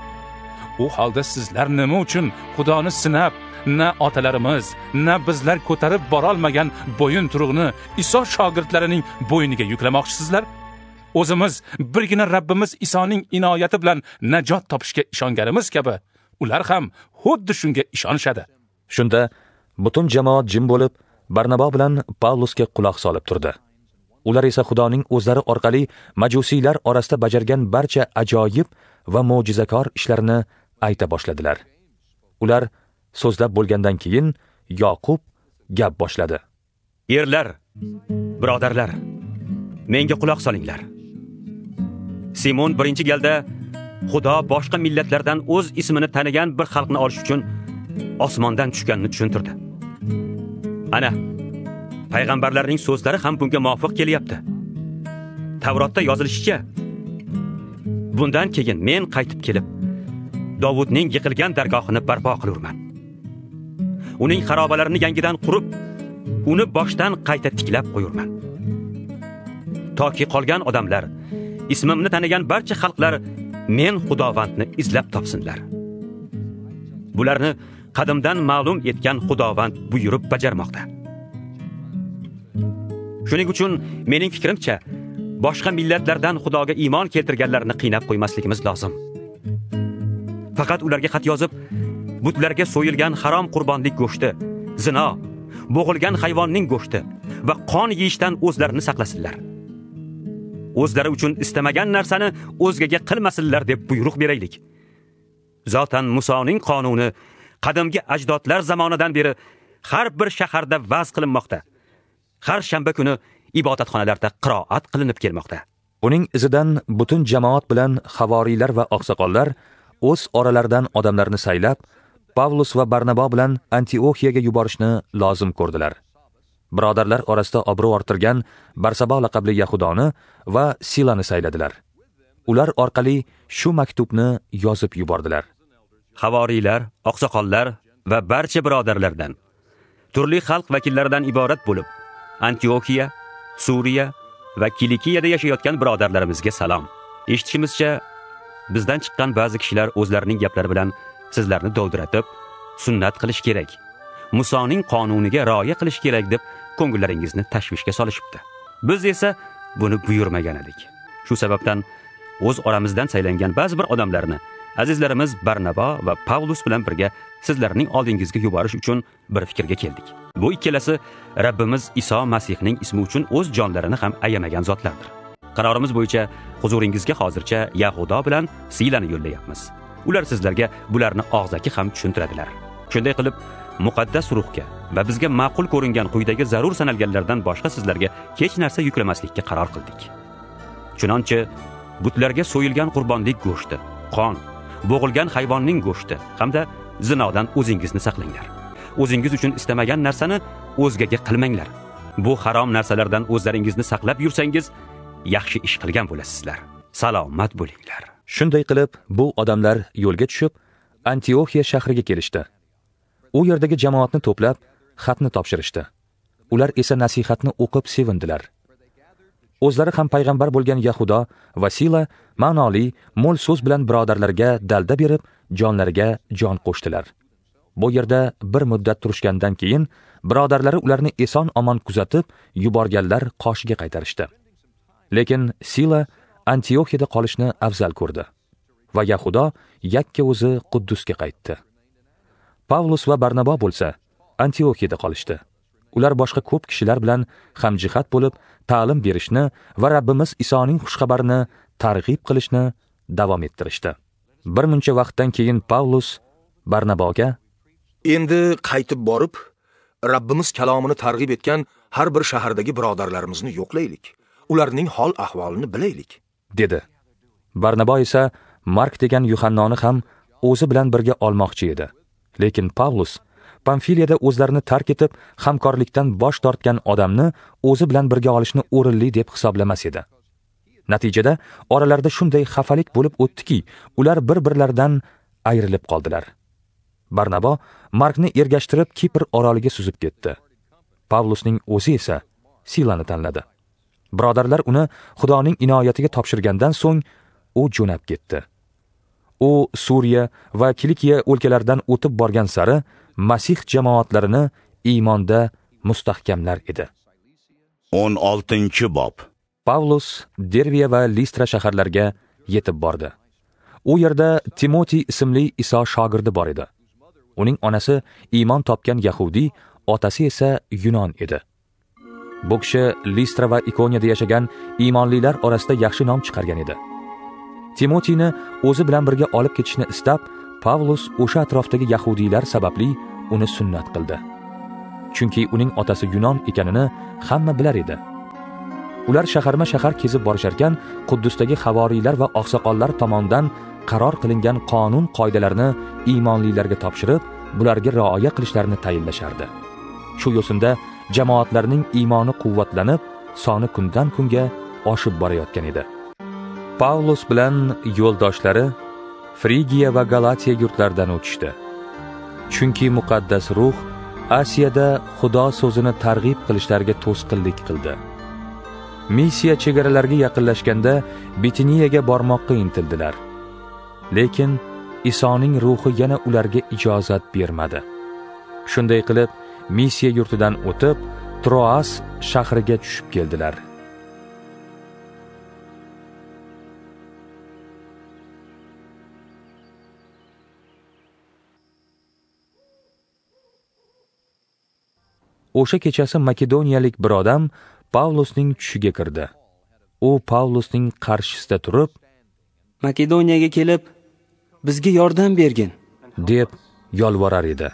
U holda sizlar nima uchun Xudoni sinab, na otalarimiz, na bizlar ko'tarib bora olmagan bo'yin turug'ini Iso shogirdlarining bo'yniga yuklamoqchisizlar? O'zimiz birgina Rabbimiz Isoning inoyati bilan najot topishga ishonganimiz kabi, ular ham xuddi shunga ishonishadi. Shunda butun jamoat jim bo'lib, Barnabo bilan Pavlusga quloq solib turdi. Ular esa Xudoning o'zlari orqali majusiylar orasida bajargan barcha ajoyib va mo'jizakor ishlarini ayta boshladilar. Ular so'zlab bo'lgandan keyin Yoqub gap boshladi. Erlar, birodarlar, menga quloq solinglar. Simon birinchi galda Xudo boshqa millatlardan o'z ismini tanigan bir xalqni olish uchun osmondan tushganini tushuntirdi. Ana, payg'ambarlarning so'zlari ham bunga muvofiq kelyapti. Tavrotda yozilishicha, bundan keyin men qaytib kelib, Davudning yiqilgan dargohini barpo qilurman. Uning xarobalarini yangidan qurib, uni boshdan qayta tiklab qo'yurman. Toki qolgan odamlar, ismimni tanigan barcha xalqlar men Xudovandni izlab topsinlar. Bularni qadimdan ma'lum etgan Xudovand buyurib bajarmoqda. Shuning uchun mening fikrimcha, boshqa millatlardan Xudoga iymon keltirganlarni qiynab qo'ymasligimiz lozim. Faqat ularga xat yozib, butlarga so'yilgan harom qurbonlik go'shti, zino, bo'g'ilgan hayvonning go'shti va qon yeyishdan o'zlarini saqlasinlar. O'zlari uchun istamagan narsani o'zgaga qilmasinlar deb buyruq beraylik. Zotan Musoning qonuni qadimgi ajdodlar zamonidan beri har bir shaharda va'z qilinmoqda. Har shanba kuni ibodatxonalarda qiroat qilinib kelmoqda. Uning izidan butun jamoat bilan havoriylar va oqsoqollar o'z oralaridan odamlarni saylab, Pavlus va Barnabo bilan Antioxiyaga yuborishni lozim ko'rdilar. Birodarlar orasida obro' orttirgan Barsabo laqabli Yahudoni va Silani sayladilar. Ular orqali shu maktubni yozib yubordilar. Havoriylar, oqsoqollar va barcha birodarlardan, turli xalq vakillaridan iborat bo'lib, Antioxiya, Suriya va Kilikiyada yashayotgan birodarlarimizga salom. Eshitishimizcha, bizdan chiqqan ba'zi kishilar o'zlarining gaplari bilan sizlarni dovdiratib, sunnat qilish kerak, Musoning qonuniga rioya qilish kerak deb ko'ngillaringizni tashvishga solishibdi. Biz esa buni buyurmagan edik. Shu sababdan o'z oramizdan saylangan ba'zi bir odamlarni azizlarimiz Barnabo va Pavlus bilan birga sizlarning oldingizga yuborish uchun bir fikrga keldik. Bu ikkalasi Rabbimiz Iso Masihning ismi uchun o'z jonlarini ham ayamagan zotlardir. Qarorimiz bo'yicha huzuringizga hozircha Yahudo bilan Silani yo'llayapmiz. Ular sizlarga bularni og'zaki ham tushuntiradilar. Shunday qilib, muqaddas ruhga va bizga ma'qul ko'ringan quyidagi zarur sanalganlardan boshqa sizlarga hech narsa yuklamaslikka qaror qildik. Chunonchi butlarga so'yilgan qurbonlik go'shti, qon, bo'g'ilgan hayvonning go'shti hamda zinodan o'zingizni saqlanglar. O'zingiz uchun istamagan narsani o'zgaga qilmanglar. Bu harom narsalardan o'zlaringizni saqlab yursangiz, yaxshi ish qilgan bo'lasizlar. Salomat bo'linglar. Shunday qilib, bu odamlar yo'lga tushib, Antioxiya shahriga kelishdi. U yerdagi jamoatni to'plab, xatni topshirishdi. Ular esa nasihatni o'qib sevindilar. O'zlari ham payg'ambar bo'lgan Yahudo va Sila ma'noli, mo'l so'z bilan birodarlarga dalda berib, jonlariga jon qo'shdilar. Bu yerda bir muddat turishgandan keyin birodarlari ularni eson-omon kuzatib, yuborganlar qoshiga qaytarishdi. Lekin Sila Antioxiyada qolishni afzal ko'rdi va Yahudo yakka o'zi Quddusga qaytdi. Pavlus va Barnabo bo'lsa Antioxiyada qolishdi. Ular boshqa ko'p kishilar bilan hamjihat bo'lib, ta'lim berishni va Rabbimiz Isoning xushxabarini targ'ib qilishni davom ettirishdi. Bir muncha vaqtdan keyin Pavlus Barnaboga: "Endi qaytib borib, Rabbimiz kalomini targ'ib etgan har bir shahardagi birodarlarimizni yo'qlaylik. Ularning hol ahvolini bilaylik", dedi. Barnabo esa Mark degan Yuhannoni ham o'zi bilan birga olmoqchi edi. Lekin Pavlus Pamfiliyada o'zlarini tark etib, hamkorlikdan bosh tortgan odamni o'zi bilan birga olishni o'rinli deb hisoblamas edi. Natijada oralarida shunday xafalik bo'lib o'tdiki, ular bir-birlaridan ayrilib qoldilar. Barnabo Markni ergashtirib Kipr oroliga suzib ketdi. Pavlusning o'zi esa Silani tanladi. Birodarlar uni Xudoning inoyatiga topshirgandan so'ng u jo'nab ketdi. U Suriya va Kilikiya o'lkalaridan o'tib borgan sari Masih jamoatlarini iymonda mustahkamlar edi. o'n oltinchi bob. Pavlus Derviya va Listra shaharlariga yetib bordi. U yerda Timoti ismli Iso shogirdi bor edi. Uning onasi iymon topgan Yahudi, otasi esa Yunon edi. Bu kishi Listra va Ikoniyada yashagan iymonlilar orasida yaxshi nom chiqargan edi. Timotini o'zi bilan birga olib ketishni istab, Pavlus o'sha atrofdagi yahudiylar sababli uni sunnat qildi. Chunki uning otasi Yunon ekanini hamma bilar edi. Ular shaharma-shahar kezib borisharkan, Quddusdagi havoriylar va oqsoqollar tomonidan qaror qilingan qonun qoidalarni iymonlilarga topshirib, bularga rioya qilishlarini tayinlashardi. Shu yo'sinda jamoatlarning iymoni quvvatlanib, soni kundan kunga oshib borayotgan edi. Pavlus bilan yo'ldoshlari Frigiya va Galatiya yurtlaridan o'tishdi. Chunki muqaddas ruh Asiyada Xudo so'zini targ'ib qilishlariga to'sqinlik qildi. Missiya chegaralariga yaqinlashganda Bitiniyaga bormoqqa intildilar. Lekin Isoning ruhi yana ularga ijozat bermadi. Shunday qilib, missiya yurtidan o'tib, Troas shahriga tushib keldilar. O'sha kechasi makedoniyalik bir odam Pavlusning tushiga kirdi. U Pavlusning qarshisida turib, Makedoniyaga kelib, bizga yordam bergin, deb yolvorar edi.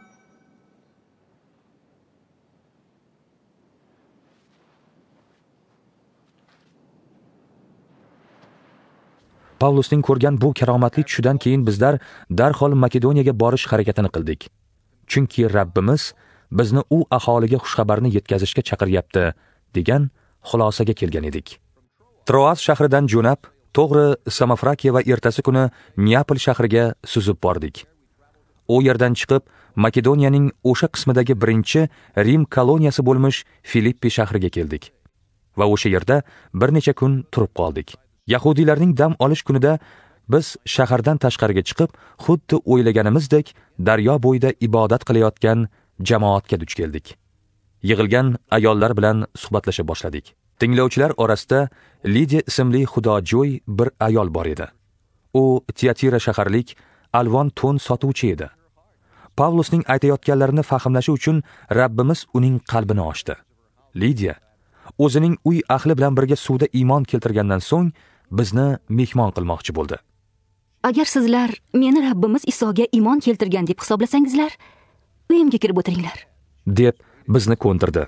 Pavlusning ko'rgan bu karomatli tushidan keyin bizlar darhol Makedoniyaga borish harakatini qildik. Chunki Rabbimiz bizni u aholiga xushxabarni yetkazishga chaqiryapti degan xulosaga kelgan edik. Troas shahridan jo'nab, to'g'ri Samofrakiya va ertasi kuni Neapol shahriga suzib bordik. U yerdan chiqib, Makedoniyaning o'sha qismidagi birinchi Rim koloniyasi bo'lmish Filippi shahriga keldik va o'sha yerda bir necha kun turib qoldik. Yahudiylarning dam olish kunida biz shahardan tashqariga chiqib, xuddi o'ylaganimizdek daryo bo'yida ibodat qilayotgan jamoatga duch keldik. Yig'ilgan ayollar bilan suhbatlasha boshladik. Tinglovchilar orasida Lidiya ismli xudojo'y bir ayol bor edi. U Tiatira shaharlik alvon to'n sotuvchi edi. Pavlusning aytayotganlarini fahmlashi uchun Rabbimiz uning qalbini ochdi. Lidiya o'zining uy ahli bilan birga suvda iymon keltirgandan so'ng bizni mehmon qilmoqchi bo'ldi. Agar sizlar meni Rabbimiz Isoga iymon keltirgan deb hisoblasangizlar, uyimga kirib o'tiringlar, deb bizni ko'ndirdi.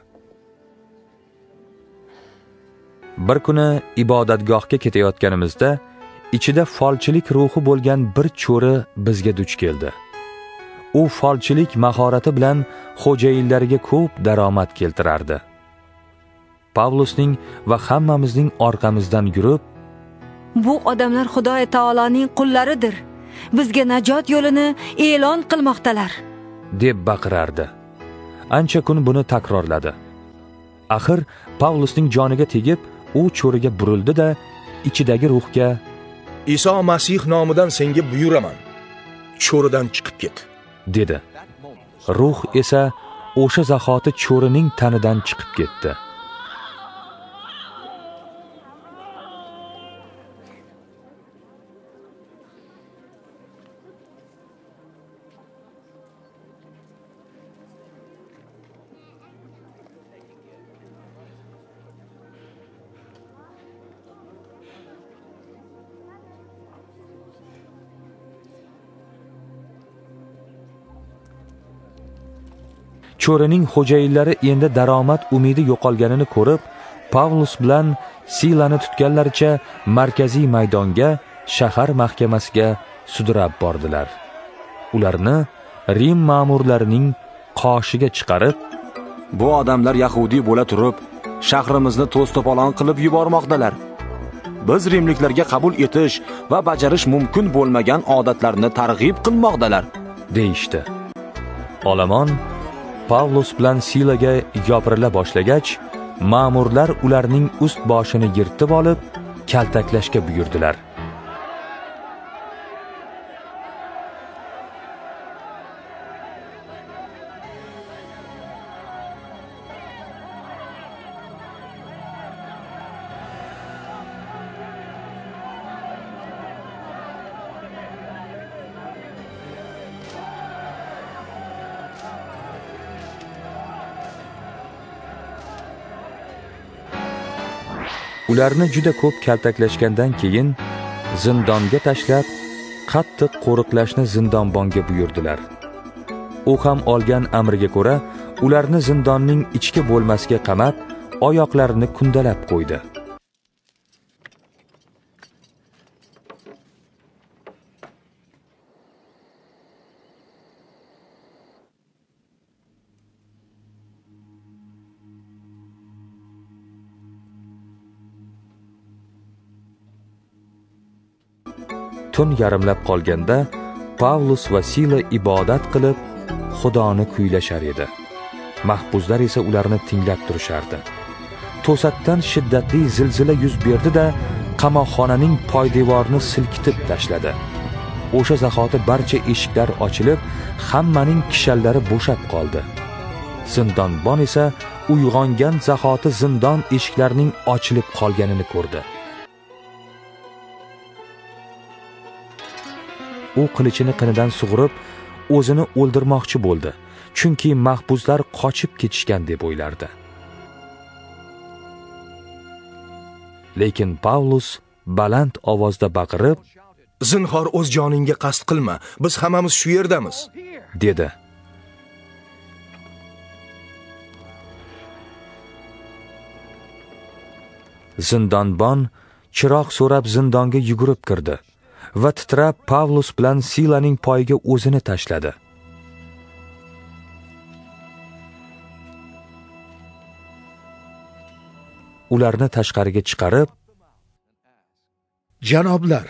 Bir kuni ibodatgohga ketayotganimizda ichida folchilik ruhi bo'lgan bir cho'ri bizga duch keldi. U folchilik mahorati bilan xo'jayinlariga ko'p daromad keltirardi. Pavlusning va hammamizning orqamizdan yurib, bu odamlar Xudo taoloning qullaridir. Bizga najot yo'lini e'lon qilmoqdalar, deb baqirardi. Ancha kun buni takrorladi. Axir Pavlusning joniga tegib, u cho'riga burildi-da, ichidagi ruhga: Iso Masih nomidan senga buyuraman, cho'ridan chiqib ket, dedi. Ruh esa o'sha zahoti cho'rining tanidan chiqib ketdi. Cho'rining xo'jayinlari endi daromad umidi yo'qolganini ko'rib, Pavlus bilan Silani tutganlaricha markaziy maydonga, shahar mahkamasiga sudrab bordilar. Ularni Rim ma'murlarining qoshiga chiqarib, bu odamlar yahudiy bo'la turib, shahrimizni to's-to'polon qilib yubormoqdalar. Biz rimliklarga qabul etish va bajarish mumkin bo'lmagan odatlarni targ'ib qilmoqdalar, deyishdi. Olomon Pavlus bilan Silaga yopirila boshlagach, ma'murlar ularning ust boshini yirtib olib, kaltaklashga buyurdilar. Ularni juda ko'p kaltaklashgandan keyin zindonga tashlab, qattiq qo'riqlashni zindonbonga buyurdilar. U ham olgan amriga ko'ra ularni zindonning ichki bo'lmasiga qamab, oyoqlarini kundalab qo'ydi. Tun yarimlab qolganda Pavlus va Sila ibodat qilib Xudoni kuylashar edi. Mahbuslar esa ularni tinglab turishardi. To'satdan shiddatli zilzila yuz berdi-da, qamoqxonaning poydevorini silkitib tashladi. O'sha zahoti barcha eshiklar ochilib, hammaning kishallari bo'shab qoldi. Zindonbon esa uyg'ongan zahoti zindon eshiklarining ochilib qolganini ko'rdi. U qilichini qinidan sug'urib, o'zini o'ldirmoqchi bo'ldi, chunki mahbuslar qochib ketishgan deb o'ylardi. Lekin Pavlus baland ovozda baqirib, "Zinhor o'z joningga qasd qilma, biz hammamiz shu yerdamiz", dedi. Zindonbon chiroq so'rab zindonga yugurib kirdi va titrab Pavlus bilan Silaning poyiga o'zini tashladi. ularni tashqariga chiqarib, janoblar,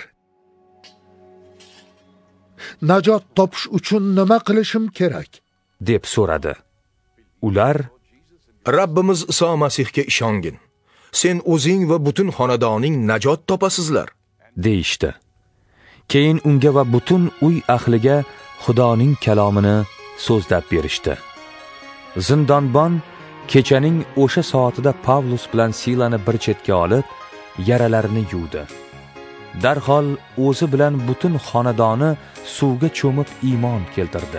najot topish uchun nima qilishim kerak? deb so'radi. Ular, Rabbimiz Iso Masihga ishongin. Sen o'zing va butun xonadoning najot topasizlar, deyishdi. Keyin unga va butun uy ahliga Xudoning kalomini so'zlab berishdi. Zindonbon kechaning o'sha soatida Pavlus bilan Silani bir chetga olib, yaralarini yuvdi. Darhol o'zi bilan butun xonadoni suvga cho'mib iymon keltirdi.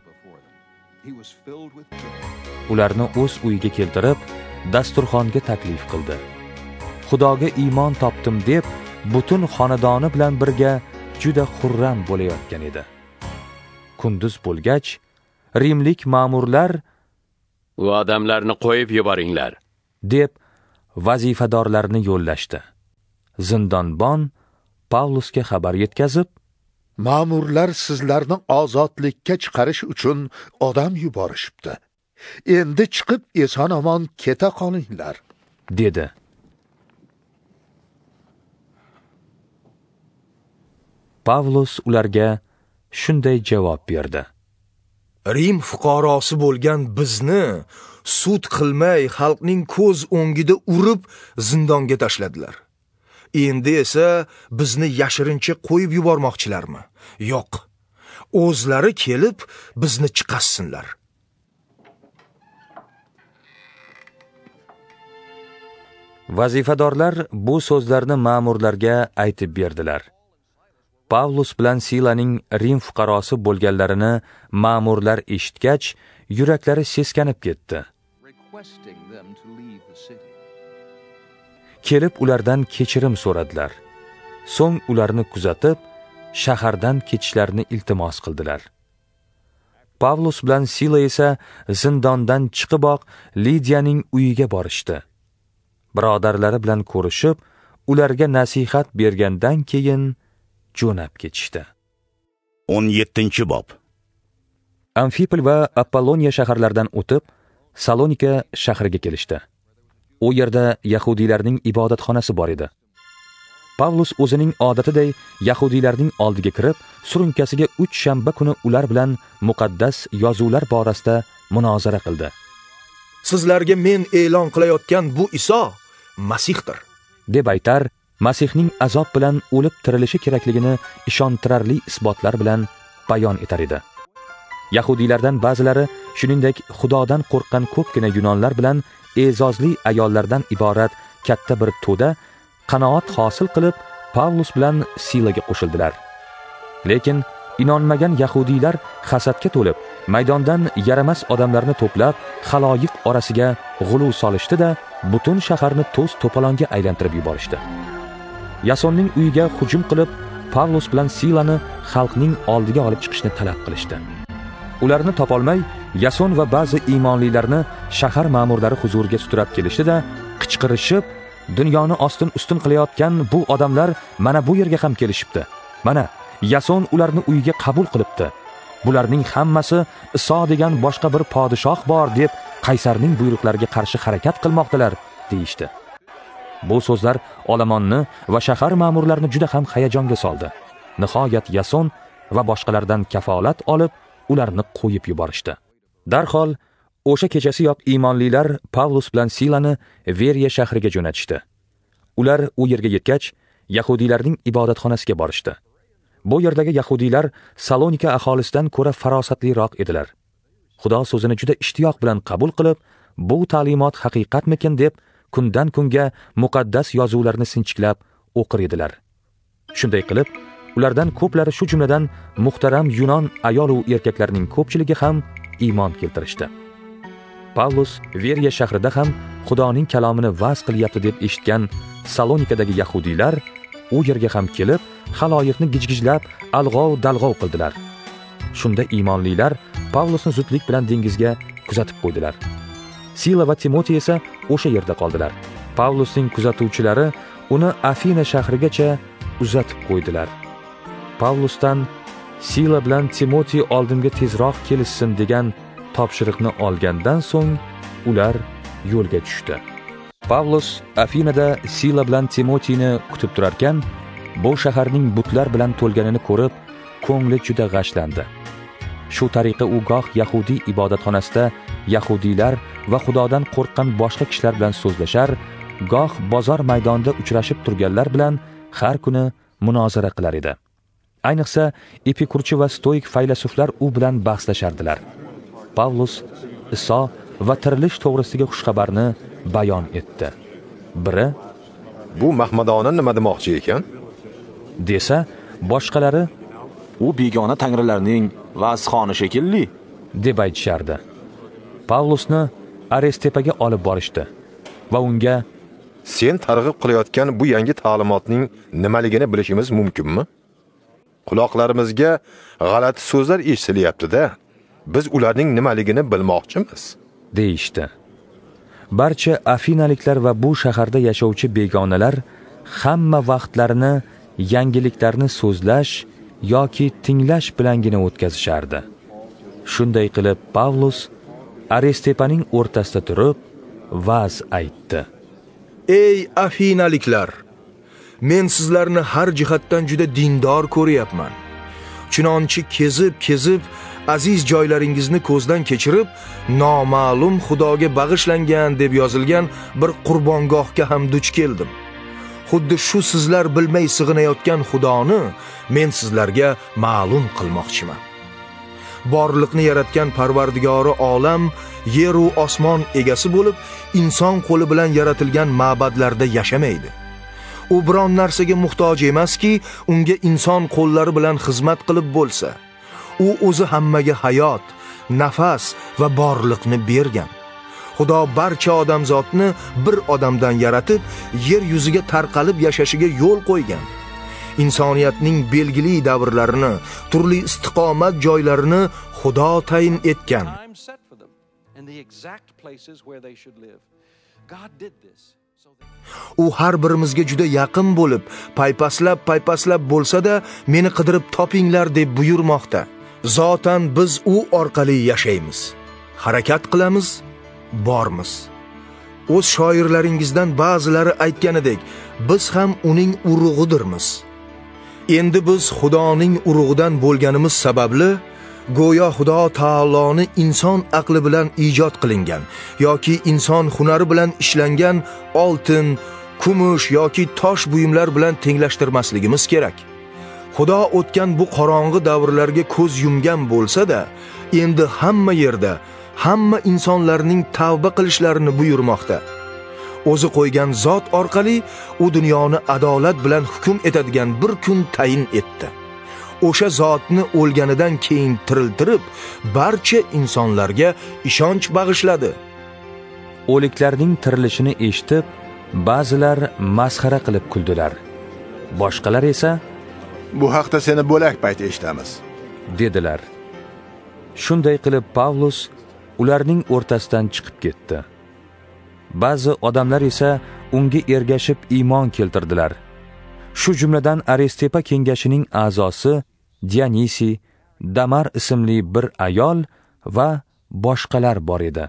Ularni o'z uyiga keltirib, dasturxonga taklif qildi. Xudoga iymon topdim deb, butun xonadoni bilan birga juda xurram bo'layotgan edi. Kunduz bo'lgach, rimlik ma'murlar "U odamlarni qo'yib yuboringlar" deb vazifadorlarni yo'llashdi. Zindonbon Pavlusga xabar yetkazib, ma'murlar sizlarni ozodlikka chiqarish uchun odam yuborishibdi. Endi chiqib eson-omon keta qolinglar, dedi. Pavlus ularga shunday javob berdi: Rim fuqarosi bo'lgan bizni sud qilmay xalqning ko'z o'ngida urib zindonga tashladilar. Endi esa bizni yashirincha qo'yib yubormoqchilarmi? Yo'q. O'zlari kelib bizni chiqarsinlar. Vazifadorlar bu so'zlarni ma'murlarga aytib berdilar. Pavlus bilan Silaning Rim fuqarosi bo'lganlarini ma'murlar eshitgach, yuraklari seskanib ketdi. Kelib ulardan kechirim so'radilar. So'ng ularni kuzatib, shahardan ketishlarini iltimos qildilar. Pavlus bilan Sila esa zindondan chiqiboq Lidiyaning uyiga borishdi. Birodarlari bilan ko'rishib, ularga nasihat bergandan keyin jo'nab ketishdi. o'n yettinchi bob. Amfipol va Apolloniya shaharlaridan o'tib, Salonika shahriga kelishdi. U yerda yahudiylarning ibodatxonasi bor edi. Pavlus o'zining odatiday yahudiylarning oldiga kirib, surunkasiga uch shanba kuni ular bilan muqaddas yozuvlar borasida munozara qildi. Sizlarga men e'lon qilayotgan bu Iso Masihdir, deb aytar, Masihning azob bilan o'lib tirilishi kerakligini ishontirarli isbotlar bilan bayon etar edi. Yahudiylardan ba'zilari, shuningdek Xudodan qo'rqqan ko'pgina yunonlar bilan e'zozli ayollardan iborat katta bir to'da qanoat hosil qilib, Pavlus bilan Silaga qo'shildilar. Lekin inonmagan yahudiylar hasadga to'lib, maydondan yaramas odamlarni to'plab, xaloyiq orasiga g'ulu solishdi-da, butun shaharni to'z to'polonga aylantirib yuborishdi. Yasonning uyiga hujum qilib, Pavlus bilan Silani xalqning oldiga olib chiqishni talab qilishdi. Ularni topolmay, Yason va ba'zi iymonlilarni shahar ma'murlari huzuriga sudrab kelishdi-da, qichqirishib, dunyoni ostin-ustun qilayotgan bu odamlar mana bu yerga ham kelishibdi. Mana Yason ularni uyiga qabul qilibdi. Bularning hammasi Iso degan boshqa bir podshoh bor deb qaysarning buyruqlariga qarshi harakat qilmoqdalar, deyishdi. Bu so'zlar olomonni va shahar ma'murlarini juda ham hayajonga soldi. Nihoyat Yason va boshqalardan kafolat olib, ularni qo'yib yuborishdi. Darhol o'sha kechasiyoq iymonlilar Pavlus bilan Silani Veriya shahriga jo'natishdi. Ular u yerga yetgach, yahudiylarning ibodatxonasiga borishdi. Bu yerdagi yahudiylar Salonika aholisidan ko'ra farosatliroq edilar. Xudo so'zini juda ishtiyoq bilan qabul qilib, bu ta'limot haqiqatmikin deb kundan kunga muqaddas yozuvlarni sinchiklab o'qir edilar. Shunday qilib, ulardan ko'plari, shu jumladan muhtaram Yunon ayol va erkaklarning ko'pchiligi ham iymon keltirishdi. Pavlus Veriya shahrida ham Xudoning kalomini va'z qilyapti deb eshitgan Salonikadagi yahudiylar u yerga ham kelib, xaloyiqni gijgijlab, alg'ov-dalg'ov qildilar. Shunda iymonlilar Pavlusni zudlik bilan dengizga kuzatib qo'ydilar. Sila va Timotey esa o'sha yerda qoldilar. Pavlusning kuzatuvchilari uni Afina shahrigacha uzatib qo'ydilar. Pavlusdan Sila bilan Timotey oldimga tezroq kelishsin degan topshiriqni olgandan so'ng ular yo'lga tushdi. Pavlus Afinada Sila bilan Timotini kutib turarkan, bu shaharning butlar bilan to'lganini ko'rib, ko'ngli juda g'ashlandi. Shu tariqa u goh Yahudiy ibodatxonasida Yahudiylar va Xudodan qo'rqqan boshqa kishilar bilan so'zlashar, goh bozor maydonida uchrashib turganlar bilan har kuni munozara qilar edi. Ayniqsa, epikurchi va stoik faylasuflar u bilan bahslashardilar. Pavlus Iso va tirilish to'g'risidagi xushxabarni bayon etdi. Biri, bu mahmadona nima demoqchi ekan? desa, boshqalari, u begona tangrilarning vazxoni shekilli, deb aytishardi. Pavlusni Arestepaga olib borishdi va unga, sen targ'ib qilayotgan bu yangi ta'limotning nimaligini bilishimiz mumkinmi? Quloqlarimizga g'alati so'zlar eshitilyapti-da, biz ularning nimaligini bilmoqchimiz, deyishdi. Barcha afinaliklar va bu shaharda yashovchi begonalar hamma vaqtlarini yangiliklarni so'zlash yoki tinglash bilangina o'tkazishardi. Shunday qilib Pavlus Arestepaning o'rtasida turib va'z aytdi. Ey afinaliklar, men sizlarni har jihatdan juda dindor ko'ryapman. Chunonchi kezib-kezib aziz joylaringizni ko'zdan kechirib, noma'lum Xudoga bag'ishlangan deb yozilgan bir qurbongohga ham duch keldim. Xuddi shu sizlar bilmay sig'inayotgan Xudoni men sizlarga ma'lum qilmoqchiman. Borliqni yaratgan Parvardigori olam, yer va osmon egasi bo'lib, inson qo'li bilan yaratilgan ma'badlarda yashamaydi. U biron narsaga muhtoj emaski, unga inson qo'llari bilan xizmat qilib bo'lsa. U o'zi hammaga hayot, nafas va borliqni bergan. Xudo barcha odamzodni bir odamdan yaratib, yer yuziga tarqalib yashashiga yo'l qo'ygan. Insoniyatning belgili davrlarini, turli istiqomat joylarini Xudo tayin etgan. U har birimizga juda yaqin bo'lib, paypaslab-paypaslab bo'lsa-da, meni qidirib topinglar deb buyurmoqda. Zotan biz u orqali yashaymiz, harakat qilamiz, bormiz. O'z shoirlaringizdan ba'zilari aytganidek, biz ham uning urug'idirmiz. Endi biz Xudoning urug'idan bo'lganimiz sababli go'yo Xudo taoloni inson aqli bilan ijod qilingan yoki inson hunari bilan ishlangan oltin, kumush yoki tosh buyumlar bilan tenglashtirmasligimiz kerak. Xudo o'tgan bu qorong'i davrlarga ko'z yumgan bo'lsa-da, endi hamma yerda, hamma insonlarning tavba qilishlarini buyurmoqda. O'zi qo'ygan zot orqali u dunyoni adolat bilan hukm etadigan bir kun tayin etdi. O'sha zotni o'lganidan keyin tiriltirib, barcha insonlarga ishonch bag'ishladi. O'liklarning tirilishini eshitib, ba'zilar masxara qilib kuldilar. Boshqalar esa, bu haqda seni bo'lak payt eshitamiz, dedilar. Shunday qilib Pavlus ularning o'rtasidan chiqib ketdi. Ba'zi odamlar esa unga ergashib iymon keltirdilar. Shu jumladan Arestepa kengashining a'zosi Dionisi, Damar ismli bir ayol va boshqalar bor edi.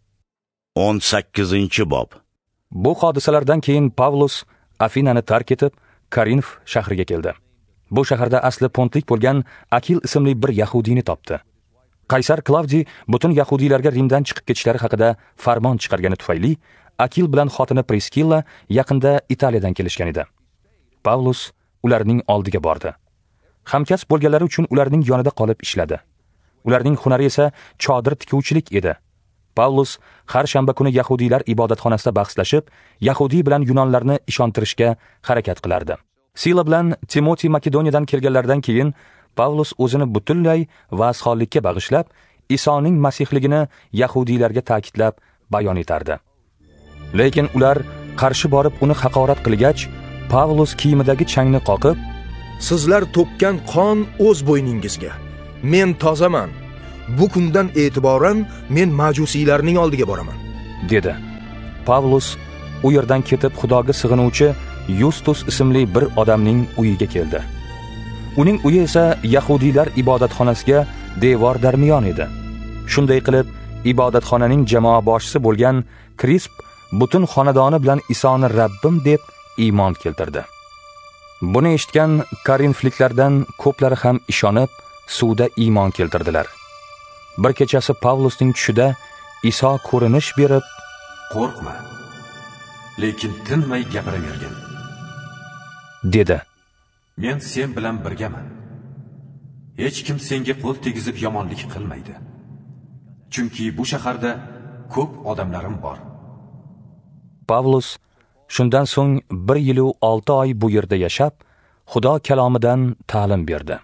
o'n sakkizinchi bob. Bu hodisalardan keyin Pavlus Afinani tark etib, Korinf shahriga keldi. Bu shaharda asli pontlik bo'lgan Akil ismli bir yahudiyni topdi. Qaysar Klavdiy butun yahudiylarga Rimdan chiqib ketishlari haqida farmon chiqargani tufayli Akil bilan xotini Priskilla yaqinda Italiyadan kelishgan edi. Pavlus ularning oldiga bordi. Hamkasb bo'lganlari uchun ularning yonida qolib ishladi. Ularning hunari esa chodir tikuvchilik edi. Pavlus har shanba kuni yahudiylar ibodatxonasida bahslashib, yahudiy bilan yunonlarni ishontirishga harakat qilardi. Sila bilan Timoti Makedoniyadan kelganlardan keyin Pavlus o'zini butunlay va'zxonlikka bag'ishlab, Isoning masihligini yahudiylarga ta'kidlab bayon etardi. Lekin ular qarshi borib uni haqorat qilgach, Pavlus kiyimidagi changni qoqib, sizlar to'kkan qon o'z bo'yningizga. Men tozaman. Bu kundan e'tiboran men majusiylarning oldiga boraman, dedi. Pavlus u yerdan ketib Xudoga sig'inuvchi Yustus ismli bir odamning uyiga keldi. Uning uyi esa yahudiylar ibodatxonasiga devor darmiyon edi. Shunday qilib, ibodatxonaning jamoa boshchisi bo'lgan Krisp butun xonadoni bilan Isoni Rabbim deb iymon keltirdi. Buni eshitgan korinfliklardan ko'plari ham ishonib, suvda iymon keltirdilar. Bir kechasi Pavlusning tushida Iso ko'rinish berib, "Qo'rqma, lekin tinmay gapiravergin" dedi. "Men sen bilan birgaman. Hech kim senga qo'l tegizib yomonlik qilmaydi. Chunki bu shaharda ko'p odamlarim bor." Pavlus shundan so'ng bir yil u olti oy bu yerda yashab, Xudo kalomidan ta'lim berdi.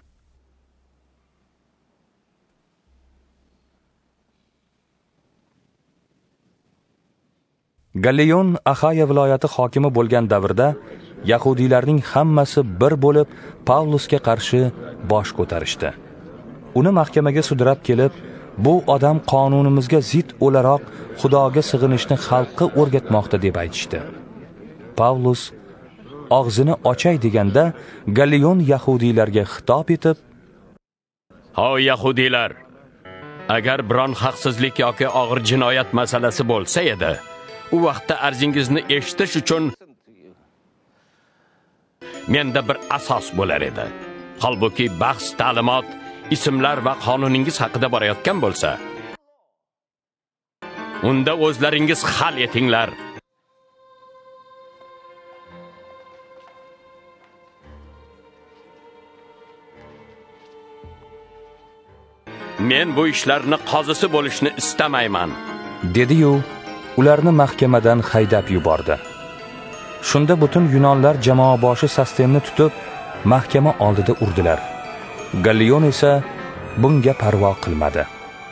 Gallion Axaya viloyati hokimi bo'lgan davrda yahudiylarning hammasi bir bo'lib Pavlusga qarshi bosh ko'tarishdi. Uni mahkamaga sudrab kelib, bu odam qonunimizga zid o'laroq Xudoga sig'inishni xalqqa o'rgatmoqda deb aytishdi. Pavlus og'zini ochay deganda Gallion yahudiylarga xitob etib, "Hoy yahudiylar, agar biron haqsizlik yoki og'ir jinoyat masalasi bo'lsa edi, u vaqtda arzingizni eshitish uchun menda bir asos bo'lar edi. Holbuki bahs, ta'limot, ismlar va qonuningiz haqida borayotgan bo'lsa, unda o'zlaringiz hal etinglar. Men bu ishlarni qozisi bo'lishni istamayman", dedi-yu, ularni mahkamadan haydab yubordi. Shunda butun Yunonlar jamoa boshi Sostemni tutib, mahkama oldida urdilar. Gallion esa bunga parvo qilmadi.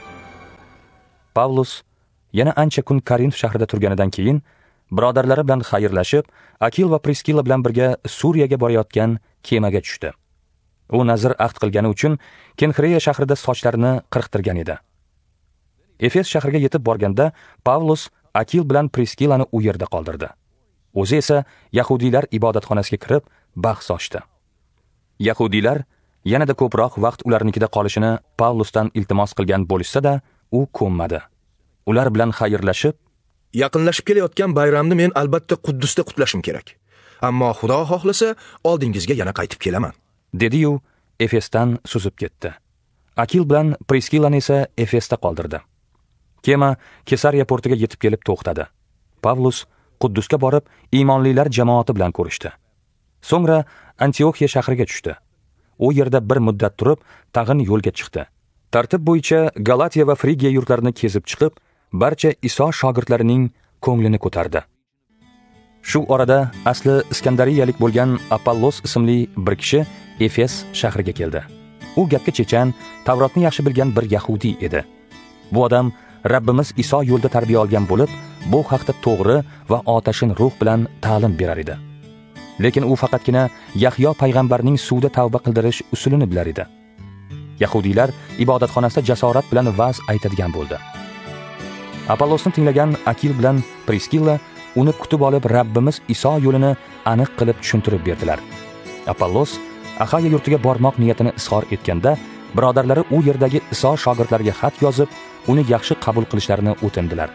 Pavlus yana ancha kun Korint shahrida turganidan keyin birodarlari bilan xayrlashib, Akil va Priskila bilan birga Suriyaga borayotgan kemaga tushdi. U nazr ahd qilgani uchun Kenxreya shahrida sochlarini qirqtirgan edi. Efes shahriga yetib borganda Pavlus Akil bilan Priskilani u yerda qoldirdi. O'zi esa yahudiylar ibodatxonasiga kirib bahs ochdi. Yahudiylar yanada ko'proq vaqt ularnikida qolishini Pavlusdan iltimos qilgan bo'lsa-da, u ko'nmadi. Ular bilan xayrlashib, "Yaqinlashib kelayotgan bayramni men albatta Quddusda qutlashim kerak. Ammo Xudo xohlasa, oldingizga yana qaytib kelaman", dedi-yu, Efesdan suzib ketdi. Akil bilan Priskilani esa Efesda qoldirdi. Kema Kesariya portiga yetib kelib to'xtadi. Pavlus Quddusga borib, iymonlilar jamoati bilan ko'rishdi. So'ngra Antioxiya shahriga tushdi. U yerda bir muddat turib, tag'in yo'lga chiqdi. Tartib bo'yicha Galatiya va Frigiya yurtlarini kezib chiqib, barcha Iso shogirdlarining ko'nglini ko'tardi. Shu orada asli Iskandariyalik bo'lgan Apollos ismli bir kishi Efes shahriga keldi. U gapga chechan, Tavrotni yaxshi bilgan bir yahudi edi. Bu odam Rabbimiz Iso yo'lda tarbiya olgan bo'lib, bu haqda to'g'ri va otashin ruh bilan ta'lim berar edi. Lekin u faqatgina Yahyo payg'ambarning suvda tavba qildirish usulini bilar edi. Yahudiylar ibodatxonasida jasorat bilan va'z aytadigan bo'ldi. Apollosni tinglagan Akil bilan Priskilla uni kutib olib Rabbimiz Iso yo'lini aniq qilib tushuntirib berdilar. Apollos Axaya yurtiga bormoq niyatini izhor etganda, birodarlari u yerdagi Iso shogirdlariga xat yozib, uni yaxshi qabul qilishlarini o'tindilar.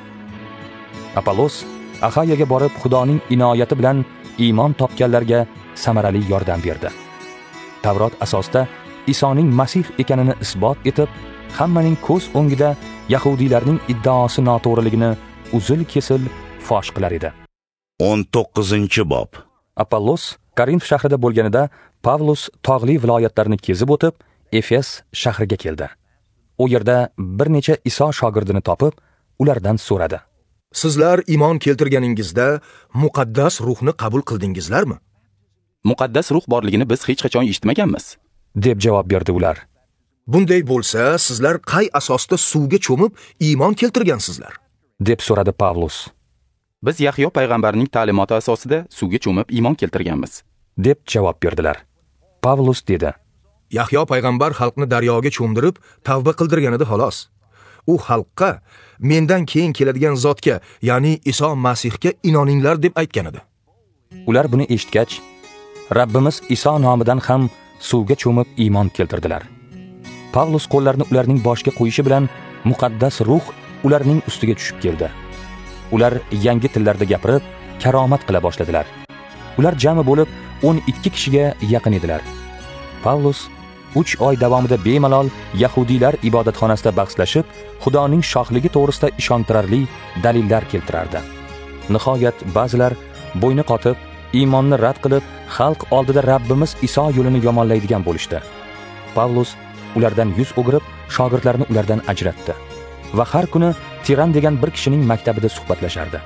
Apollos Axayaga borib Xudoning inoyati bilan iymon topganlarga samarali yordam berdi. Tavrot asosida Isoning Masih ekanini isbot etib, hammaning ko'z o'ngida yahudiylarning iddaosi noto'g'riligini uzil-kesil fosh qilar edi. o'n to'qqizinchi bob. Apollos Korint shahrida bo'lganida Pavlus tog'li viloyatlarni kezib o'tib, Efes shahriga keldi. U yerda bir necha Iso shogirdini topib, ulardan so'radi. "Sizlar iymon keltirganingizda muqaddas ruhni qabul qildingizlarmi?" "Muqaddas ruh borligini biz hech qachon eshitmaganmiz", deb javob berdi ular. "Bunday bo'lsa, sizlar qay asosda suvga cho'mib iymon keltirgansizlar?" deb so'radi Pavlus. "Biz Yahyo payg'ambarning ta'limoti asosida suvga cho'mib iymon keltirganmiz", deb javob berdilar. Pavlus dedi: "Yahyo payg'ambar xalqni daryoga cho'mdirib tavba qildirganida xolos. U xalqqa mendan keyin keladigan zotga, ya'ni Iso Masihga inoninglar deb aytgan edi." Ular buni eshitgach, Rabbimiz Iso nomidan ham suvga cho'mib iymon keltirdilar. Pavlus qo'llarini ularning boshiga qo'yishi bilan muqaddas ruh ularning ustiga tushib keldi. Ular yangi tillarda gapirib, karomat qila boshladilar. Ular jami bo'lib o'n ikki kishiga yaqin edilar. Pavlus uch oy davomida bemalol yahudiylar ibodatxonasida bahslashib, Xudoning shohligi to'g'risida ishontirarli dalillar keltirardi. Nihoyat ba'zilar bo'yni qotib, iymonni rad qilib, xalq oldida Rabbimiz Iso yo'lini yomonlaydigan bo'lishdi. Pavlus ulardan yuz o'girib, shogirdlarini ulardan ajratdi va har kuni Tiran degan bir kishining maktabida suhbatlashardi.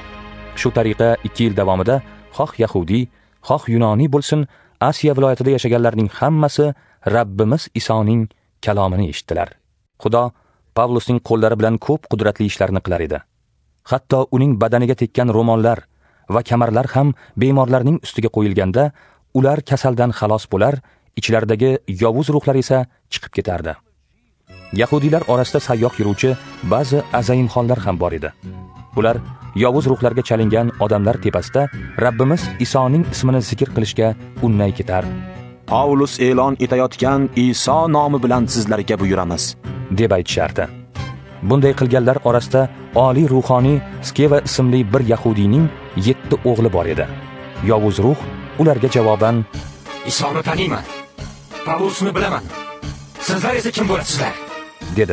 Shu tariqa ikki yil davomida xoh yahudiy, xoh yunoniy bo'lsin, Asiya viloyatida yashaganlarning hammasi Rabbimiz Isoning kalomini eshitdilar. Xudo Pavlusning qo'llari bilan ko'p qudratli ishlarni qilar edi. Hatto uning badaniga tekkan ro'mollar va kamarlar ham bemorlarning ustiga qo'yilganda, ular kasaldan xalos bo'lar, ichlaridagi yovuz ruhlar esa chiqib ketardi. Yahudiylar orasida sayyoq yuruvchi ba'zi azayimxonlar ham bor edi. Ular yovuz ruhlarga chalingan odamlar tepasida Rabbimiz Isoning ismini zikr qilishga unnay ketar. Pavlus e'lon etayotgan Iso nomi bilan sizlarga buyuramiz, deb aytishardi. Bunday qilganlar orasida oliy ruhoniy Skeva ismli bir yahudiyning yetti o'g'li bor edi. Yovuz ruh ularga javoban: "Isoni taniyman. Pavlusni bilaman. Sizlar esa kim bo'lasizlar?" dedi.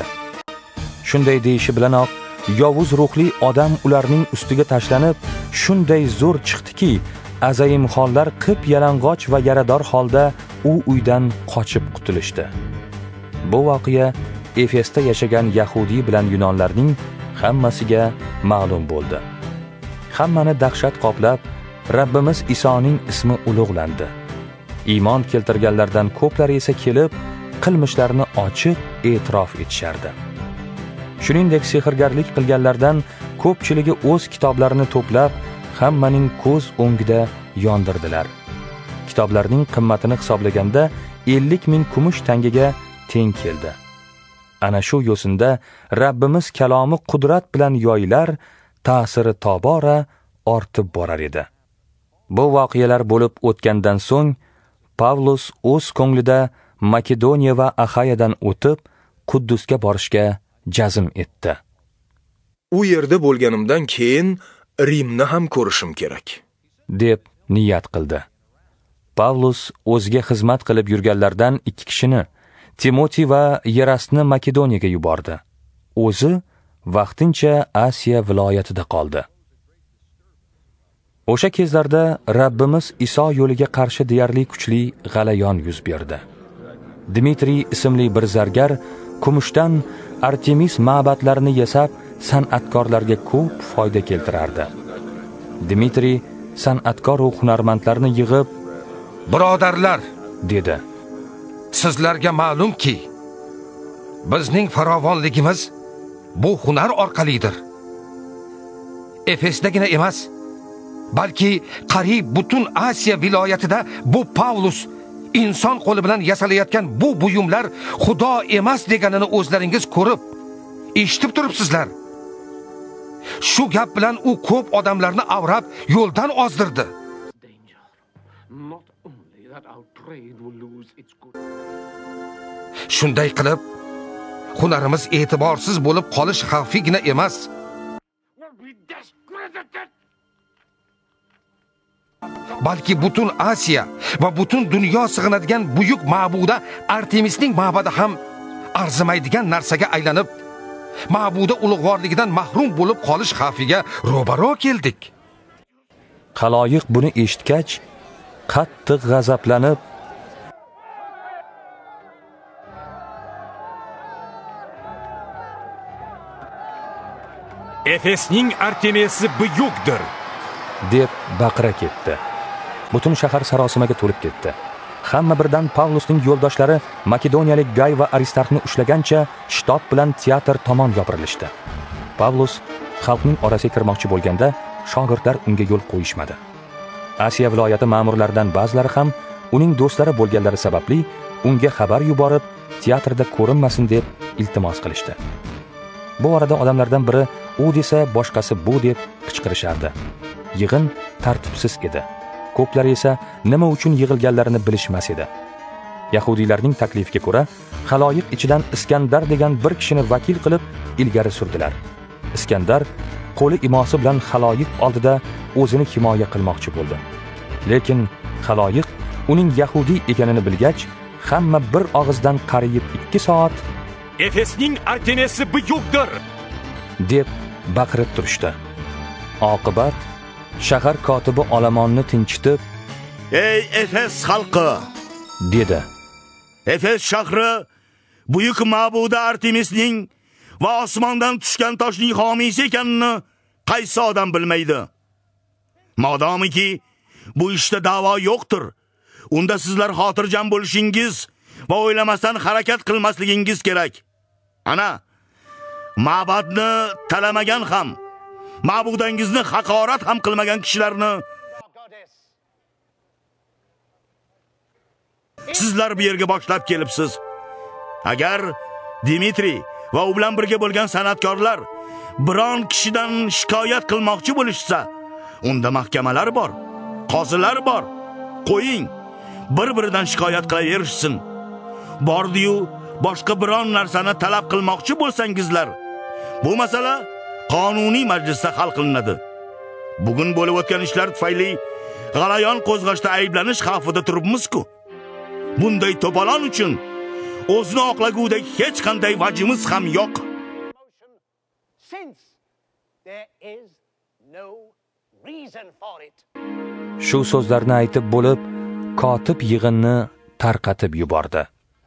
Shunday deyishi bilanoq yovuz ruhli odam ularning ustiga tashlanib, shunday zo'r chiqdiki, azayimxonlar qip yalang'och va yarador holda u uydan qochib qutulishdi. Bu voqea Efesda yashagan yahudiy bilan yunonlarning hammasiga ma'lum bo'ldi. Hammani dahshat qoplab, Rabbimiz Isoning ismi ulug'landi. Iymon keltirganlardan ko'plari esa kelib, qilmishlarini ochiq e'tirof etishardi. Shuningdek, sehrgarlik qilganlardan ko'pchiligi o'z kitoblarini to'plab, hammaning ko'z o'ngida yondirdilar. Kitoblarning qimmatini hisoblaganda ellik ming kumush tangaga teng keldi. Ana shu yo'sinda Rabbimiz kalomi qudrat bilan yoyilar, ta'siri tobora ortib borar edi. Bu voqealar bo'lib o'tgandan so'ng Pavlus o'z ko'nglida Makedoniya va Ahayadan o'tib, Quddusga borishga jazm etdi. U yerda bo'lganimdan keyin Rimni ham ko'rishim kerak, deb niyat qildi. Pavlus o'ziga xizmat qilib yurganlardan ikki kishini, Timotiy va Yerasni Makedoniyaga yubordi. O'zi vaqtincha Asiya viloyatida qoldi. O'sha kezlarda Rabbimiz Iso yo'liga qarshi deyarli kuchli g'alayon yuz berdi. Dmitriy ismli bir zargar kumushdan Artemis ma'badlarini yasab, san'atkorlarga ko'p foyda keltirardi. Dmitriy san'atkor va hunarmandlarni yig'ib, "Birodarlar", dedi. "Sizlarga ma'lumki, bizning farovonligimiz bu hunar orqalidir. Efesdagina emas, balki qariyb butun Asiya viloyatida bu Pavlus inson qo'li bilan yasalayotgan bu buyumlar Xudo emas deganini o'zlaringiz ko'rib, eshitib turibsizlar. Shu gap bilan u ko'p odamlarni avrab, yo'ldan ozdirdi. Shunday qilib, hunarimiz e'tiborsiz bo'lib qolish xavfigina emas, balki butun Asiya va butun dunyo sig'inadigan buyuk ma'buda Artemisning ma'badi ham arzimaydigan narsaga aylanib, ma'buda ulug'vorligidan mahrum bo'lib qolish xavfiga ro'baro keldik. Xaloyiq buni eshitgach, qattiq g'azablanib, Efesning Artemisi buyukdir, deb baqira ketdi. Butun shahar sarosimaga to'lib ketdi. Hamma birdan Pavlusning yo'ldoshlari makedoniyalik Gay va Aristarxni ushlagancha shtab bilan teatr tomon yopirilishdi. Pavlus xalqning orasiga kirmoqchi bo'lganda, shogirdlar unga yo'l qo'yishmadi. Asiya viloyati ma'murlaridan ba'zilari ham uning do'stlari bo'lganlari sababli unga xabar yuborib, teatrda ko'rinmasin deb iltimos qilishdi. Bu orada odamlardan biri u desa, boshqasi bu deb qichqirishardi. Yig'in tartibsiz edi. Ko'plari esa nima uchun yig'ilganlarini bilishmas edi. Yahudiylarning taklifiga ko'ra, xaloyiq ichidan Iskandar degan bir kishini vakil qilib ilgari surdilar. Iskandar qo'li imosi bilan xaloyiq oldida o'zini himoya qilmoqchi bo'ldi. Lekin xaloyiq uning yahudiy ekanini bilgach, hamma bir og'izdan qariyib ikki soat Efesning Artemisi bu yo'qdir deb baqirib turishdi. Oqibat shahar kotibi olomonni tinchitib, "Ey Efes xalqi!" dedi. Efes shahri buyuk ma'buda Artemisning va osmondan tushgan toshning homiysi ekanini qaysi odam bilmaydi? Modomiki bu ishda da'vo yo'qdir, unda sizlar xotirjam bo'lishingiz va o'ylamasdan harakat qilmasligingiz kerak. Ana, ma'badni talamagan ham, ma'budangizni haqorat ham qilmagan kishilarni sizlar bu yerga boshlab kelibsiz. Agar Dimitriy va u bilan birga bo'lgan san'atkorlar biron kishidan shikoyat qilmoqchi bo'lishsa, unda mahkamalar bor, qozilar bor. Qo'ying, bir-biridan shikoyat qilaverishsin. Bordi-yu boshqa biron narsani talab qilmoqchi bo'lsangizlar, bu masala qonuniy majlisda hal qilinadi. Bugun bo'lib o'tgan ishlar tufayli g'alayon qo'zg'ashda ayblanish xavfida turibmiz-ku. Bunday to'polon uchun o'zini oqlagudek hech qanday vajimiz ham yo'q. Shu so'zlarni aytib bo'lib, kotib yig'inni tarqatib yubordi.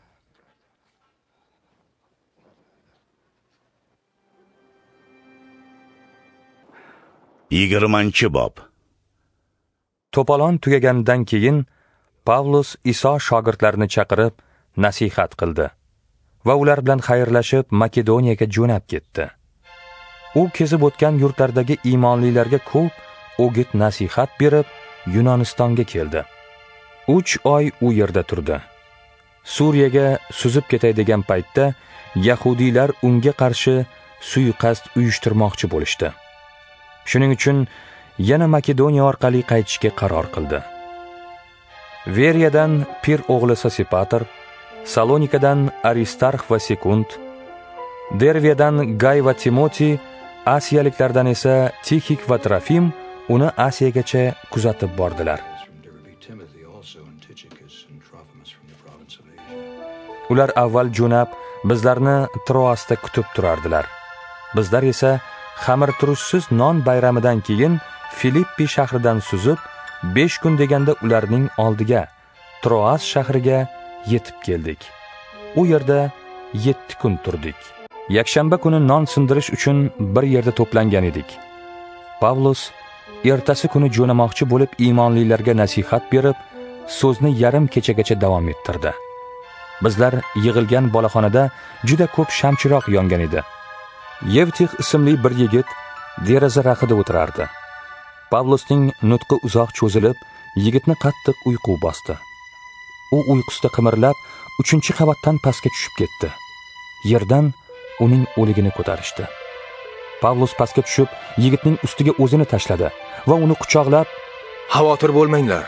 yigirmanchi bob. To'polon tugagandan keyin Pavlus Iso shogirdlarini chaqirib nasihat qildi va ular bilan xayrlashib Makedoniyaga jo'nab ketdi. U kezib o'tgan yurtlardagi iymonlilarga ko'p o'git nasihat berib Yunonistonga keldi. uch oy u yerda turdi. Suriyaga suzib ketay degan paytda yahudiylar unga qarshi suiqasd uyushtirmoqchi bo'lishdi. Shuning uchun yana Makedoniya orqali qaytishga qaror qildi. Veriyadan Pir o'g'li Sosipater, Salonikadan Aristarx va Sekund, Derviyadan Gay va Timoti, Asiyaliklardan esa Tixik va Trofim uni Asiyagacha kuzatib bordilar. Ular avval jo'nab bizlarni Troasda kutib turardilar. Bizlar esa xamir turishsiz non bayramidan keyin Filippi shahridan suzib besh kun deganda ularning oldiga Troas shahriga yetib keldik. U yerda yetti kun turdik. Yakshanba kuni non sindirish uchun bir yerda to'plangan edik. Pavlus ertasi kuni jo'namoqchi bo'lib iymonlilarga nasihat berib, so'zni yarim kechagacha davom ettirdi. Bizlar yig'ilgan boloxonada juda ko'p shamchiroq yongan edi. Yevtix ismli bir yigit deraza raqida o'tirardi. Pavlusning nutqi uzoq cho'zilib, yigitni qattiq uyqu bosdi. U uyqusida qimirlab, uchinchi qavatdan pastga tushib ketdi. Yerdan uning o'ligini ko'tarishdi. Pavlus pastga tushib, yigitning ustiga o'zini tashladi va uni quchoqlab, "Xavotir bo'lmanglar.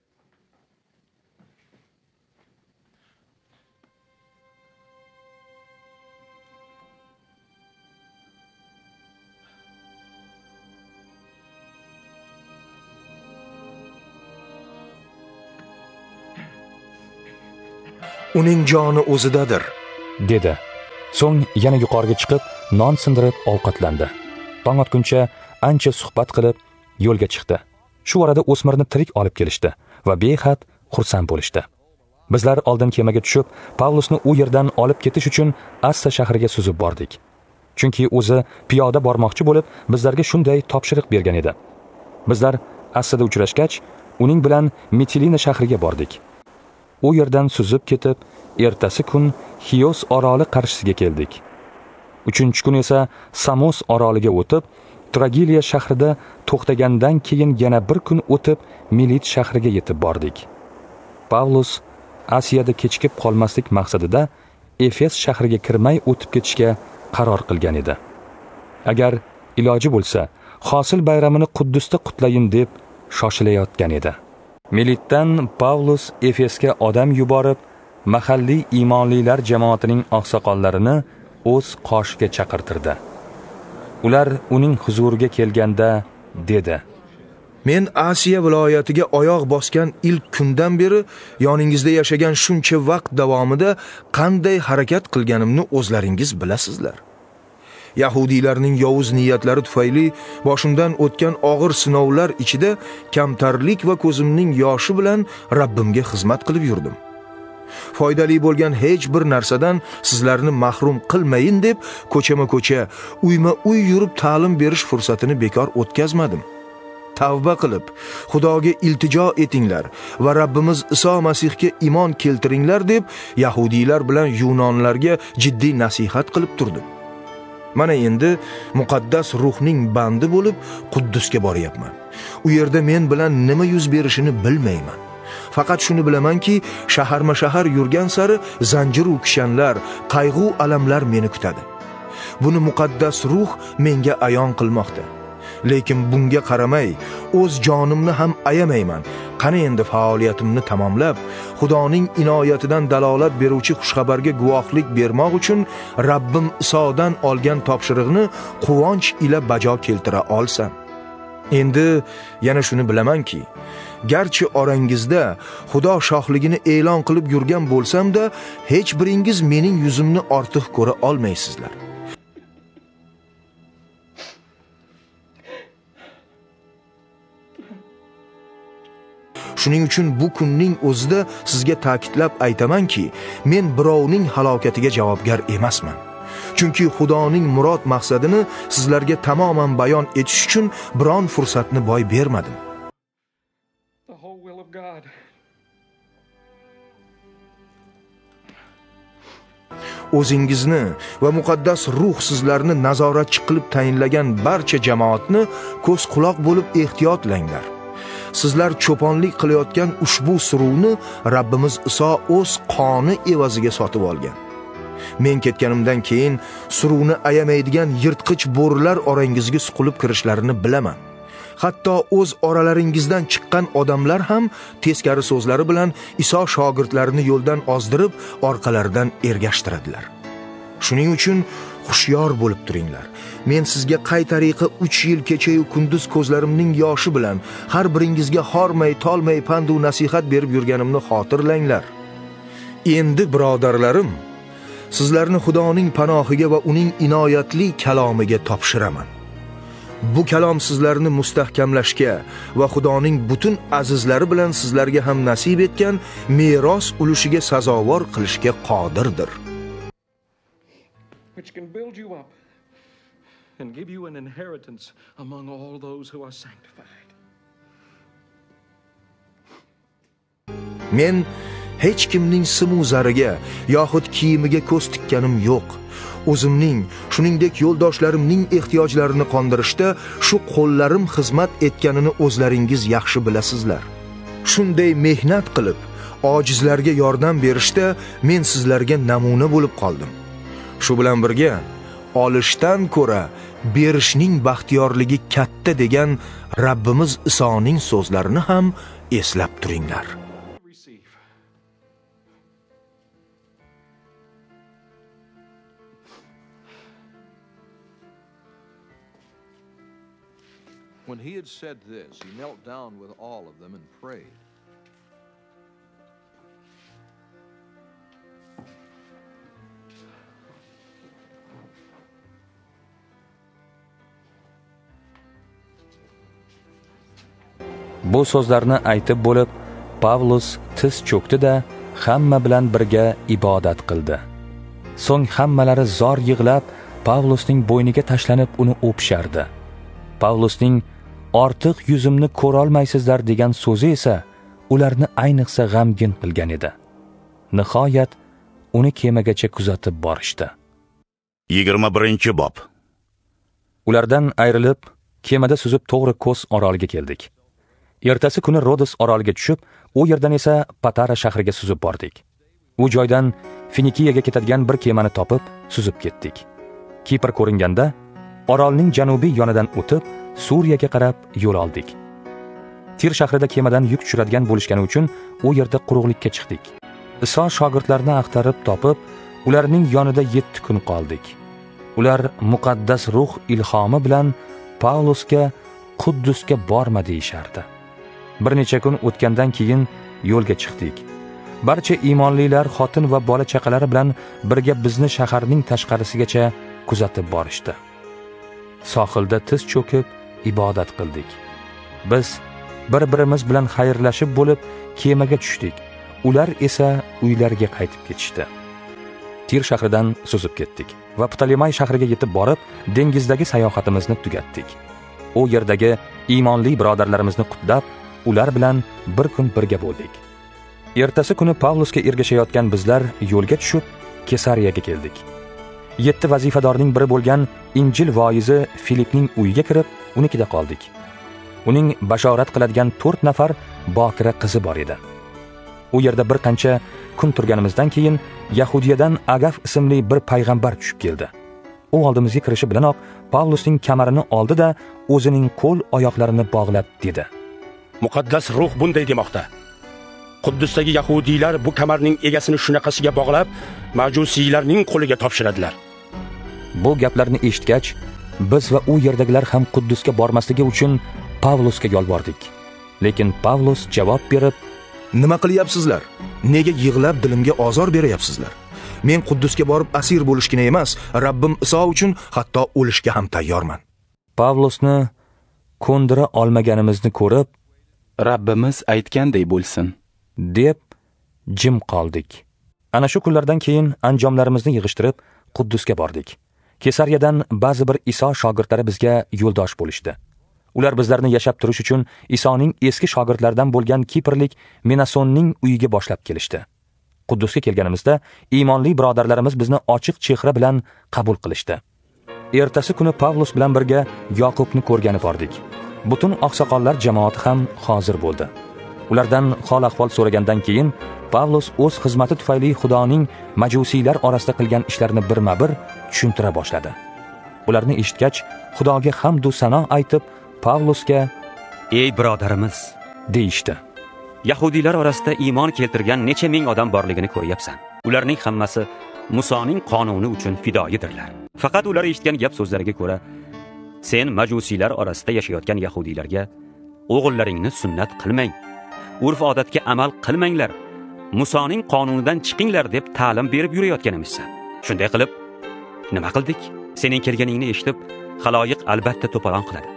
Uning joni o'zidadir", dedi. So'ng yana yuqoriga chiqib, non sindirib ovqatlandi. Tong otguncha ancha suhbat qilib, yo'lga chiqdi. Shu orada o'smirni tirik olib kelishdi va behad xursand bo'lishdi. Bizlar oldin kemaga tushib, Pavlusni u yerdan olib ketish uchun Assa shahriga suzib bordik. Chunki o'zi piyoda bormoqchi bo'lib, bizlarga shunday topshiriq bergan edi. Bizlar Assada uchrashgach, uning bilan Mitilina shahriga bordik. U yerdan suzib ketib, ertasi kun Xiyos oroli qarshisiga keldik. Uchinchi kun esa Samos oroliga o'tib, Tragiliya shahrida to'xtagandan keyin yana bir kun o'tib, Milit shahriga yetib bordik. Pavlus Asiyada kechikib qolmaslik maqsadida Efes shahriga kirmay o'tib ketishga qaror qilgan edi. Agar iloji bo'lsa, hosil bayramini Quddusda qutlayin deb shoshilayotgan edi. Militdan Pavlus Efesga odam yuborib, mahalliy iymonlilar jamoatining oqsoqollarini o'z qoshiga chaqirtirdi. Ular uning huzuriga kelganda dedi: Men Asiya viloyatiga oyoq bosgan ilk kundan beri yoningizda yashagan shuncha vaqt davomida qanday harakat qilganimni o'zlaringiz bilasizlar. Yahudiylarning yovuz niyatlari tufayli boshimdan o'tgan og'ir sinovlar ichida kamtarlik va ko'zimning yoshi bilan Rabbimga xizmat qilib yurdim. Foydali bo'lgan hech bir narsadan sizlarni mahrum qilmayin deb ko'chama-ko'cha, uyma-uy yurib ta'lim berish fursatini bekor o'tkazmadim. Tavba qilib, Xudoga iltijo etinglar va Rabbimiz Iso Masihga iymon keltiringlar deb Yahudiylar bilan Yunonlarga jiddiy nasihat qilib turdim. Mana endi muqaddas ruhning bandi bo'lib Quddusga boryapman. U yerda men bilan nima yuz berishini bilmayman. Faqat shuni bilamanki, shaharma-shahar yurgan sari zanjir u kishanlar, qayg'u alamlar meni kutadi. Buni muqaddas ruh menga ayon qilmoqda. Lekin bunga qaramay, o'z jonimni ham ayamayman. Qani endi faoliyatimni tamomlab, Xudoning inoyatidan dalolat beruvchi xushxabarga guvohlik bermoq uchun Rabbim Isodan olgan topshiriqni quvonch ila bajo keltira olsam. Endi yana shuni bilamanki, garchi orangizda Xudo shohligini e'lon qilib yurgan bo'lsam-da, hech biringiz mening yuzimni ortiq ko'ra olmaysizlar. Shuning uchun bu kunning o'zida sizga ta'kidlab aytamanki, men birovning halokatiga javobgar emasman. Chunki Xudoning murod maqsadini sizlarga tamoman bayon etish uchun biron fursatni boy bermadim. O'zingizni va muqaddas ruh sizlarni nazoratchi qilib tayinlagan barcha jamoatni ko'z quloq bo'lib ehtiyotlanglar. Sizlar cho'ponlik qilayotgan ushbu suruvni Rabbimiz Iso o'z qoni evaziga sotib olgan. Men ketganimdan keyin suruvni ayamaydigan yirtqich bo'rilar orangizga suqilib kirishlarini bilaman. Hatto o'z oralaringizdan chiqqan odamlar ham teskari so'zlari bilan Iso shogirdlarini yo'ldan ozdirib, orqalaridan ergashtiradilar. Shuning uchun xushyor bo'lib turinglar. Men sizga qay tariqa uch yil kecha-yu kunduz ko'zlarimning yoshi bilan har biringizga hormay, tolmay pand va nasihat berib yurganimni xotirlanglar. Endi birodarlarim, sizlarni Xudoning panohiga va uning inoyatli kalomiga topshiraman. Bu kalom sizlarni mustahkamlashga va Xudoning butun azizlari bilan sizlarga ham nasib etgan meros ulushiga sazovor qilishga qodirdir. Which can build you up and give you an inheritance among all those who are sanctified. Men hech kimning simu zariga yoxud kiyimiga ko'z tikkanim yo'q. O'zimning, shuningdek yo'ldoshlarimning ehtiyojlarini qondirishda shu qo'llarim xizmat etganini o'zlaringiz yaxshi bilasizlar. Shunday mehnat qilib, ojizlarga yordam berishda men sizlarga namuna bo'lib qoldim. Shu bilan birga, olishdan ko'ra berishning baxtiyorligi katta degan Rabbimiz Isoning so'zlarini ham eslab turinglar. When he had said this, he knelt down with all of them and prayed. Bu so'zlarni aytib bo'lib, Pavlus tiz cho'kdi-da, hamma bilan birga ibodat qildi. So'ng hammalari zor yig'lab, Pavlusning bo'yniga tashlanib uni o'pishardi. Pavlusning ortiq yuzimni ko'ra olmaysizlar degan so'zi esa ularni ayniqsa g'amgin qilgan edi. Nihoyat uni kemagacha kuzatib borishdi. yigirma birinchi bob. Ulardan ayrilib, kemada suzib to'g'ri Kos oroliga keldik. Ertasi kuni Rodos oroliga tushib, u yerdan esa Patara shahriga suzib bordik. U joydan Finikiyaga ketadigan bir kemani topib, suzib ketdik. Kipr ko'ringanda orolning janubiy yonidan o'tib, Suriyaga qarab yo'l oldik. Tir shahrida kemadan yuk tushiradigan bo'lishgani uchun u yerda quruqlikka chiqdik. Iso shogirdlarni axtarib topib, ularning yonida yetti kun qoldik. Ular muqaddas ruh ilhomi bilan Pavlusga Quddusga borma deyishardi. Bir necha kun o'tgandan keyin yo'lga chiqdik. Barcha iymonlilar xotin va bola chaqalari bilan birga bizni shaharning tashqarisigacha kuzatib borishdi. Sohilda tiz cho'kib ibodat qildik. Biz bir-birimiz bilan xayrlashib bo'lib kemaga tushdik. Ular esa uylariga qaytib ketishdi. Tir shahridan suzib ketdik va Ptolemay shahriga yetib borib, dengizdagi sayohatimizni tugatdik. U yerdagi iymonli birodarlarimizni qutlab, ular bilan bir kun birga bo'ldik. Ertasi kuni Pavlusga ergashayotgan bizlar yo'lga tushib, Kesariyaga keldik. Yetti vazifadorning biri bo'lgan Injil voizi Filipning uyiga kirib, unikida qoldik. Uning bashorat qiladigan to'rt nafar bokira qizi bor edi. U yerda bir qancha kun turganimizdan keyin Yahudiyadan Agaf ismli bir payg'ambar tushib keldi. U oldimizga kirishi bilanoq Pavlusning kamarini oldi-da, o'zining qo'l oyoqlarini bog'lab dedi: Muqaddas ruh bunday demoqda. Quddusdagi yahudiylar bu kamarning egasini shunaqasiga bog'lab, majusiylarning qo'liga topshiradilar. Bu gaplarni eshitgach, biz va u yerdagilar ham Quddusga bormasligi uchun Pavlusga yolbordik. Lekin Pavlus javob berib: "Nima qilyapsizlar? Nega yig'lab dilimga ozor beryapsizlar? Men Quddusga borib asir bo'lishgina emas, Rabbim Iso uchun hatto o'lishga ham tayyorman." Pavlusni ko'ndira olmaganimizni ko'rib, Rabbimiz aytganday bo'lsin, deb jim qoldik. Ana shu kunlardan keyin anjomlarimizni yig'ishtirib Quddusga bordik. Kesariyadan ba'zi bir Iso shogirdlari bizga yo'ldosh bo'lishdi. Ular bizlarni yashab turish uchun Isoning eski shogirdlaridan bo'lgan Kiprlik Menasonning uyiga boshlab kelishdi. Quddusga kelganimizda iymonli birodarlarimiz bizni ochiq chehra bilan qabul qilishdi. Ertasi kuni Pavlus bilan birga Yoqubni ko'rgani bordik. Butun oqsoqollar jamoati ham hozir bo'ldi. Ulardan hol-ahvol so'ragandan keyin Pavlus o'z xizmati tufayli Xudoning majusiylar orasida qilgan ishlarini birma-bir tushuntira boshladi. Ularni eshitgach, Xudoga hamd va sano aytib, Pavlusga: "Ey birodarimiz", deyishdi. Yahudiylar orasida iymon keltirgan necha ming odam borligini ko'ryapsan. Ularning hammasi Musoning qonuni uchun fidoyidirlar. Faqat ular eshitgan gap so'zlariga ko'ra, sen majusiylar orasida yashayotgan yahudiylarga o'g'illaringni sunnat qilmang, urf-odatga amal qilmanglar, Musoning qonunidan chiqinglar deb ta'lim berib yurayotganimizsan. Shunday qilib, nima qildik? Sening kelganingni eshitib, xaloyiq albatta to'polon qiladi.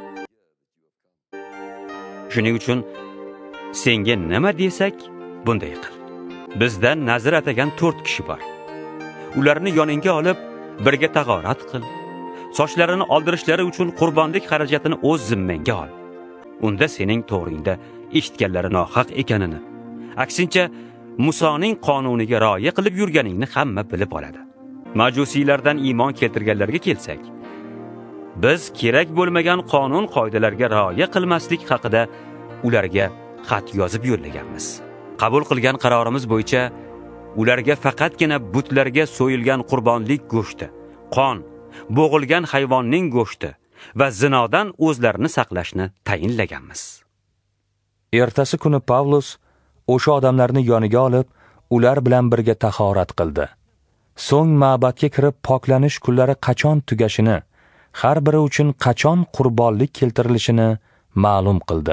Shuning uchun senga nima desak, bunday qil. Bizda nazr atagan to'rt kishi bor. Ularni yoningga olib, birga tahorat qil. Sochlarini oldirishlari uchun qurbonlik xarajatini o'z zimmangga ol. Unda sening to'g'ringda eshitganlari nohaq ekanini, aksincha Musoning qonuniga rioya qilib yurganingni hamma bilib oladi. Majusiylardan iymon keltirganlarga kelsak, biz kerak bo'lmagan qonun qoidalarga rioya qilmaslik haqida ularga xat yozib yo'llaganmiz. Qabul qilgan qarorimiz bo'yicha ularga faqatgina butlarga so'yilgan qurbonlik go'shti, qon, bo'g'ilgan hayvonning go'shti va zinodan o'zlarini saqlashni tayinlaganmiz. Ertasi kuni Pavlus o'sha odamlarni yoniga olib, ular bilan birga tahorat qildi. So'ng ma'batga kirib poklanish kunlari qachon tugashini, har biri uchun qachon qurbonlik keltirilishini ma'lum qildi.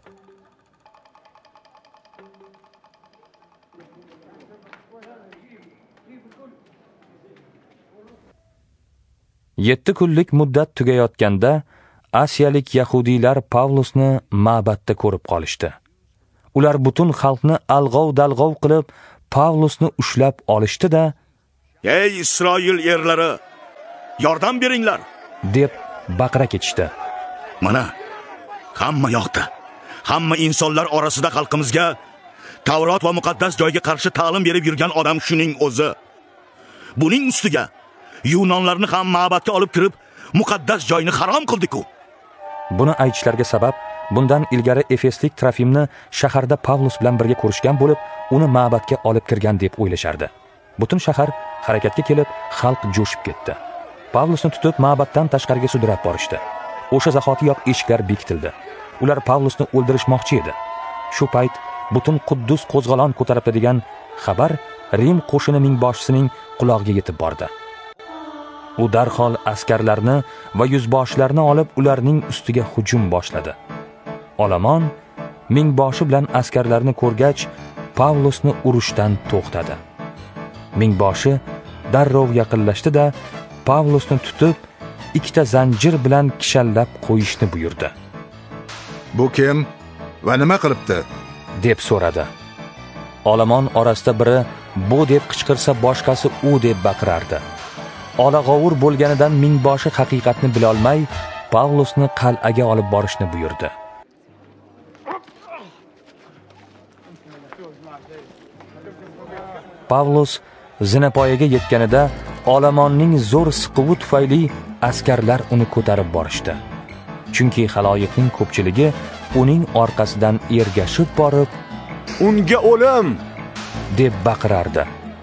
Yetti kunlik muddat tugayotganda asiyalik yahudiylar Pavlusni ma'batda ko'rib qolishdi. Ular butun xalqni alg'ov-dalg'ov qilib, Pavlusni ushlab olishdi-da, "Ey Isroil erlari, yordam beringlar!" deb baqira ketishdi. Mana hamma yoqda, hamma insonlar orasida xalqimizga Tavrot va muqaddas joyga qarshi ta'lim berib yurgan odam shuning o'zi. Buning ustiga Yunonlarni ham ma'batga olib kirib, muqaddas joyni harom qildik-ku. Buni aytishlariga sabab, bundan ilgari Efeslik Trofimni shaharda Pavlus bilan birga ko'rishgan bo'lib, uni ma'batga olib kirgan deb o'ylashardi. Butun shahar harakatga kelib, xalq jo'shib ketdi. Pavlusni tutib ma'batdan tashqariga sudrab borishdi. O'sha zahotiyoq eshiklar bekitildi. Ular Pavlusni o'ldirishmoqchi edi. Shu payt butun Quddus qo'zg'olon ko'taribdi degan xabar Rim qo'shinining boshchisining quloqiga yetib bordi. U darhol askarlarni va yuzboshlarni olib ularning ustiga hujum boshladi. Olomon mingboshi bilan askarlarni ko'rgach, Pavlusni urushdan to'xtadi. Mingboshi darrov yaqinlashdi-da, Pavlusni tutib, ikkita zanjir bilan kishallab qo'yishni buyurdi. Bu kim va nima qilibdi? deb so'radi. Olomon orasida biri bu deb qichqirsa, boshqasi u deb baqirardi. Olag'ovur bo'lganidan mingboshi haqiqatni bila olmay, Pavlusni qal'aga olib borishni buyurdi. Pavlus zinapoyaga yetganida Olomonning zo'r siquvi tufayli askarlar uni ko'tarib borishdi. Chunki xaloyiqning ko'pchiligi uning orqasidan ergashib borib, "Unga o'lim!" deb baqirardi.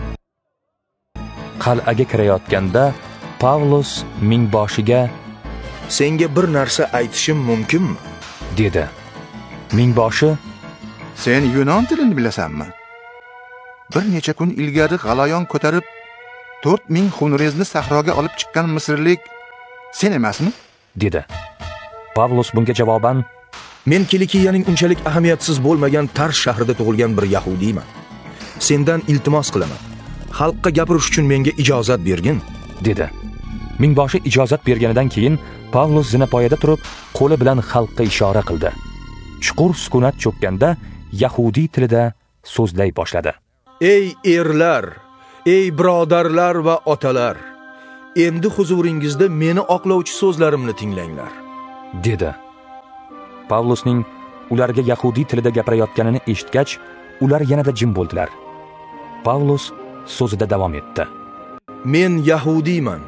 Qal'aga kirayotganda Pavlus mingboshiga "Senga bir narsa aytishim mumkinmi?" dedi. Mingboshi "Sen Yunon tilini bilasanmi? Bir necha kun ilgari g'alayon ko'tarib to'rt ming xunrezni sahroga olib chiqqan misrlik sen emasmi?" dedi. Pavlus bunga javoban: "Men Kilikiyaning unchalik ahamiyatsiz bo'lmagan Tars shahrida tug'ilgan bir yahudiyman. Sendan iltimos qilaman. Xalqqa gapirish uchun menga ijozat bergin", dedi. Mingboshi ijozat berganidan keyin Pavlus zinapoyada turib, qo'li bilan xalqqa ishora qildi. Chuqur sukunat cho'kkanda yahudiy tilida so'zlay boshladi. "Ey erlar, ey birodarlar va otalar, endi huzuringizda meni oqlovchi so'zlarimni tinglanglar", dedi. Pavlusning ularga yahudiy tilida gapirayotganini eshitgach, ular yanada jim bo'ldilar. Pavlus so'zida davom etdi. "Men yahudiyman.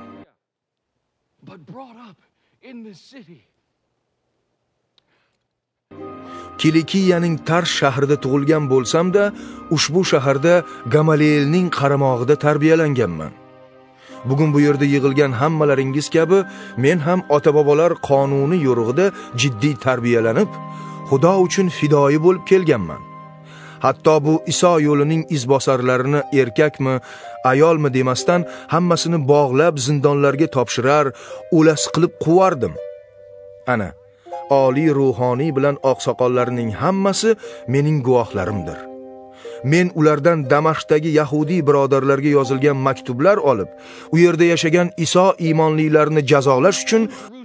Kilikiyaning Tars shahrida tug'ilgan bo'lsam-da, ushbu shaharda Gamalielning qaramog'ida tarbiyalanganman. Bugun bu yerda yig'ilgan hammalaringiz kabi men ham ota-bobolar qonuni yo'rig'ida jiddiy tarbiyalanib, Xudo uchun fidoyi bo'lib kelganman. Hatto bu Iso yo'lining izbosarlarini erkakmi, ayolmi demasdan hammasini bog'lab zindonlarga topshirar, o'las qilib quvardim. Ana, oliy ruhoniy bilan oqsoqollarning hammasi mening guvohlarimdir. Men ulardan Damashqdagi yahudiy birodarlarga yozilgan maktublar olib, u yerda yashagan Iso iymonlilarni jazolash uchun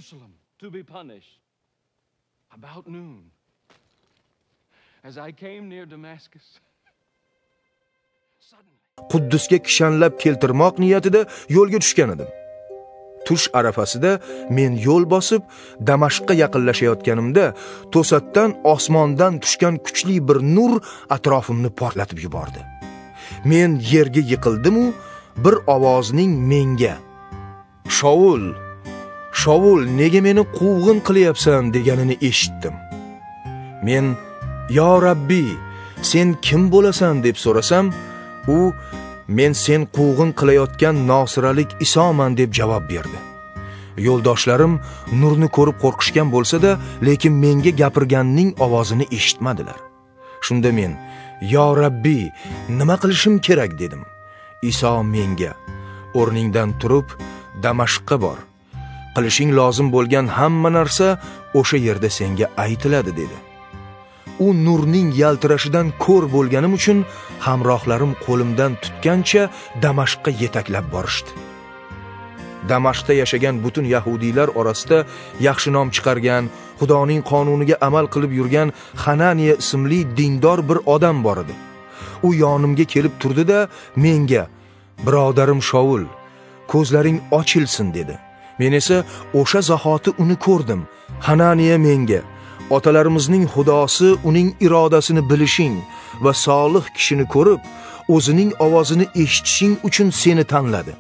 Quddusga kishanlab keltirmoq niyatida yo'lga tushgan edim. Tush arafasida men yo'l bosib Damashqqa yaqinlashayotganimda to'satdan osmondan tushgan kuchli bir nur atrofimni portlatib yubordi. Men yerga yiqildim-u, bir ovozning menga "Shovul, Shovul, nega meni quvg'in qilyapsan?" deganini eshitdim. Men "Yo Rabbiy, sen kim bo'lasan?" deb so'rasam, u "Men sen quvg'in qilayotgan nosiralik Isoman" deb javob berdi. Yo'ldoshlarim nurni ko'rib qo'rqishgan bo'lsa-da, lekin menga gapirganning ovozini eshitmadilar. Shunda men "Yo Rabbiy, nima qilishim kerak?" dedim. Iso menga "O'rningdan turib Damashqqa bor. Qilishing lozim bo'lgan hamma narsa o'sha yerda senga aytiladi" dedi. U nurning yaltirashidan ko'r bo'lganim uchun hamrohlarim qo'limdan tutgancha Damashqqa yetaklab borishdi. Damashqda yashagan butun yahudiylar orasida yaxshi nom chiqargan, Xudoning qonuniga amal qilib yurgan Hananiya ismli dindor bir odam bor edi. U yonimga kelib turdi-da, menga "Birodarim Shovul, ko'zlaring ochilsin" dedi. Men esa o'sha zahoti uni ko'rdim. Hananiya menga "Otalarimizning Xudosi uning irodasini bilishing va solih kishini ko'rib, o'zining ovozini eshitishing uchun seni tanladi.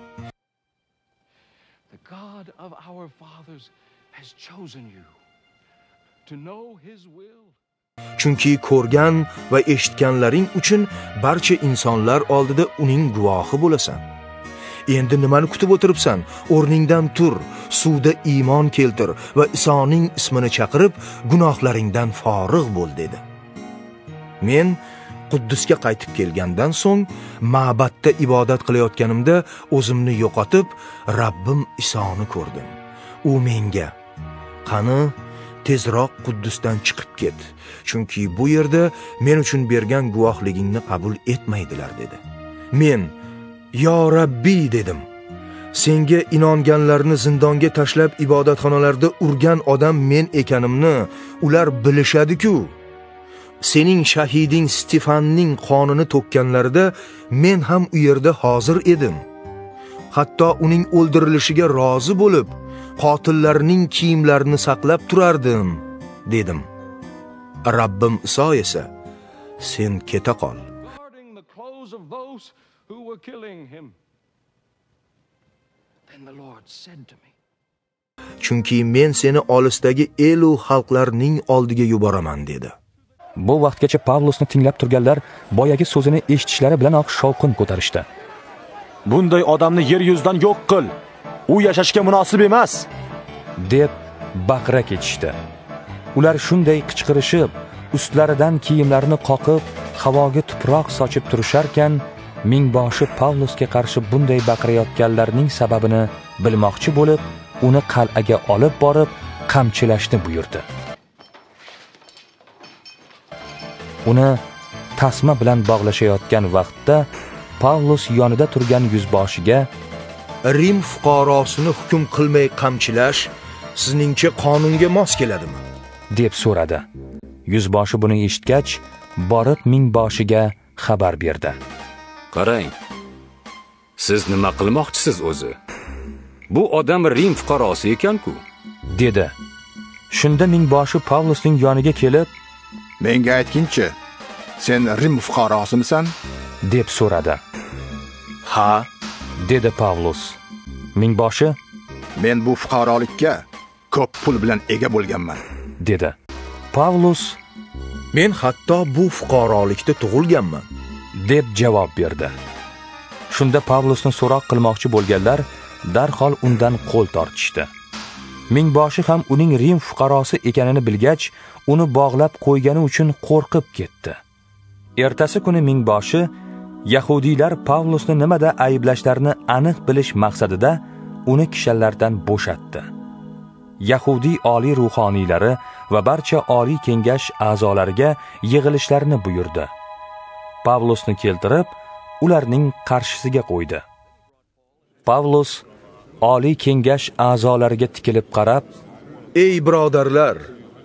The God of our fathers has chosen you to know his will." Chunki ko'rgan va eshitganlaring uchun barcha insonlar oldida uning guvohi bo'lasan. Endi nimani kutib o'tiribsan? O'rningdan tur, suvda iymon keltir va Isoning ismini chaqirib, gunohlaringdan forig' bo'l dedi. Men Quddusga qaytib kelgandan so'ng ma'batda ibodat qilayotganimda o'zimni yo'qotib, Rabbim Isoni ko'rdim. U menga: "Qani, tezroq Quddusdan chiqib ket, chunki bu yerda men uchun bergan guvohligingni qabul etmaydilar" dedi. Men: "Yo Rabbiy" dedim. "Senga inonganlarni zindonga tashlab ibodatxonalarda urgan odam men ekanimni ular bilishadi-ku. Sening shahiding Stefanning qonini to'kkanlarida men ham u yerda hozir edim. Hatto uning o'ldirilishiga rozi bo'lib, qotillarning kiyimlarini saqlab turardim" dedim. Rabbim Iso esa: "Sen keta qol. Chunki men seni olisdagi el u xalqlarning oldiga yuboraman" dedi. Bu vaqtgacha Pavlosni tinglab turganlar boyagi so'zini eshitishlari bilanoq shovqin ko'tarishdi. "Bunday odamni yer yuzidan yo'q qil. U yashashga munosib emas" deb baqira ketishdi. Ular shunday qichqirishib, ustlaridan kiyimlarini qoqib, havoga tuproq sochib turisharkan, mingboshi Pavlosga qarshi bunday baqirayotganlarning sababini bilmoqchi bo'lib, uni qal'aga olib borib, qamchilashni buyurdi. Uni tasma bilan bog'lashayotgan vaqtda Pavlos yonida turgan yuzboshiga: "Rim fuqarosini hukm qilmay qamchilash sizningcha qonunga mos keladimi?" deb so'radi. Yuzboshi buni eshitgach, borib mingboshiga xabar berdi. "Qarang, siz nima qilmoqchisiz o'zi? Bu odam Rim fuqarosi ekan-ku", dedi. Shunda mingboshi Pavlosning yoniga kelib: "Menga aytginchi, sen Rim fuqarosimisan?" deb so'radi. "Ha", dedi Pavlos. Mingboshi: "Men bu fuqarolikka ko'p pul bilan ega bo'lganman", dedi. Pavlos: "Men hatto bu fuqarolikda tug'ilganman", deb javob berdi. Shunda Pavlosni so'roq qilmoqchi bo'lganlar darhol undan qo'l tortishdi. Mingboshi ham uning Rim fuqarosi ekanini bilgach, uni bog'lab qo'ygani uchun qo'rqib ketdi. Ertasi kuni mingboshi Yahudiylar Pavlosni nimada ayblashlarini aniq bilish maqsadida uni kishanlardan bo'shatdi. Yahudiy oliy ruhoniylari va barcha oliy kengash a'zolariga yig'ilishlarni buyurdi. Pavlosni keltirib, ularning qarshisiga qo'ydi. Pavlos oliy kengash a'zolariga tikilib qarab: "Ey birodarlar,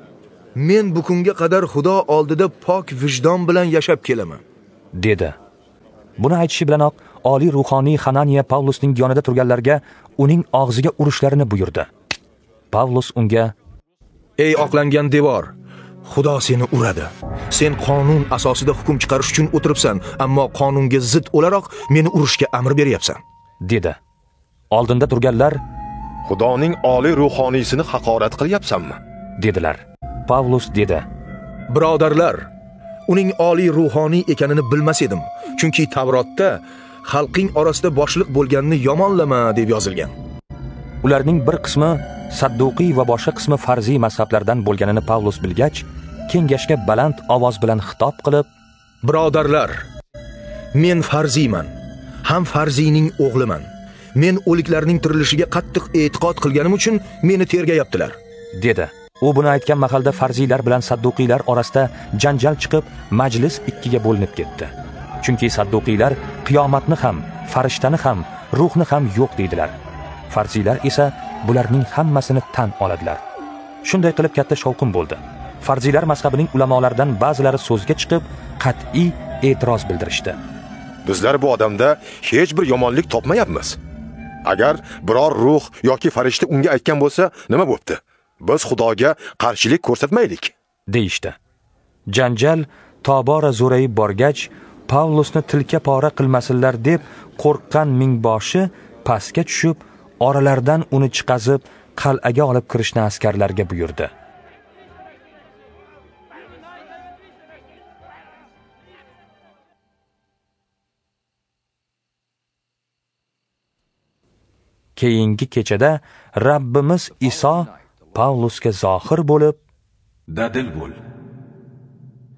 men bugunga qadar Xudo oldida pok vijdon bilan yashab kelaman", dedi. Buni aytishi bilanoq oliy ruhoniy Hananiya Pavlosning yonida turganlarga uning og'ziga urishlarini buyurdi. Pavlos unga: "Ey oqlangan devor, Xudo seni uradi. Sen qonun asosida hukm chiqarish uchun o'tiribsan, ammo qonunga zid o'laroq meni urishga amr beryapsan", dedi. Oldinda turganlar: "Xudoning oliy ruhoniysini haqorat qilyapsanmi?" dedilar. Pavlos dedi: "Birodarlar, uning oliy ruhoniy ekanini bilmas edim, chunki Tavrotda xalqing orasida boshliq bo'lganini yomonlama deb yozilgan." Ularning bir qismi Sadduqiy va boshqa qismi farziy mazhablardan bo'lganini Pavlos bilgach, kengashga baland ovoz bilan xitob qilib: "Birodarlar, men farziyman, ham farziyning o'g'liman. Men o'liklarning tirilishiga qattiq e'tiqod qilganim uchun meni tergayaptilar", dedi. U buni aytgan mahalda farziylar bilan sadduqiylar orasida janjal chiqib, majlis ikkiga bo'linib ketdi. Chunki sadduqiylar qiyomatni ham, farishtani ham, ruhni ham yo'q deydilar. Farziylar esa bularning hammasini tan oladilar. Shunday qilib katta shovqin bo'ldi. Farziylar mazhabining ulamolaridan ba'zilari so'zga chiqib, qat'iy e'tiroz bildirishdi. "Bizlar bu odamda hech bir yomonlik topmayapmiz. Agar biror ruh yoki farishta unga aytgan bo'lsa, nima bo'pti? Biz Xudoga qarshilik ko'rsatmaylik", deyishdi. Janjal tobora zo'rayib borgach, Pavlosni tilka pora qilmasinlar deb qo'rqqan mingboshi pastga tushib, oralaridan uni chiqazib, qal'aga olib kirishni askarlarga buyurdi. Keyingi kechada Rabbimiz Iso Pavlosga zohir bo'lib: "Dadil bo'l.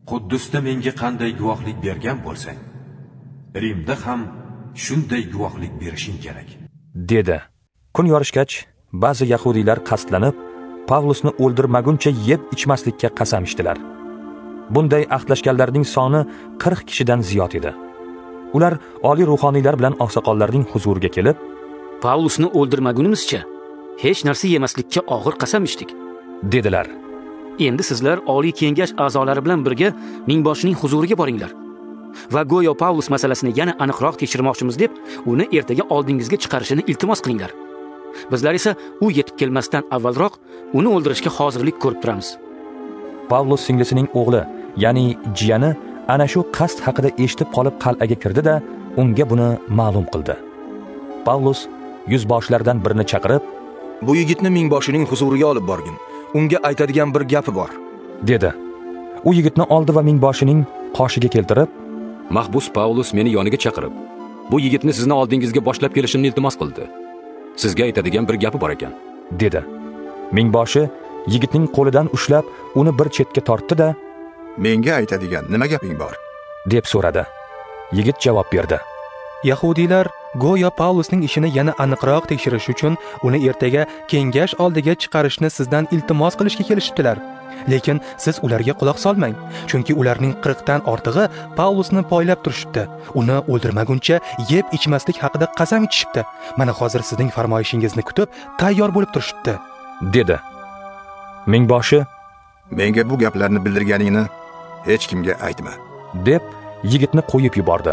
Quddusda menga qanday guvohlik bergan bo'lsang, Rimda ham shunday guvohlik berishing kerak, dedi. Kun yorishgach, ba'zi yahudiylar qasdlanib Pavlusni o'ldirmaguncha yeb ichmaslikka qasam ichdilar. Bunday ahdlashganlarning soni qirq kishidan ziyod edi. Ular oliy ruhoniylar bilan oqsoqollarning huzuriga kelib, Pavlusni o'ldirmagunimizcha hech narsa yemaslikka og'ir qasam ichdik, dedilar. Endi sizlar oliy kengash a'zolari bilan birga mingboshining huzuriga boringlar va go'yo Pavlus masalasini yana aniqroq tekshirmoqchimiz deb uni ertaga oldingizga chiqarishini iltimos qilinglar. Bizlar esa u yetib kelmasdan avvalroq uni o'ldirishga hozirlik ko'rib turamiz. Pavlus singlisining o'g'li, ya'ni jiyani ana shu qasd haqida eshitib qolib qal'aga kirdi-da, unga buni ma'lum qildi. Pavlus yuzboshlardan birini chaqirib, "Bu yigitni mingboshining huzuriga olib borgin. Unga aytadigan bir gapi bor", dedi. U yigitni oldi va mingboshining qoshiga keltirib, "Mahbus Pavlus meni yoniga chaqirib, bu yigitni sizni oldingizga boshlab kelishini iltimos qildi. Sizga aytadigan bir gapi bor ekan", dedi. Mingboshi yigitning qo'lidan ushlab, uni bir chetga tortdi-da, "Menga aytadigan nima gaping bor?" deb so'radi. Yigit javob berdi. Yahudiylar go'yo Pavlusning ishini yana aniqroq tekshirish uchun uni ertaga kengash oldiga chiqarishni sizdan iltimos qilishga kelishibdilar. Lekin siz ularga quloq solmang, chunki ularning qirq dan ortig'i Pavlusni poylab turishibdi. Uni o'ldirmaguncha yeb ichmaslik haqida qasam ichishibdi. Mana hozir sizning farmoyishingizni kutib, tayyor bo'lib turishibdi, dedi. Mingboshi, "Menga bu gaplarni bildirganingni hech kimga aytma", deb yigitni qo'yib yubordi.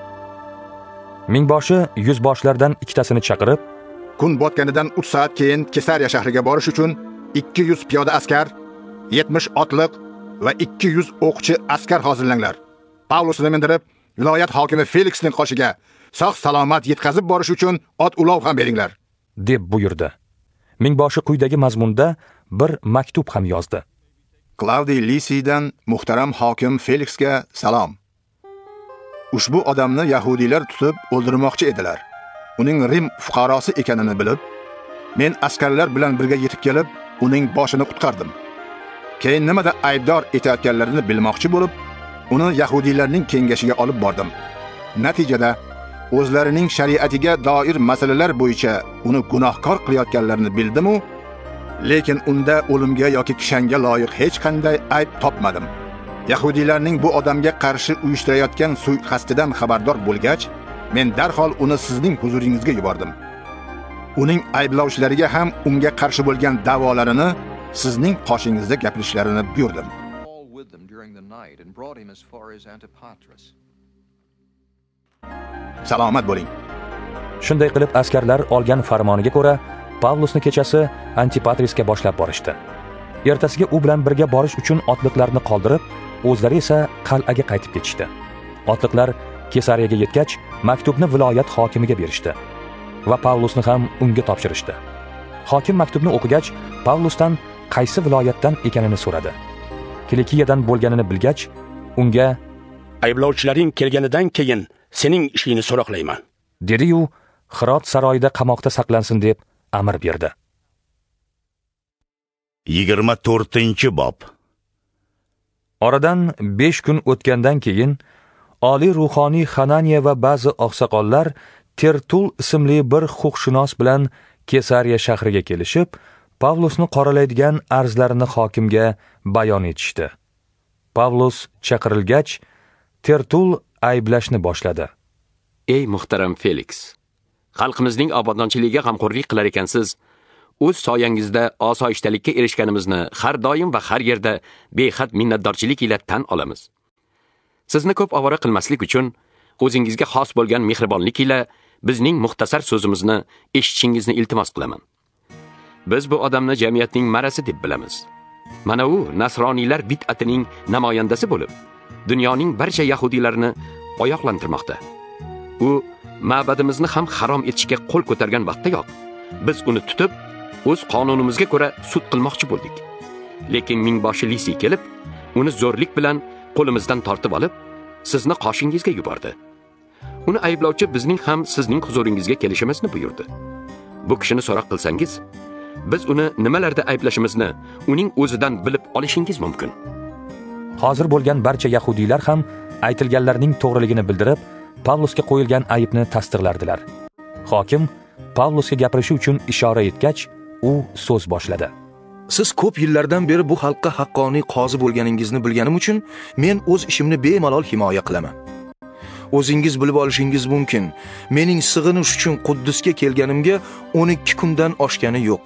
Mingboshi yuzboshlardan ikkitasini chaqirib, "Kun botganidan uch soat keyin Kesariya shahriga borish uchun ikki yuz piyoda askar, yetmish otliq va ikki yuz o'qchi askar hozirlanglar. Pavlusni mindirib, viloyat hokimi Feliksning qoshiga sog' salomat yetkazib borish uchun ot ulov ham beringlar", deb buyurdi. Mingboshi quyidagi mazmunda bir maktub ham yozdi. Klaudiy Lisiydan muhtaram hokim Feliksga salom. Ushbu odamni yahudiylar tutib o'ldirmoqchi edilar. Uning Rim fuqarosi ekanini bilib, men askarlar bilan birga yetib kelib, uning boshini qutqardim. Keyin nimada aybdor etayotganlarini bilmoqchi bo'lib, uni yahudiylarning kengashiga olib bordim. Natijada o'zlarining shariatiga doir masalalar bo'yicha uni gunohkor qilayotganlarini bildim-u, lekin unda o'limga yoki kishanga loyiq hech qanday ayb topmadim. Yahudiylarning bu odamga qarshi uyushtirayotgan suiqasdidan xabardor bo'lgach, men darhol uni sizning huzuringizga yubordim. Uning ayblovchilariga ham unga qarshi bo'lgan da'volarini sizning qoshingizda gapirishlarini buyurdim. Salomat bo'ling. Shunday qilib askarlar olgan farmoniga ko'ra Pavlusni kechasi Antipatrisga boshlab borishdi. Ertasiga u bilan birga borish uchun otliqlarni qoldirib, o'zlari esa qal'aga qaytib ketishdi. Otliqlar Kesariyaga yetgach, maktubni viloyat hokimiga berishdi va Pavlusni ham unga topshirishdi. Hokim maktubni o'qigach, Pavlusdan qaysi viloyatdan ekanini so'radi. Kilikiyadan bo'lganini bilgach, unga "Ayblovchilaring kelganidan keyin sening ishingni so'roqlayman", dedi-yu, Xirot saroyida qamoqda saqlansin deb amr berdi. yigirma to'rtinchi bob. Oradan besh kun o'tgandan keyin oliy ruhoniy Hananiya va ba'zi oqsoqollar Tertul ismli bir huquqshunos bilan Kesariya shahriga kelishib, Pavlusni qoralaydigan arzlarini hokimga bayon etishdi. Pavlus chaqirilgach, Tertul ayblashni boshladi. "Ey muhtaram Feliks, xalqimizning obodonchiligiga g'amxo'rlik qilar ekansiz. O'z soyangizda osoyishtalikka erishganimizni har doim va har yerda behad minnatdorchilik ila tan olamiz. Sizni ko'p ovora qilmaslik uchun o'zingizga xos bo'lgan mehribonlik ila bizning muxtasar so'zimizni eshitishingizni iltimos qilaman. Biz bu odamni jamiyatning marasi deb bilamiz. Mana u nasroniylar bid'atining namoyandasi bo'lib, dunyoning barcha yahudiylarini oyoqlantirmoqda. U ma'badimizni ham harom etishga qo'l ko'targan vaqtdayoq biz uni tutib, o'z qonunimizga ko'ra sud qilmoqchi bo'ldik. Lekin mingboshi Lisiy kelib, uni zo'rlik bilan qo'limizdan tortib olib, sizni qoshingizga yubordi. Uni ayblovchi bizning ham sizning huzuringizga kelishimizni buyurdi. Bu kishini so'roq qilsangiz, biz uni nimalarda ayblashimizni uning o'zidan bilib olishingiz mumkin. Hozir bo'lgan barcha yahudiylar ham aytilganlarning to'g'riligini bildirib, Pavlusga qo'yilgan aybni tasdiqlardilar. Hokim Pavlusga gapirishi uchun ishora etgach, u so'z boshladi. Siz ko'p yillardan beri bu xalqqa haqqoniy qozi bo'lganingizni bilganim uchun men o'z ishimni bemalol himoya qilaman. O'zingiz bilib olishingiz mumkin, mening sig'inish uchun Quddusga kelganimga o'n ikki kundan oshgani yo'q.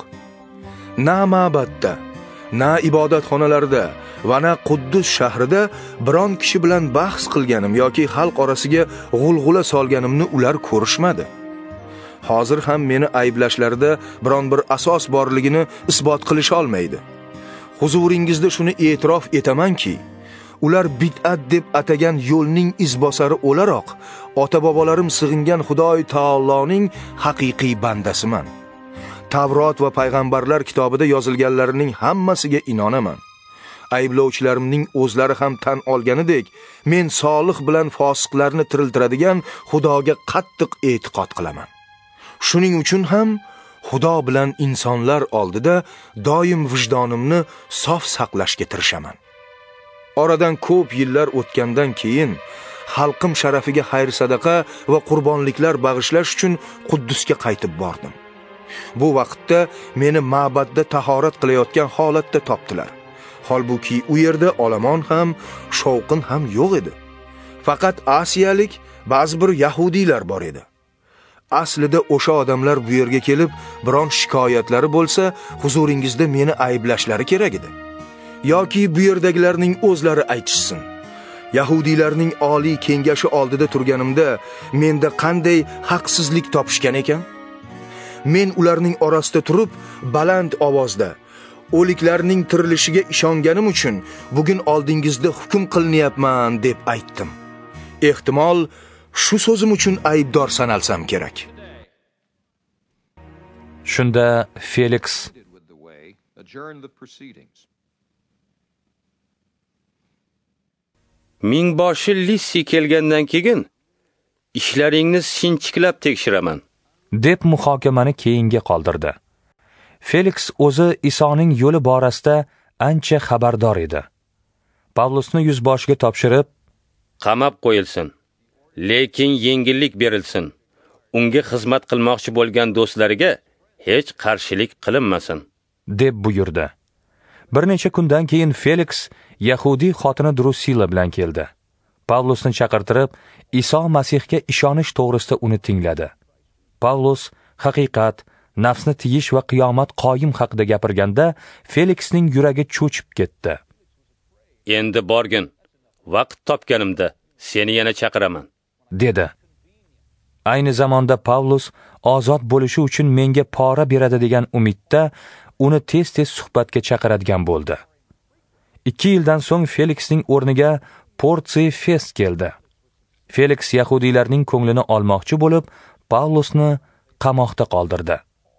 Na ma'batda, na ibodatxonalarda va na Quddus shahrida biron kishi bilan bahs qilganim yoki xalq orasiga g'ulg'ula solganimni ular ko'rishmadi. Hozir ham meni ayblashlariga biron bir asos borligini isbot qilish olmaydi. Huzuringizda shuni e'tirof etamanki, ular bid'at deb atagan yo'lning izbosari o'laroq ota-bobolarim sig'ingan Xudoy taoloning haqiqiy bandasiman. Tavrot va payg'ambarlar kitobida yozilganlarining hammasiga inonaman. Ayblovchilarimning o'zlari ham tan olganidek, men solih bilan fosiqlarni tiriltiradigan Xudoga qattiq e'tiqod qilaman. Shuning uchun ham Xudo bilan insonlar oldida doim vijdonimni sof saqlashga tirishaman. Oradan ko'p yillar o'tgandan keyin xalqim sharafiga xayr sadaqa va qurbonliklar bag'ishlash uchun Quddusga qaytib bordim. Bu vaqtda meni ma'batda tahorat qilayotgan holatda topdilar. Holbuki u yerda olomon ham, shovqin ham yo'q edi. Faqat asiyalik ba'zi bir yahudiylar bor edi. Aslida o'sha odamlar bu yerga kelib, biron shikoyatlari bo'lsa, huzuringizda meni ayblashlari kerak edi. Yoki bu yerdagilarning o'zlari aytishsin. Yahudiylarning oliy kengashi oldida turganimda menda qanday haqsizlik topishgan ekan? Men ularning orasida turib, baland ovozda o'liklarning tirilishiga ishonganim uchun bugun oldingizda hukm qilinyapman deb aytdim. Ehtimol shu so'zim uchun aybdor sanalsam kerak. Shunda Felix Mingboshi Lissi kelgandan keyin ishlaringni sinchiklab tekshiraman deb muhokamani keyinga qoldirdi. Felix o'zi Isoning yo'li borasida ancha xabardor edi. Pavlusni yuzboshiga topshirib, qamab qo'yilsin, lekin yengillik berilsin. Unga xizmat qilmoqchi bo'lgan do'stlariga hech qarshilik qilinmasin, deb buyurdi. Bir necha kundan keyin Felix Yahudi xotini Drusilla bilan keldi. Pavlusni chaqirtirib, Iso Masihga ishonish to'g'risida uni tingladi. Pavlus haqiqat, nafsni tiyish va qiyomat qoyim haqida gapirganda Felixning yuragi cho'chib ketdi. Endi borgin, vaqt topganimda seni yana chaqiraman, dedi. Ayni zamonda Pavlus ozod bo'lishi uchun menga pora beradi degan umidda uni tez-tez suhbatga chaqiradigan bo'ldi. ikki yildan so'ng Felixning o'rniga Porsiy Fest keldi. Felix yahudiylarning ko'nglini olmoqchi bo'lib, Pavlusni qamoqda qoldirdi.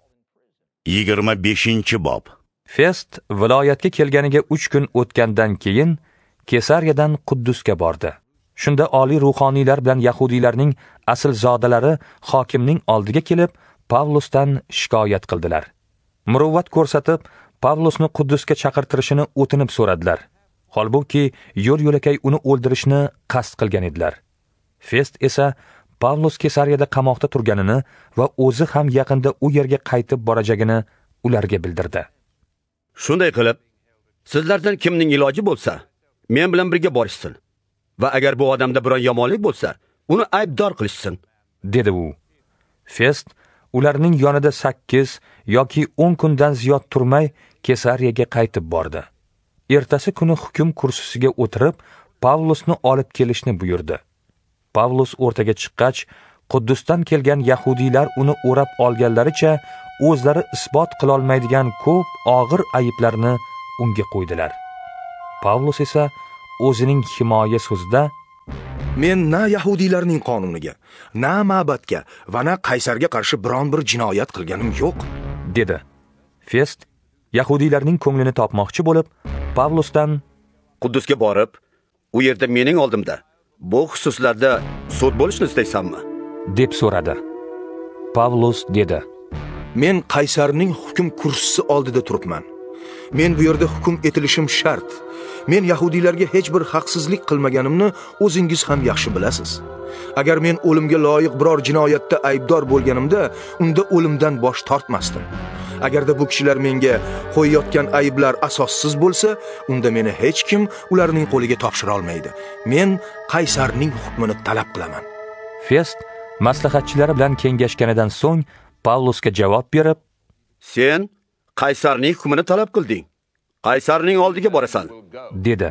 yigirma beshinchi bob. Fest viloyatga kelganiga uch kun o'tgandan keyin Kesariyadan Quddusga bordi. Shunda oliy ruhoniylar bilan yahudiylarning asl zodalari hokimning oldiga kelib, Pavlusdan shikoyat qildilar. Muruvvat ko'rsatib, Pavlusni Quddusga chaqirtirishini o'tinib so'radilar. Holbuki yo'l-yo'lakay uni o'ldirishni qasd qilgan edilar. Fest esa Pavlus Kesariyada qamoqda turganini va o'zi ham yaqinda u yerga qaytib borajagini ularga bildirdi. Shunday qilib, sizlardan kimning iloji bo'lsa, men bilan birga borishsin va agar bu odamda biron yomonlik bo'lsa, uni aybdor qilishsin, dedi u. Fest ularning yonida sakkiz yoki o'n kundan ziyod turmay Kesariyaga qaytib bordi. Ertasi kuni hukm kursisiga o'tirib, Pavlusni olib kelishni buyurdi. Pavlus o'rtaga chiqqach, Quddusdan kelgan yahudiylar uni o'rab olganlaricha o'zlari isbot qila olmaydigan ko'p og'ir ayblarni unga qo'ydilar. Pavlus esa o'zining himoya so'zida men na yahudiylarning qonuniga, na ma'batga va na Qaysarga qarshi biron bir jinoyat qilganim yo'q, dedi. Fest yahudiylarning ko'nglini topmoqchi bo'lib, Pavlusdan Quddusga borib, u yerda mening oldimda bu xususlarda sud bo'lishni istaysanmi, deb so'radi. Pavlus dedi: men Qaysarning hukm kursisi oldida turibman. Men bu yerda hukm etilishim shart. Men yahudiylarga hech bir haqsizlik qilmaganimni o'zingiz ham yaxshi bilasiz. Agar men o'limga loyiq biror jinoyatda aybdor bo'lganimda, unda o'limdan bosh tortmasdim. Agarda bu kishilar menga qo'yayotgan ayblar asossiz bo'lsa, unda meni hech kim ularning qo'liga topshira olmaydi. Men Qaysarning hukmini talab qilaman. Fest maslahatchilari bilan kengashganidan so'ng Pavlusga javob berib, "Sen Qaysarning hukmini talab qilding. Qaysarning oldiga borasan", dedi.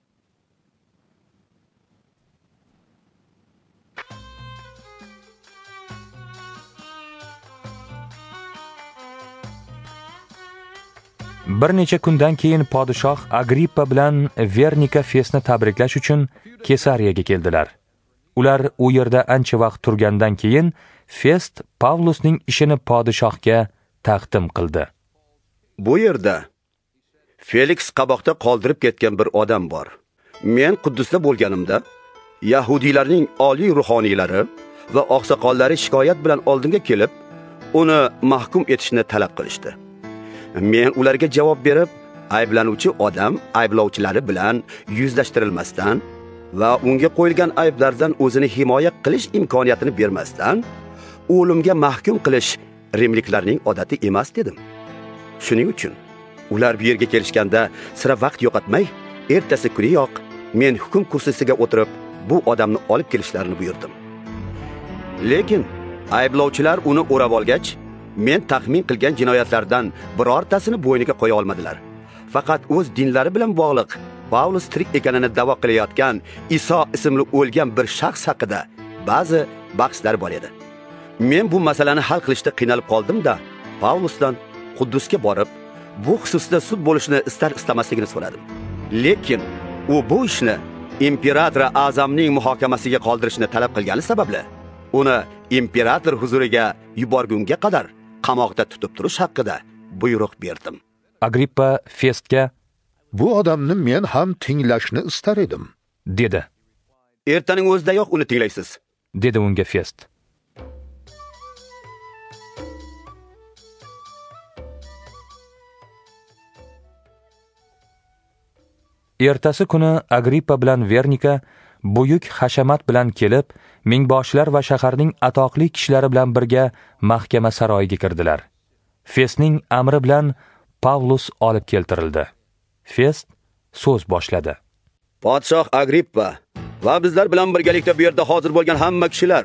Bir necha kundan keyin podshoh Agrippa bilan Vernika Festni tabriklash uchun Kesariyaga keldilar. Ular u yerda ancha vaqt turgandan keyin Fest Pavlusning ishini podshohga taqdim qildi. Bu yerda Felix qaboqda qoldirib ketgan bir odam bor. Men Quddusda bo'lganimda yahudiylarning oliy ruhoniylari va oqsoqollari shikoyat bilan oldinga kelib, uni mahkum etishni talab qilishdi. Men ularga javob berib, ayblanuvchi odam ayblovchilari bilan yuzlashtirilmasdan va unga qo'yilgan ayblardan o'zini himoya qilish imkoniyatini bermasdan o'limga mahkum qilish rimliklarning odati emas dedim. Shuning uchun ular bu yerga kelishganda sira vaqt yo'qotmay, ertasi kuniyoq men hukm kursisiga o'tirib bu odamni olib kelishlarini buyurdim. Lekin ayblovchilar uni o'rab olgach, men taxmin qilgan jinoyatlardan birortasini bo'yniga qo'ya olmadilar. Faqat o'z dinlari bilan bog'liq Pavlus tirik ekanini da'vo qilayotgan Iso ismli o'lgan bir shaxs haqida ba'zi bahslar bor edi. Men bu masalani hal qilishda qiynalib qoldim-da, Pavlusdan Quddusga borib, bu xususda sud bo'lishini istar istamasligini so'radim. Lekin u bu ishni imperator Azamning muhokamasiga qoldirishni talab qilgani sababli uni imperator huzuriga yuborgunga qadar qamoqda tutib turish haqida buyruq berdim. Agrippa Festga "Bu odamni men ham tinglashni istar edim", dedi. "Ertaning o'zidayoq uni tinglaysiz", dedi unga Fest. Ertasi kuni Agrippa bilan Vernika buyuk hashamat bilan kelib, mingboshlar va shaharning atoqli kishilari bilan birga mahkama saroyiga kirdilar. Festning amri bilan Pavlus olib keltirildi. Fest so'z boshladi. "Podshoh Agrippa va bizlar bilan birgalikda bu yerda hozir bo'lgan hamma kishilar,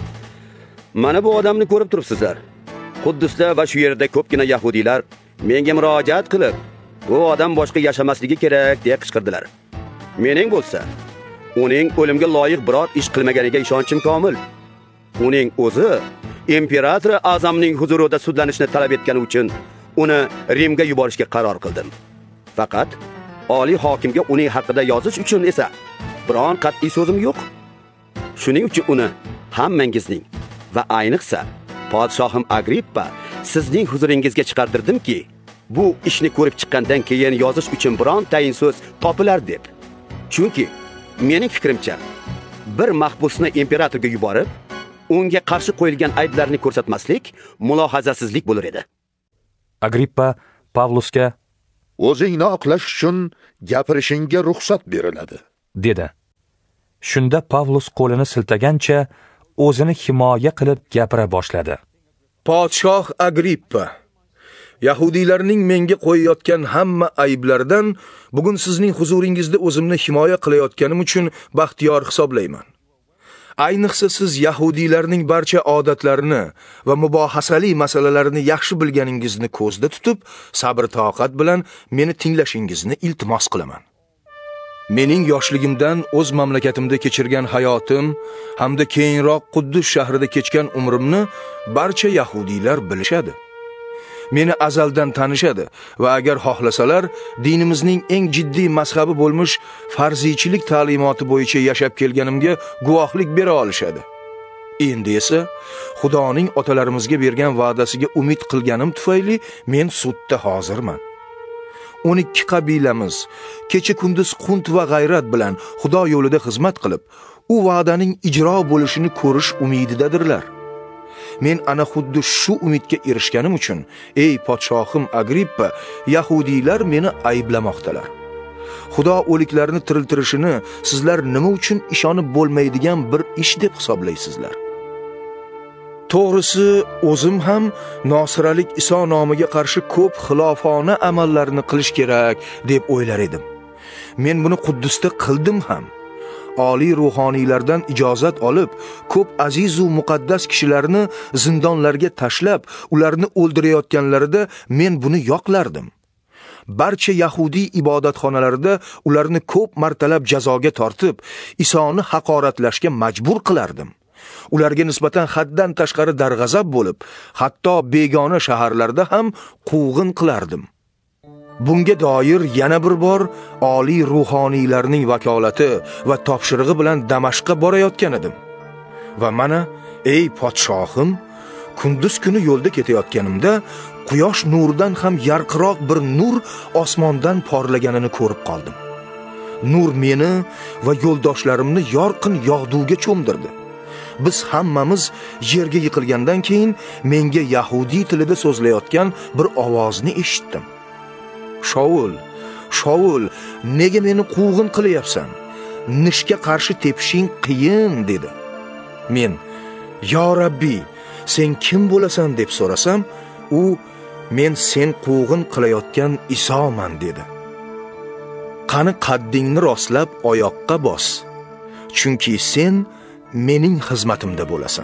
mana bu odamni ko'rib turibsizlar. Quddusda va shu yerda ko'pgina yahudiylar menga murojaat qilib, bu odam boshqa yashamasligi kerak deb qichqirdilar. Mening bo'lsa, uning o'limga loyiq biror ish qilmaganiga ishonchim komil. Uning o'zi imperator Azamning huzurida sudlanishni talab etgani uchun uni Rimga yuborishga qaror qildim. Faqat oliy hokimga uning haqida yozish uchun esa biron qat'iy so'zim yo'q. Shuning uchun uni hammangizning va ayniqsa podshohim Agrippa sizning huzuringizga chiqardirdimki, bu ishni ko'rib chiqqandan keyin yozish uchun biron tayin so'z topilar deb. Chunki mening fikrimcha, bir mahbusni imperatorga yuborib, unga qarshi qo'yilgan ayblarni ko'rsatmaslik mulohazasizlik bo'lar edi. Agrippa Pavlusga "O'zingni oqlash uchun gapirishingga ruxsat beriladi", dedi. Shunda Pavlus qo'lini siltagancha o'zini himoya qilib gapira boshladi. "Podshoh Agrippa, yahudiylarning menga qo'yayotgan hamma ayblardan bugun sizning huzuringizda o'zimni himoya qilayotganim uchun baxtiyor hisoblayman. Ayniqsa siz yahudiylarning barcha odatlarini va mubohasali masalalarini yaxshi bilganingizni ko'zda tutib, sabr-toqat bilan meni tinglashingizni iltimos qilaman. Mening yoshligimdan o'z mamlakatimda kechirgan hayotim hamda keyinroq Quddus shahrida kechgan umrimni barcha yahudiylar bilishadi. Meni azaldan tanishadi va agar xohlasalar, dinimizning eng jiddiy mazhabi bo'lmuş farziychilik ta'limoti bo'yicha yashab kelganimga guvohlik bera olishadi. Endi esa Xudoning otalarimizga bergan va'dasiga umid qilganim tufayli men sudda hozirman. o'n ikki qabilamiz kecha kunduz qunt va g'ayrat bilan Xudo yo'lida xizmat qilib, u va'daning ijro bo'lishini ko'rish umididadirlar. Men ana xuddi shu umidga erishganim uchun, ey podshohim Agrippa, yahudiylar meni ayblamoqdalar. Xudo o'liklarni tiriltirishini sizlar nima uchun ishonib bo'lmaydigan bir ish deb hisoblaysizlar? To'g'risi, o'zim ham nosiralik Iso nomiga qarshi ko'p xilofona amallarni qilish kerak deb o'ylar edim. Men buni Quddusda qildim ham. Oliy ruhoniylardan ijozat olib, ko'p aziz va muqaddas kishilarni zindonlarga tashlab, ularni o'ldirayotganlarida men buni yoqlardim. Barcha yahudiy ibodatxonalarida ularni ko'p martalab jazoga tortib, Isoni haqoratlashga majbur qilardim. Ularga nisbatan haddan tashqari darg'azab bo'lib, hatto begona shaharlarda ham quvg'in qilardim. Bunga doir yana bir bor oliy ruhoniylarning vakolati va topshirig'i bilan Damashqqa borayotgan edim. Va mana, ey podshohim, kunduz kuni yo'lda ketayotganimda quyosh nuridan ham yarqiroq bir nur osmondan porlaganini ko'rib qoldim. Nur meni va yo'ldoshlarimni yorqin yog'duga cho'mdirdi. Biz hammamiz yerga yiqilgandan keyin menga yahudiy tilida so'zlayotgan bir ovozni eshitdim. Shaul, Shaul, nega meni quvg'in qilyapsan? Nishga qarshi tepishing qiyin dedi. Men, yo Rabbi, sen kim bo'lasan deb so'rasam, u men sen quvg'in qilayotgan Isoman dedi. Qani qaddingni rostlab oyoqqa bos, chunki sen mening xizmatimda bo'lasan.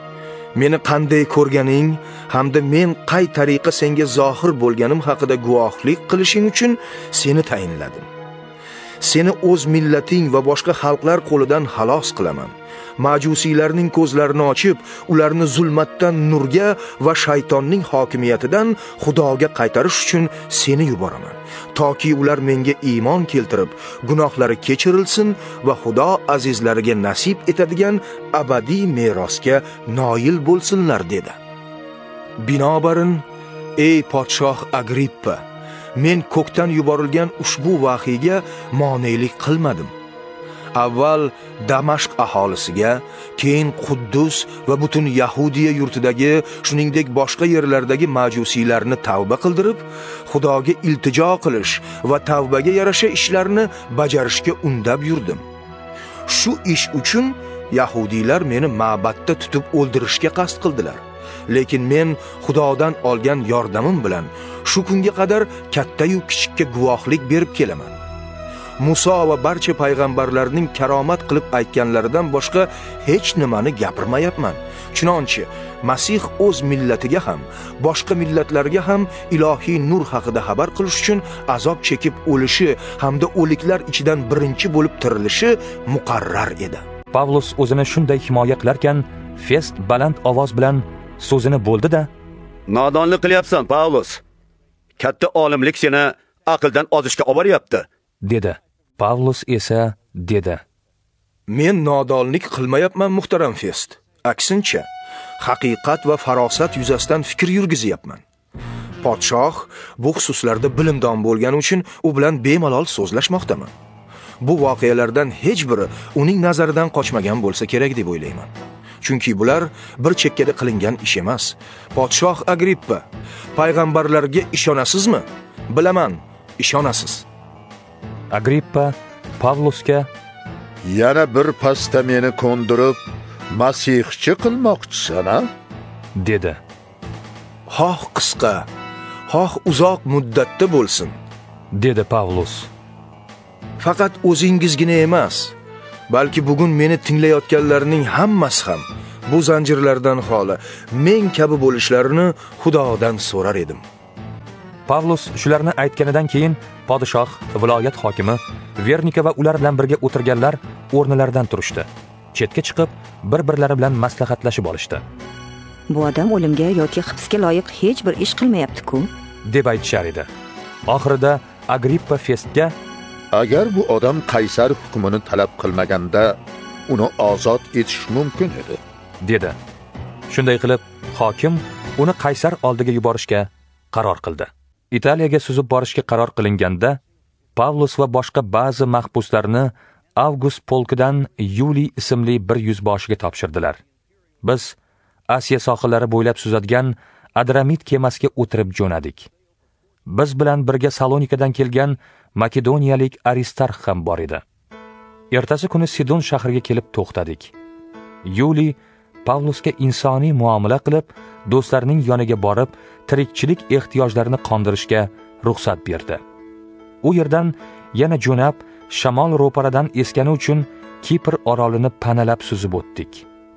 Meni qanday ko'rganing hamda men qay tariqa senga zohir bo'lganim haqida guvohlik qilishing uchun seni tayinladim. Seni o'z millating va boshqa xalqlar qo'lidan xalos qilaman. Majusiylarning ko'zlarini ochib, ularni zulmatdan nurga va shaytonning hokimiyatidan Xudoga qaytarish uchun seni yuboraman. Toki ular menga iymon keltirib, gunohlari kechirilsin va Xudo azizlariga nasib etadigan abadiy merosga noil bo'lsinlar dedi. Binobarin, ey podshoh Agrippa, men ko'kdan yuborilgan ushbu vahiyga monelik qilmadim. Avval Damashq aholisiga, keyin Quddus va butun Yahudiya yurtidagi, shuningdek boshqa yerlardagi majusiylarni tavba qildirib, Xudoga iltijo qilish va tavbaga yarasha ishlarni bajarishga undab yurdim. Shu ish uchun yahudiylar meni ma'batda tutib o'ldirishga qasd qildilar. Lekin men Xudodan olgan yordamim bilan shu kunga qadar katta-yu kichikka guvohlik berib kelaman. Muso va barcha payg'ambarlarning karomat qilib aytganlaridan boshqa hech nimani gapirmayapman. Chunonchi Masih o'z millatiga ham, boshqa millatlarga ham ilohiy nur haqida xabar qilish uchun azob chekib o'lishi hamda o'liklar ichidan birinchi bo'lib tirilishi muqarrar edi. Pavlus o'zini shunday himoya qilarkan, Fest baland ovoz bilan so'zini bo'ldi-da, "Nodonlik qilyapsan, Pavlus. Katta olimlik seni aqldan ozishga olib boryapti", dedi. Pavlus esa dedi: "Men nodonlik qilmayapman, muhtaram Fest. Aksincha, haqiqat va farosat yuzasidan fikr yurgizyapman. Podshoh bu xususlarda bilimdon bo'lgani uchun u bilan bemalol so'zlashmoqdaman. Bu voqealardan hech biri uning nazaridan qochmagan bo'lsa kerak deb o'ylayman. Chunki bular bir chekkada qilingan ish emas. Podshoh Agrippa, payg'ambarlarga ishonasizmi? Bilaman, ishonasiz." Agrippa Pavlusga: "Yana bir pasta meni ko'ndirib, masihchi qilmoqchisan-a?" dedi. "Xoh qisqa, xoh uzoq muddatda bo'lsin", dedi Pavlus. "Faqat o'zingizgina emas, balki bugun meni tinglayotganlarning hammasi ham bu zanjirlardan xoli men kabi bo'lishlarini Xudodan so'rar edim." Pavlus shularni aytganidan keyin podshoh, viloyat hokimi, Vernika va ular bilan birga o'tirganlar o'rnilaridan turishdi. Chetga chiqib, bir-birlari bilan maslahatlashib olishdi. "Bu odam o'limga yoki hibsga loyiq hech bir ish qilmayapti-ku", deb aytishar edi. Oxirida Agrippa Festga: "Agar bu odam qaysar hukmini talab qilmaganda, uni ozod etish mumkin edi", dedi. Shunday qilib, hokim uni qaysar oldiga yuborishga qaror qildi. Italiyaga suzib borishga qaror qilinganda, Pavlus va boshqa ba'zi mahbuslarni Avgust polkidan Yuli ismli bir yuzboshiga topshirdilar. Biz Asiya sohillari bo'ylab suzadigan Adramit kemasiga o'tirib jo'nadik. Biz bilan birga Salonikadan kelgan makedoniyalik Aristarx ham bor edi. Ertasi kuni Sidon shahriga kelib to'xtadik. Yuli Pavlusga insoniy muomala qilib, do'stlarining yoniga borib, tirikchilik ehtiyojlarini qondirishga ruxsat berdi. U yerdan yana jo'nab, shamol ro'paradan eskani uchun Kipr orolini panalab suzib o'tdik.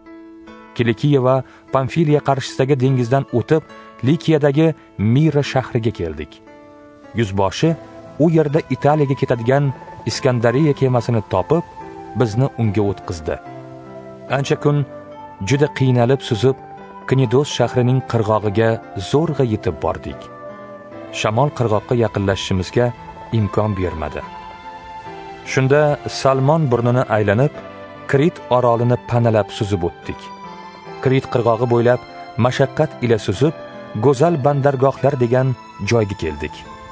Kilikiya va Pamfiliya qarshisidagi dengizdan o'tib, Likiyadagi Mira shahriga keldik. Yuzboshi u yerda Italiyaga ketadigan Iskandariya kemasini topib, bizni unga o'tqizdi. Ancha kun juda qiynalib suzib, Knidos shahrining qirg'og'iga zo'rg'a yetib bordik. Shamol qirg'oqqa yaqinlashishimizga imkon bermadi. Shunda Salmon burnini aylanib, Krit orolini panalab suzib o'tdik. Krit qirg'og'i bo'ylab mashaqqat ila suzib, go'zal bandargohlar degan joyga keldik.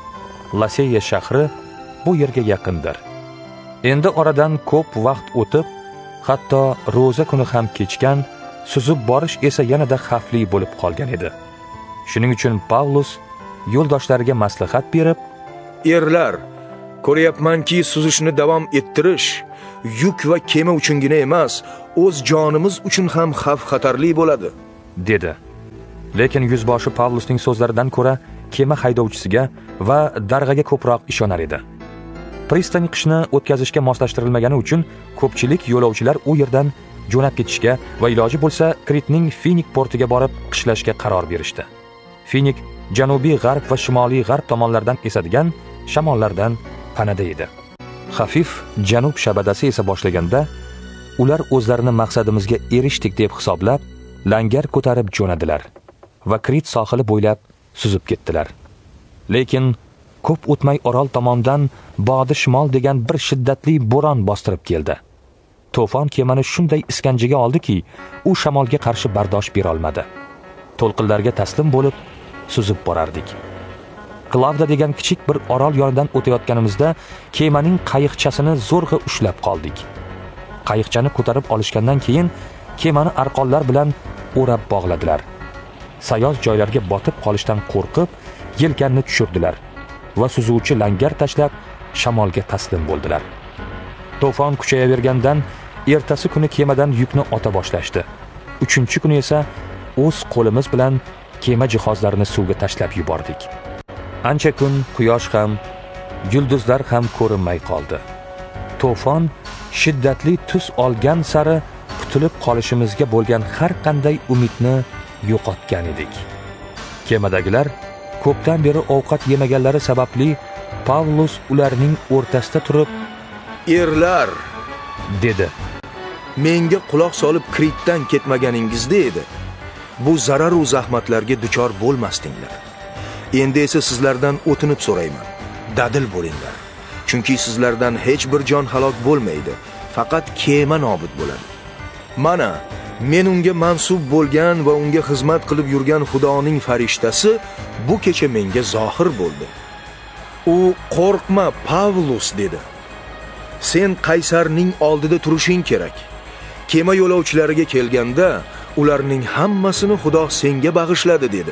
Laseya shahri bu yerga yaqindir. Endi oradan ko'p vaqt o'tib, hatto ro'za kuni ham kechgan, suzib borish esa yanada xavfli bo'lib qolgan edi. Shuning uchun Pavlus yo'ldoshlariga maslahat berib, "Erlar, ko'ryapmanki, suzishni davom ettirish yuk va kema uchungina emas, o'z jonimiz uchun ham xavf-xatarli bo'ladi", dedi. Lekin yuzboshi Pavlusning so'zlaridan ko'ra kema haydovchisiga va darg'aga ko'proq ishonar edi. Pristan qishni o'tkazishga moslashtirilmagani uchun ko'pchilik yo'lovchilar u yerdan jo'nab ketishga va iloji bo'lsa Kritning Finik portiga borib qishlashga qaror berishdi. Finik janubiy g'arb va shimoliy g'arb tomonlardan esadigan shamollardan panada edi. Xafif janub shabadasi esa boshlaganda ular o'zlarini maqsadimizga erishdik deb hisoblab, langar ko'tarib jo'nadilar va Krit sohili bo'ylab suzib ketdilar. Lekin ko'p o'tmay orol tomondan bodi shimol degan bir shiddatli bo'ron bostirib keldi. To'fon kemani shunday iskanjaga oldiki, u shamolga qarshi bardosh bera olmadi. To'lqinlarga taslim bo'lib suzib borardik. Klavda degan kichik bir orol yonidan o'tayotganimizda kemaning qayiqchasini zo'rg'a ushlab qoldik. Qayiqchani ko'tarib olishgandan keyin kemani arqonlar bilan o'rab bog'ladilar. Sayoz joylarga botib qolishdan qo'rqib, yelkanni tushirdilar va suzuvchi langar tashlab shamolga taslim bo'ldilar. To'fon kuchayavergandan ertasi kuni kemadan yukni ota boshlashdi. Uchinchi kuni esa o'z qo'limiz bilan kema jihozlarini suvga tashlab yubordik. Ancha kun quyosh ham, yulduzlar ham ko'rinmay qoldi. To'fon shiddatli tus olgan sari qutulib qolishimizga bo'lgan har qanday umidni yo'qotgan edik. Kemadagilar ko'pdan beri ovqat yemaganlari sababli Pavlus ularning o'rtasida turib, "Erlar", dedi. "Menga quloq solib Kritdan ketmaganingizda edi. Bu zarar va zahmatlarga duchor bo'lmasdinglar. Endi esa sizlardan o'tinib so'rayman. Dadil bo'linglar. Chunki sizlardan hech bir jon halok bo'lmaydi, faqat kema nobud bo'ladi. Mana, men unga mansub bo'lgan va unga xizmat qilib yurgan Xudoning farishtasi bu kecha menga zohir bo'ldi. U qo'rqma Pavlus dedi. Sen Qaysarning oldida turishing kerak. Kema yo'lovchilariga kelganda ularning hammasini Xudo senga bag'ishladi dedi.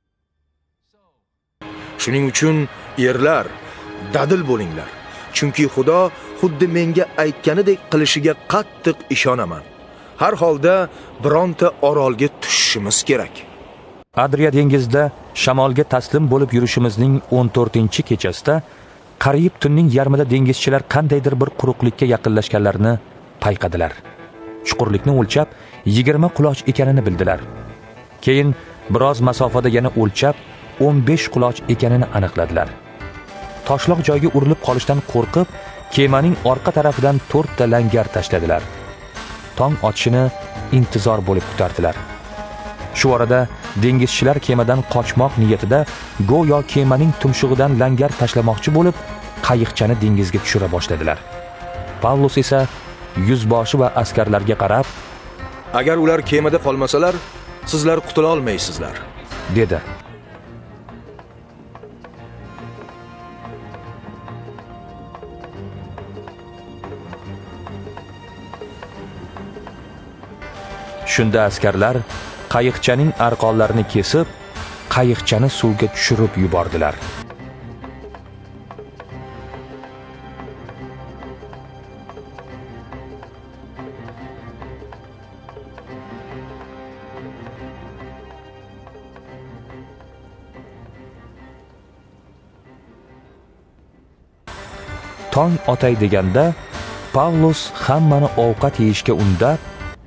Shuning uchun erlar, dadil bo'linglar. Chunki Xudo xuddi menga aytganidek qilishiga qattiq ishonaman. Har holda bironta orolga tushishimiz kerak." Adriya dengizida shamolga taslim bo'lib yurishimizning o'n to'rtinchi kechasida qariyb tunning yarmida dengizchilar qandaydir bir quruqlikka yaqinlashganlarini payqadilar. Chuqurlikni o'lchab yigirma quloch ekanini bildilar. Keyin biroz masofada yana o'lchab o'n besh quloch ekanini aniqladilar. Toshloq joyga urilib qolishdan qo'rqib, kemaning orqa tarafidan to'rtta langar tashladilar. Tong otishini intizor bo'lib kutardilar. Shu orada dengizchilar kemadan qochmoq niyatida go'yo kemaning tumshug'idan langar tashlamoqchi bo'lib, qayiqchani dengizga tushira boshladilar. Pavlus esa yuzboshi va askarlarga qarab, "Agar ular kemada qolmasalar, sizlar qutula olmaysizlar", dedi. Shunda askarlar qayiqchaning arqonlarini kesib, qayiqchani suvga tushirib yubordilar. tong otay deganda Pavlus hammani ovqat yeyishga undab,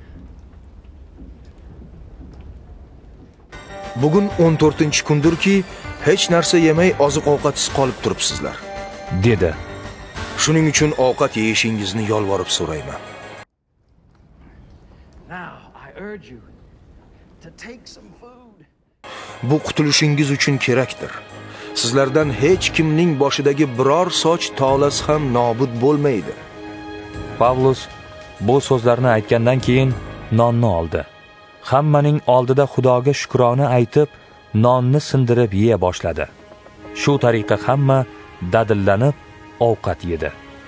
bugun o'n to'rtinchi kundirki, hech narsa yemay oziq-ovqatsiz qolib turibsizlar, dedi. Shuning uchun ovqat yeyishingizni yolvorib so'rayman. Now I urge you to take some food. Bu qutulishingiz uchun kerakdir. Sizlardan hech kimning boshidagi biror soch tolasi ham nobud bo'lmaydi. Pavlus bu so'zlarni aytgandan keyin nonni oldi. Hammaning oldida Xudoga shukrona aytib, nonni sindirib yeya boshladi. Shu tariqa hamma dadillanib ovqat yedi.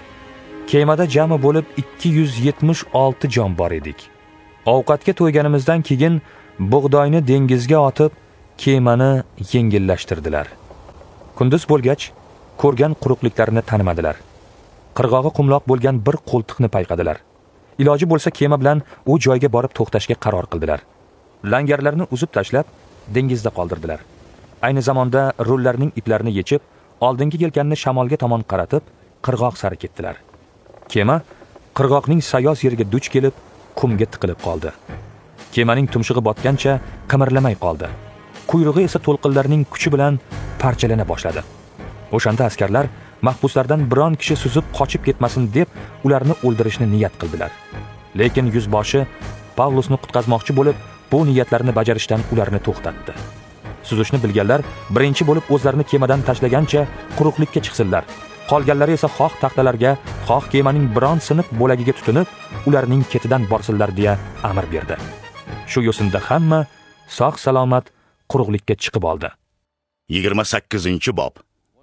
Kemada jami bo'lib ikki yuz yetmish olti jon bor edik. Ovqatga to'yganimizdan keyin bug'doyni dengizga otib, kemani yengillashtirdilar. Kunduz bo'lgach, ko'rgan quruqliklarini tanimadilar. Qirg'og'i qumloq bo'lgan bir qo'ltiqni payqadilar. Iloji bo'lsa kema bilan u joyga borib to'xtashga qaror qildilar. Langarlarni uzib tashlab, dengizda qoldirdilar. Ayni zamonda rullarning iplarini yechib, oldingi yelkanni shamolga tomon qaratib, qirg'oq sari ketdilar. Kema qirg'oqning sayoz yeriga duch kelib, qumga tiqilib qoldi. Kemaning tumshug'i botgancha qimirlamay qoldi. Quyrug'i esa to'lqinlarning kuchi bilan parchalana boshladi. O'shanda askarlar mahbuslardan biron kishi suzib qochib ketmasin deb ularni o'ldirishni niyat qildilar. Lekin yuzboshi Pavlusni qutqazmoqchi bo'lib, bu niyatlarini bajarishdan ularni to'xtatdi. Suzishni bilganlar birinchi bo'lib o'zlarini kemadan tashlagancha quruqlikka chiqsinlar. Qolganlari esa xoh taxtalarga, xoh kemaning biron siniq bo'lagiga tutunib, ularning ketidan borsinlar deya amr berdi. Shu yo'sinda hamma sog' salomat quruqlikka chiqib oldi. yigirma sakkizinchi bob.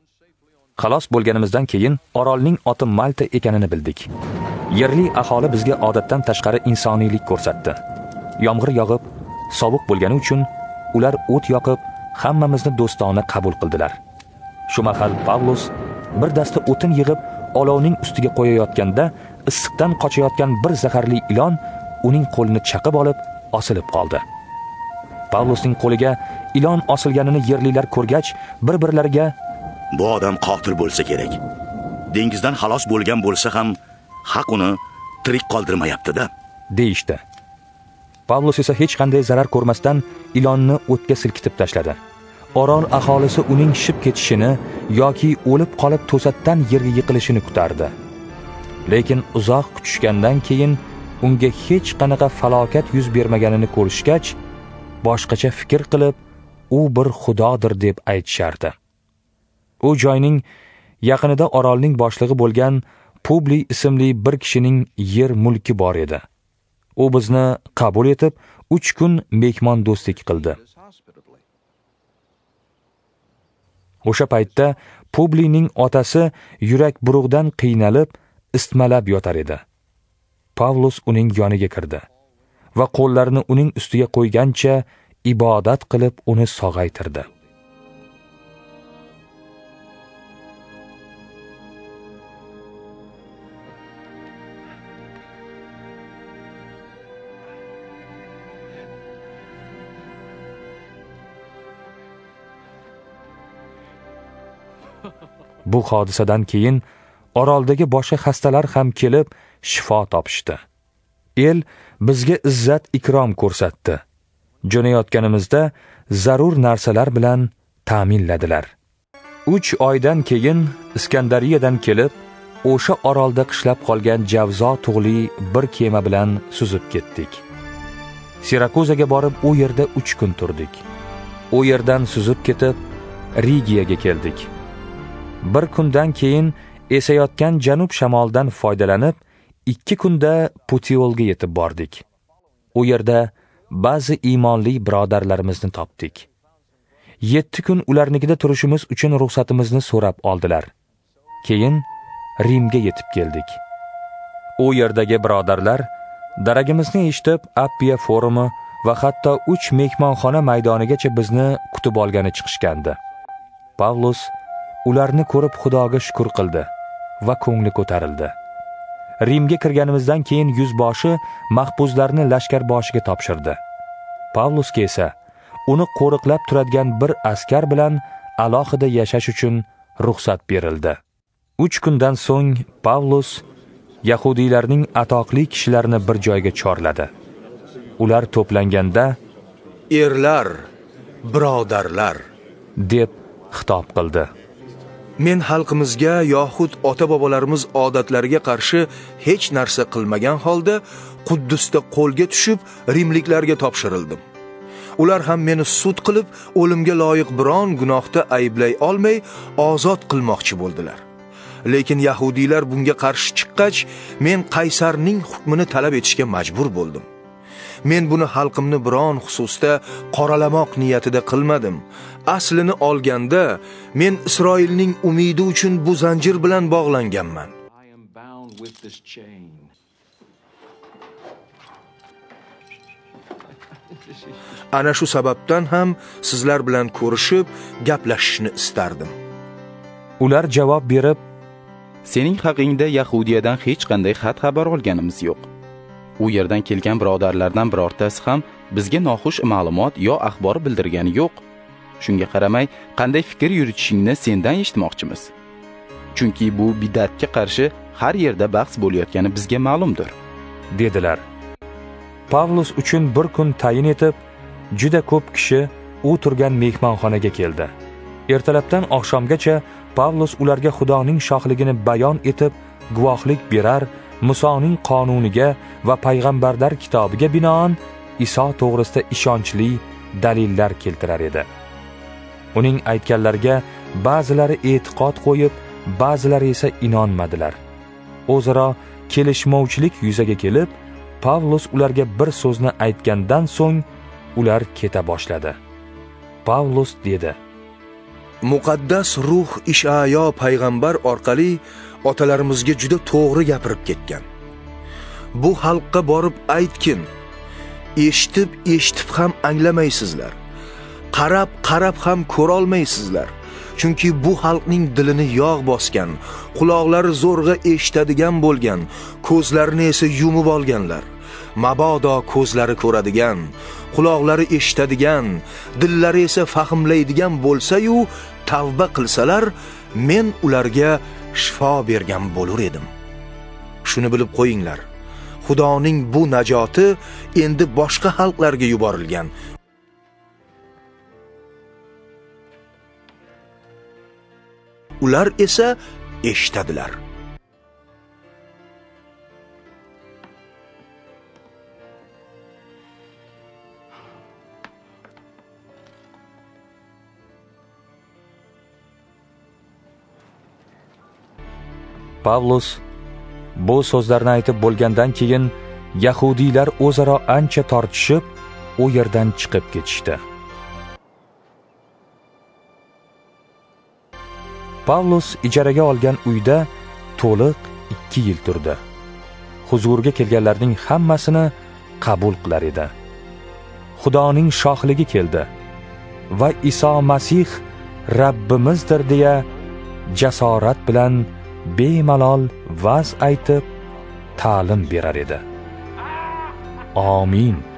Xalos bo'lganimizdan keyin orolning oti Malta ekanini bildik. Yerli aholi bizga odatdan tashqari insoniylik ko'rsatdi. Yomg'ir yog'ib, sovuq bo'lgani uchun ular o't yoqib, hammamizni do'stona qabul qildilar. Shu mahal Pavlus bir dasta o'tin yig'ib, olovning ustiga qo'yayotganda, issiqdan qochayotgan bir zaharli ilon uning qo'lini chaqib olib, osilib qoldi. Pavlusning qo'liga ilon osilganini yerlilar ko'rgach, bir-birlariga bu odam qotil bo'lsa kerak. Dengizdan xalos bo'lgan bo'lsa ham, haq uni tirik qoldirmayapti-da, deyishdi. Pavlus esa hech qanday zarar ko'rmasdan ilonni o'tga silkitib tashladi. Orol aholisi uning shib ketishini yoki o'lib qolib to'satdan yerga yiqilishini kutardi. Lekin uzoq kutishgandan keyin unga hech qanaqa falokat yuz bermaganini ko'rishgach, boshqacha fikr qilib, u bir xudodir deb aytishardi. U joyning yaqinida orolning boshlig'i bo'lgan Publi ismli bir kishining yer mulki bor edi. U bizni qabul etib, uch kun mehmon do'stlik qildi. O'sha paytda Publining otasi yurak burug'dan qiynalib, istmalab yotar edi. Pavlus uning yoniga kirdi va qo'llarini uning ustiga qo'ygancha ibodat qilib uni sog'aytirdi. Bu hodisadan keyin oroldagi boshqa xastalar ham kelib shifo topishdi. El bizga izzat ikrom ko'rsatdi. Jo'nayotganimizda zarur narsalar bilan ta'minladilar. uch oydan keyin Iskandariyadan kelib, o'sha orolda qishlab qolgan Javzo tug'li bir kema bilan suzib ketdik. Sirakuzaga borib, u yerda uch kun turdik. U yerdan suzib ketib, Rigiyaga keldik. Bir kundan keyin esayotgan janub shamoldan foydalanib, ikki kunda Putiolga yetib bordik. U yerda ba'zi iymonli birodarlarimizni topdik. yetti kun ularnikida turishimiz uchun ruxsatimizni so'rab oldilar. Keyin Rimga yetib keldik. U yerdagi birodarlar daragimizni eshitib, Appiya forumi va hatto uch mehmonxona maydonigacha bizni kutib olgani chiqishgandi. Pavlus ularni ko'rib Xudoga shukr qildi va ko'ngli ko'tarildi. Rimga kirganimizdan keyin yuzboshi mahbuslarni lashkar boshiga topshirdi. Pavlusga esa uni qo'riqlab turadigan bir askar bilan alohida yashash uchun ruxsat berildi. uch kundan so'ng Pavlus Yahudiylarning atoqli kishilarini bir joyga chorladi. Ular to'planganda erlar, birodarlar deb xitob qildi. Men xalqimizga yoxud ota-bobolarimiz odatlariga qarshi hech narsa qilmagan holda Quddusda qo'lga tushib rimliklarga topshirildim. Ular ham meni sud qilib, o'limga loyiq biron gunohda ayblay olmay ozod qilmoqchi bo'ldilar. Lekin yahudiylar bunga qarshi chiqqach, men Qaysarning hukmini talab etishga majbur bo'ldim. Men buni xalqimni biron xususda qoralamoq niyatida qilmadim. Aslini olganda, men Isroilning umidi uchun bu zanjir bilan bog'langanman. Ana shu sababdan ham sizlar bilan ko'rishib, gaplashishni istardim. Ular javob berib, sening haqingda Yahudiyadan hech qanday xat xabar olganimiz yo'q. U yerdan kelgan birodarlardan birortasi ham bizga noxush ma'lumot yo axbor bildirgani yo'q. Shunga qaramay, qanday fikr yuritishingni sendan eshitmoqchimiz. Chunki bu bidatga qarshi har yerda bahs bo'layotgani bizga ma'lumdir, dedilar. Pavlus uchun bir kun tayin etib, juda ko'p kishi u turgan mehmonxonaga keldi. Ertalabdan oqshomgacha Pavlus ularga Xudoning shohligini bayon etib, guvohlik berar, Musoning qonuniga va payg'ambarlar kitobiga binoan Iso to'g'risida ishonchli dalillar keltirar edi. Uning aytganlariga ba'zilari e'tiqod qo'yib, ba'zilari esa inonmadilar. O'zaro kelishmovchilik yuzaga kelib, Pavlus ularga bir so'zni aytgandan so'ng ular keta boshladi. Pavlus dedi: Muqaddas ruh Ishayo payg'ambar orqali otalarimizga juda to'g'ri gapirib ketgan. Bu xalqqa borib aytkin, eshitib eshitib ham anglamaysizlar. Qarab qarab ham ko'ra olmaysizlar. Chunki bu xalqning dilini yog' bosgan, quloqlari zo'rg'a eshitadigan bo'lgan, ko'zlarini esa yumib olganlar. Mabodo ko'zlari ko'radigan, quloqlari eshitadigan, dillari esa fahmlaydigan bo'lsa-yu, tavba qilsalar, men ularga shifo bergan bo'lar edim. Shuni bilib qo'yinglar. Xudoning bu najoti endi boshqa xalqlarga yuborilgan. Ular esa eshitadilar. Pavlus bu so'zlarni aytib bo'lgandan keyin Yahudiylar o'zaro ancha tortishib, u yerdan chiqib ketishdi. Pavlus ijaraga olgan uyda to'liq ikki yil turdi. Huzurga kelganlarning hammasini qabul qilar edi. Xudoning shohligi keldi va Iso Masih Rabbimizdir deya jasorat bilan bemalol va'z aytib, ta'lim berar edi. Amin.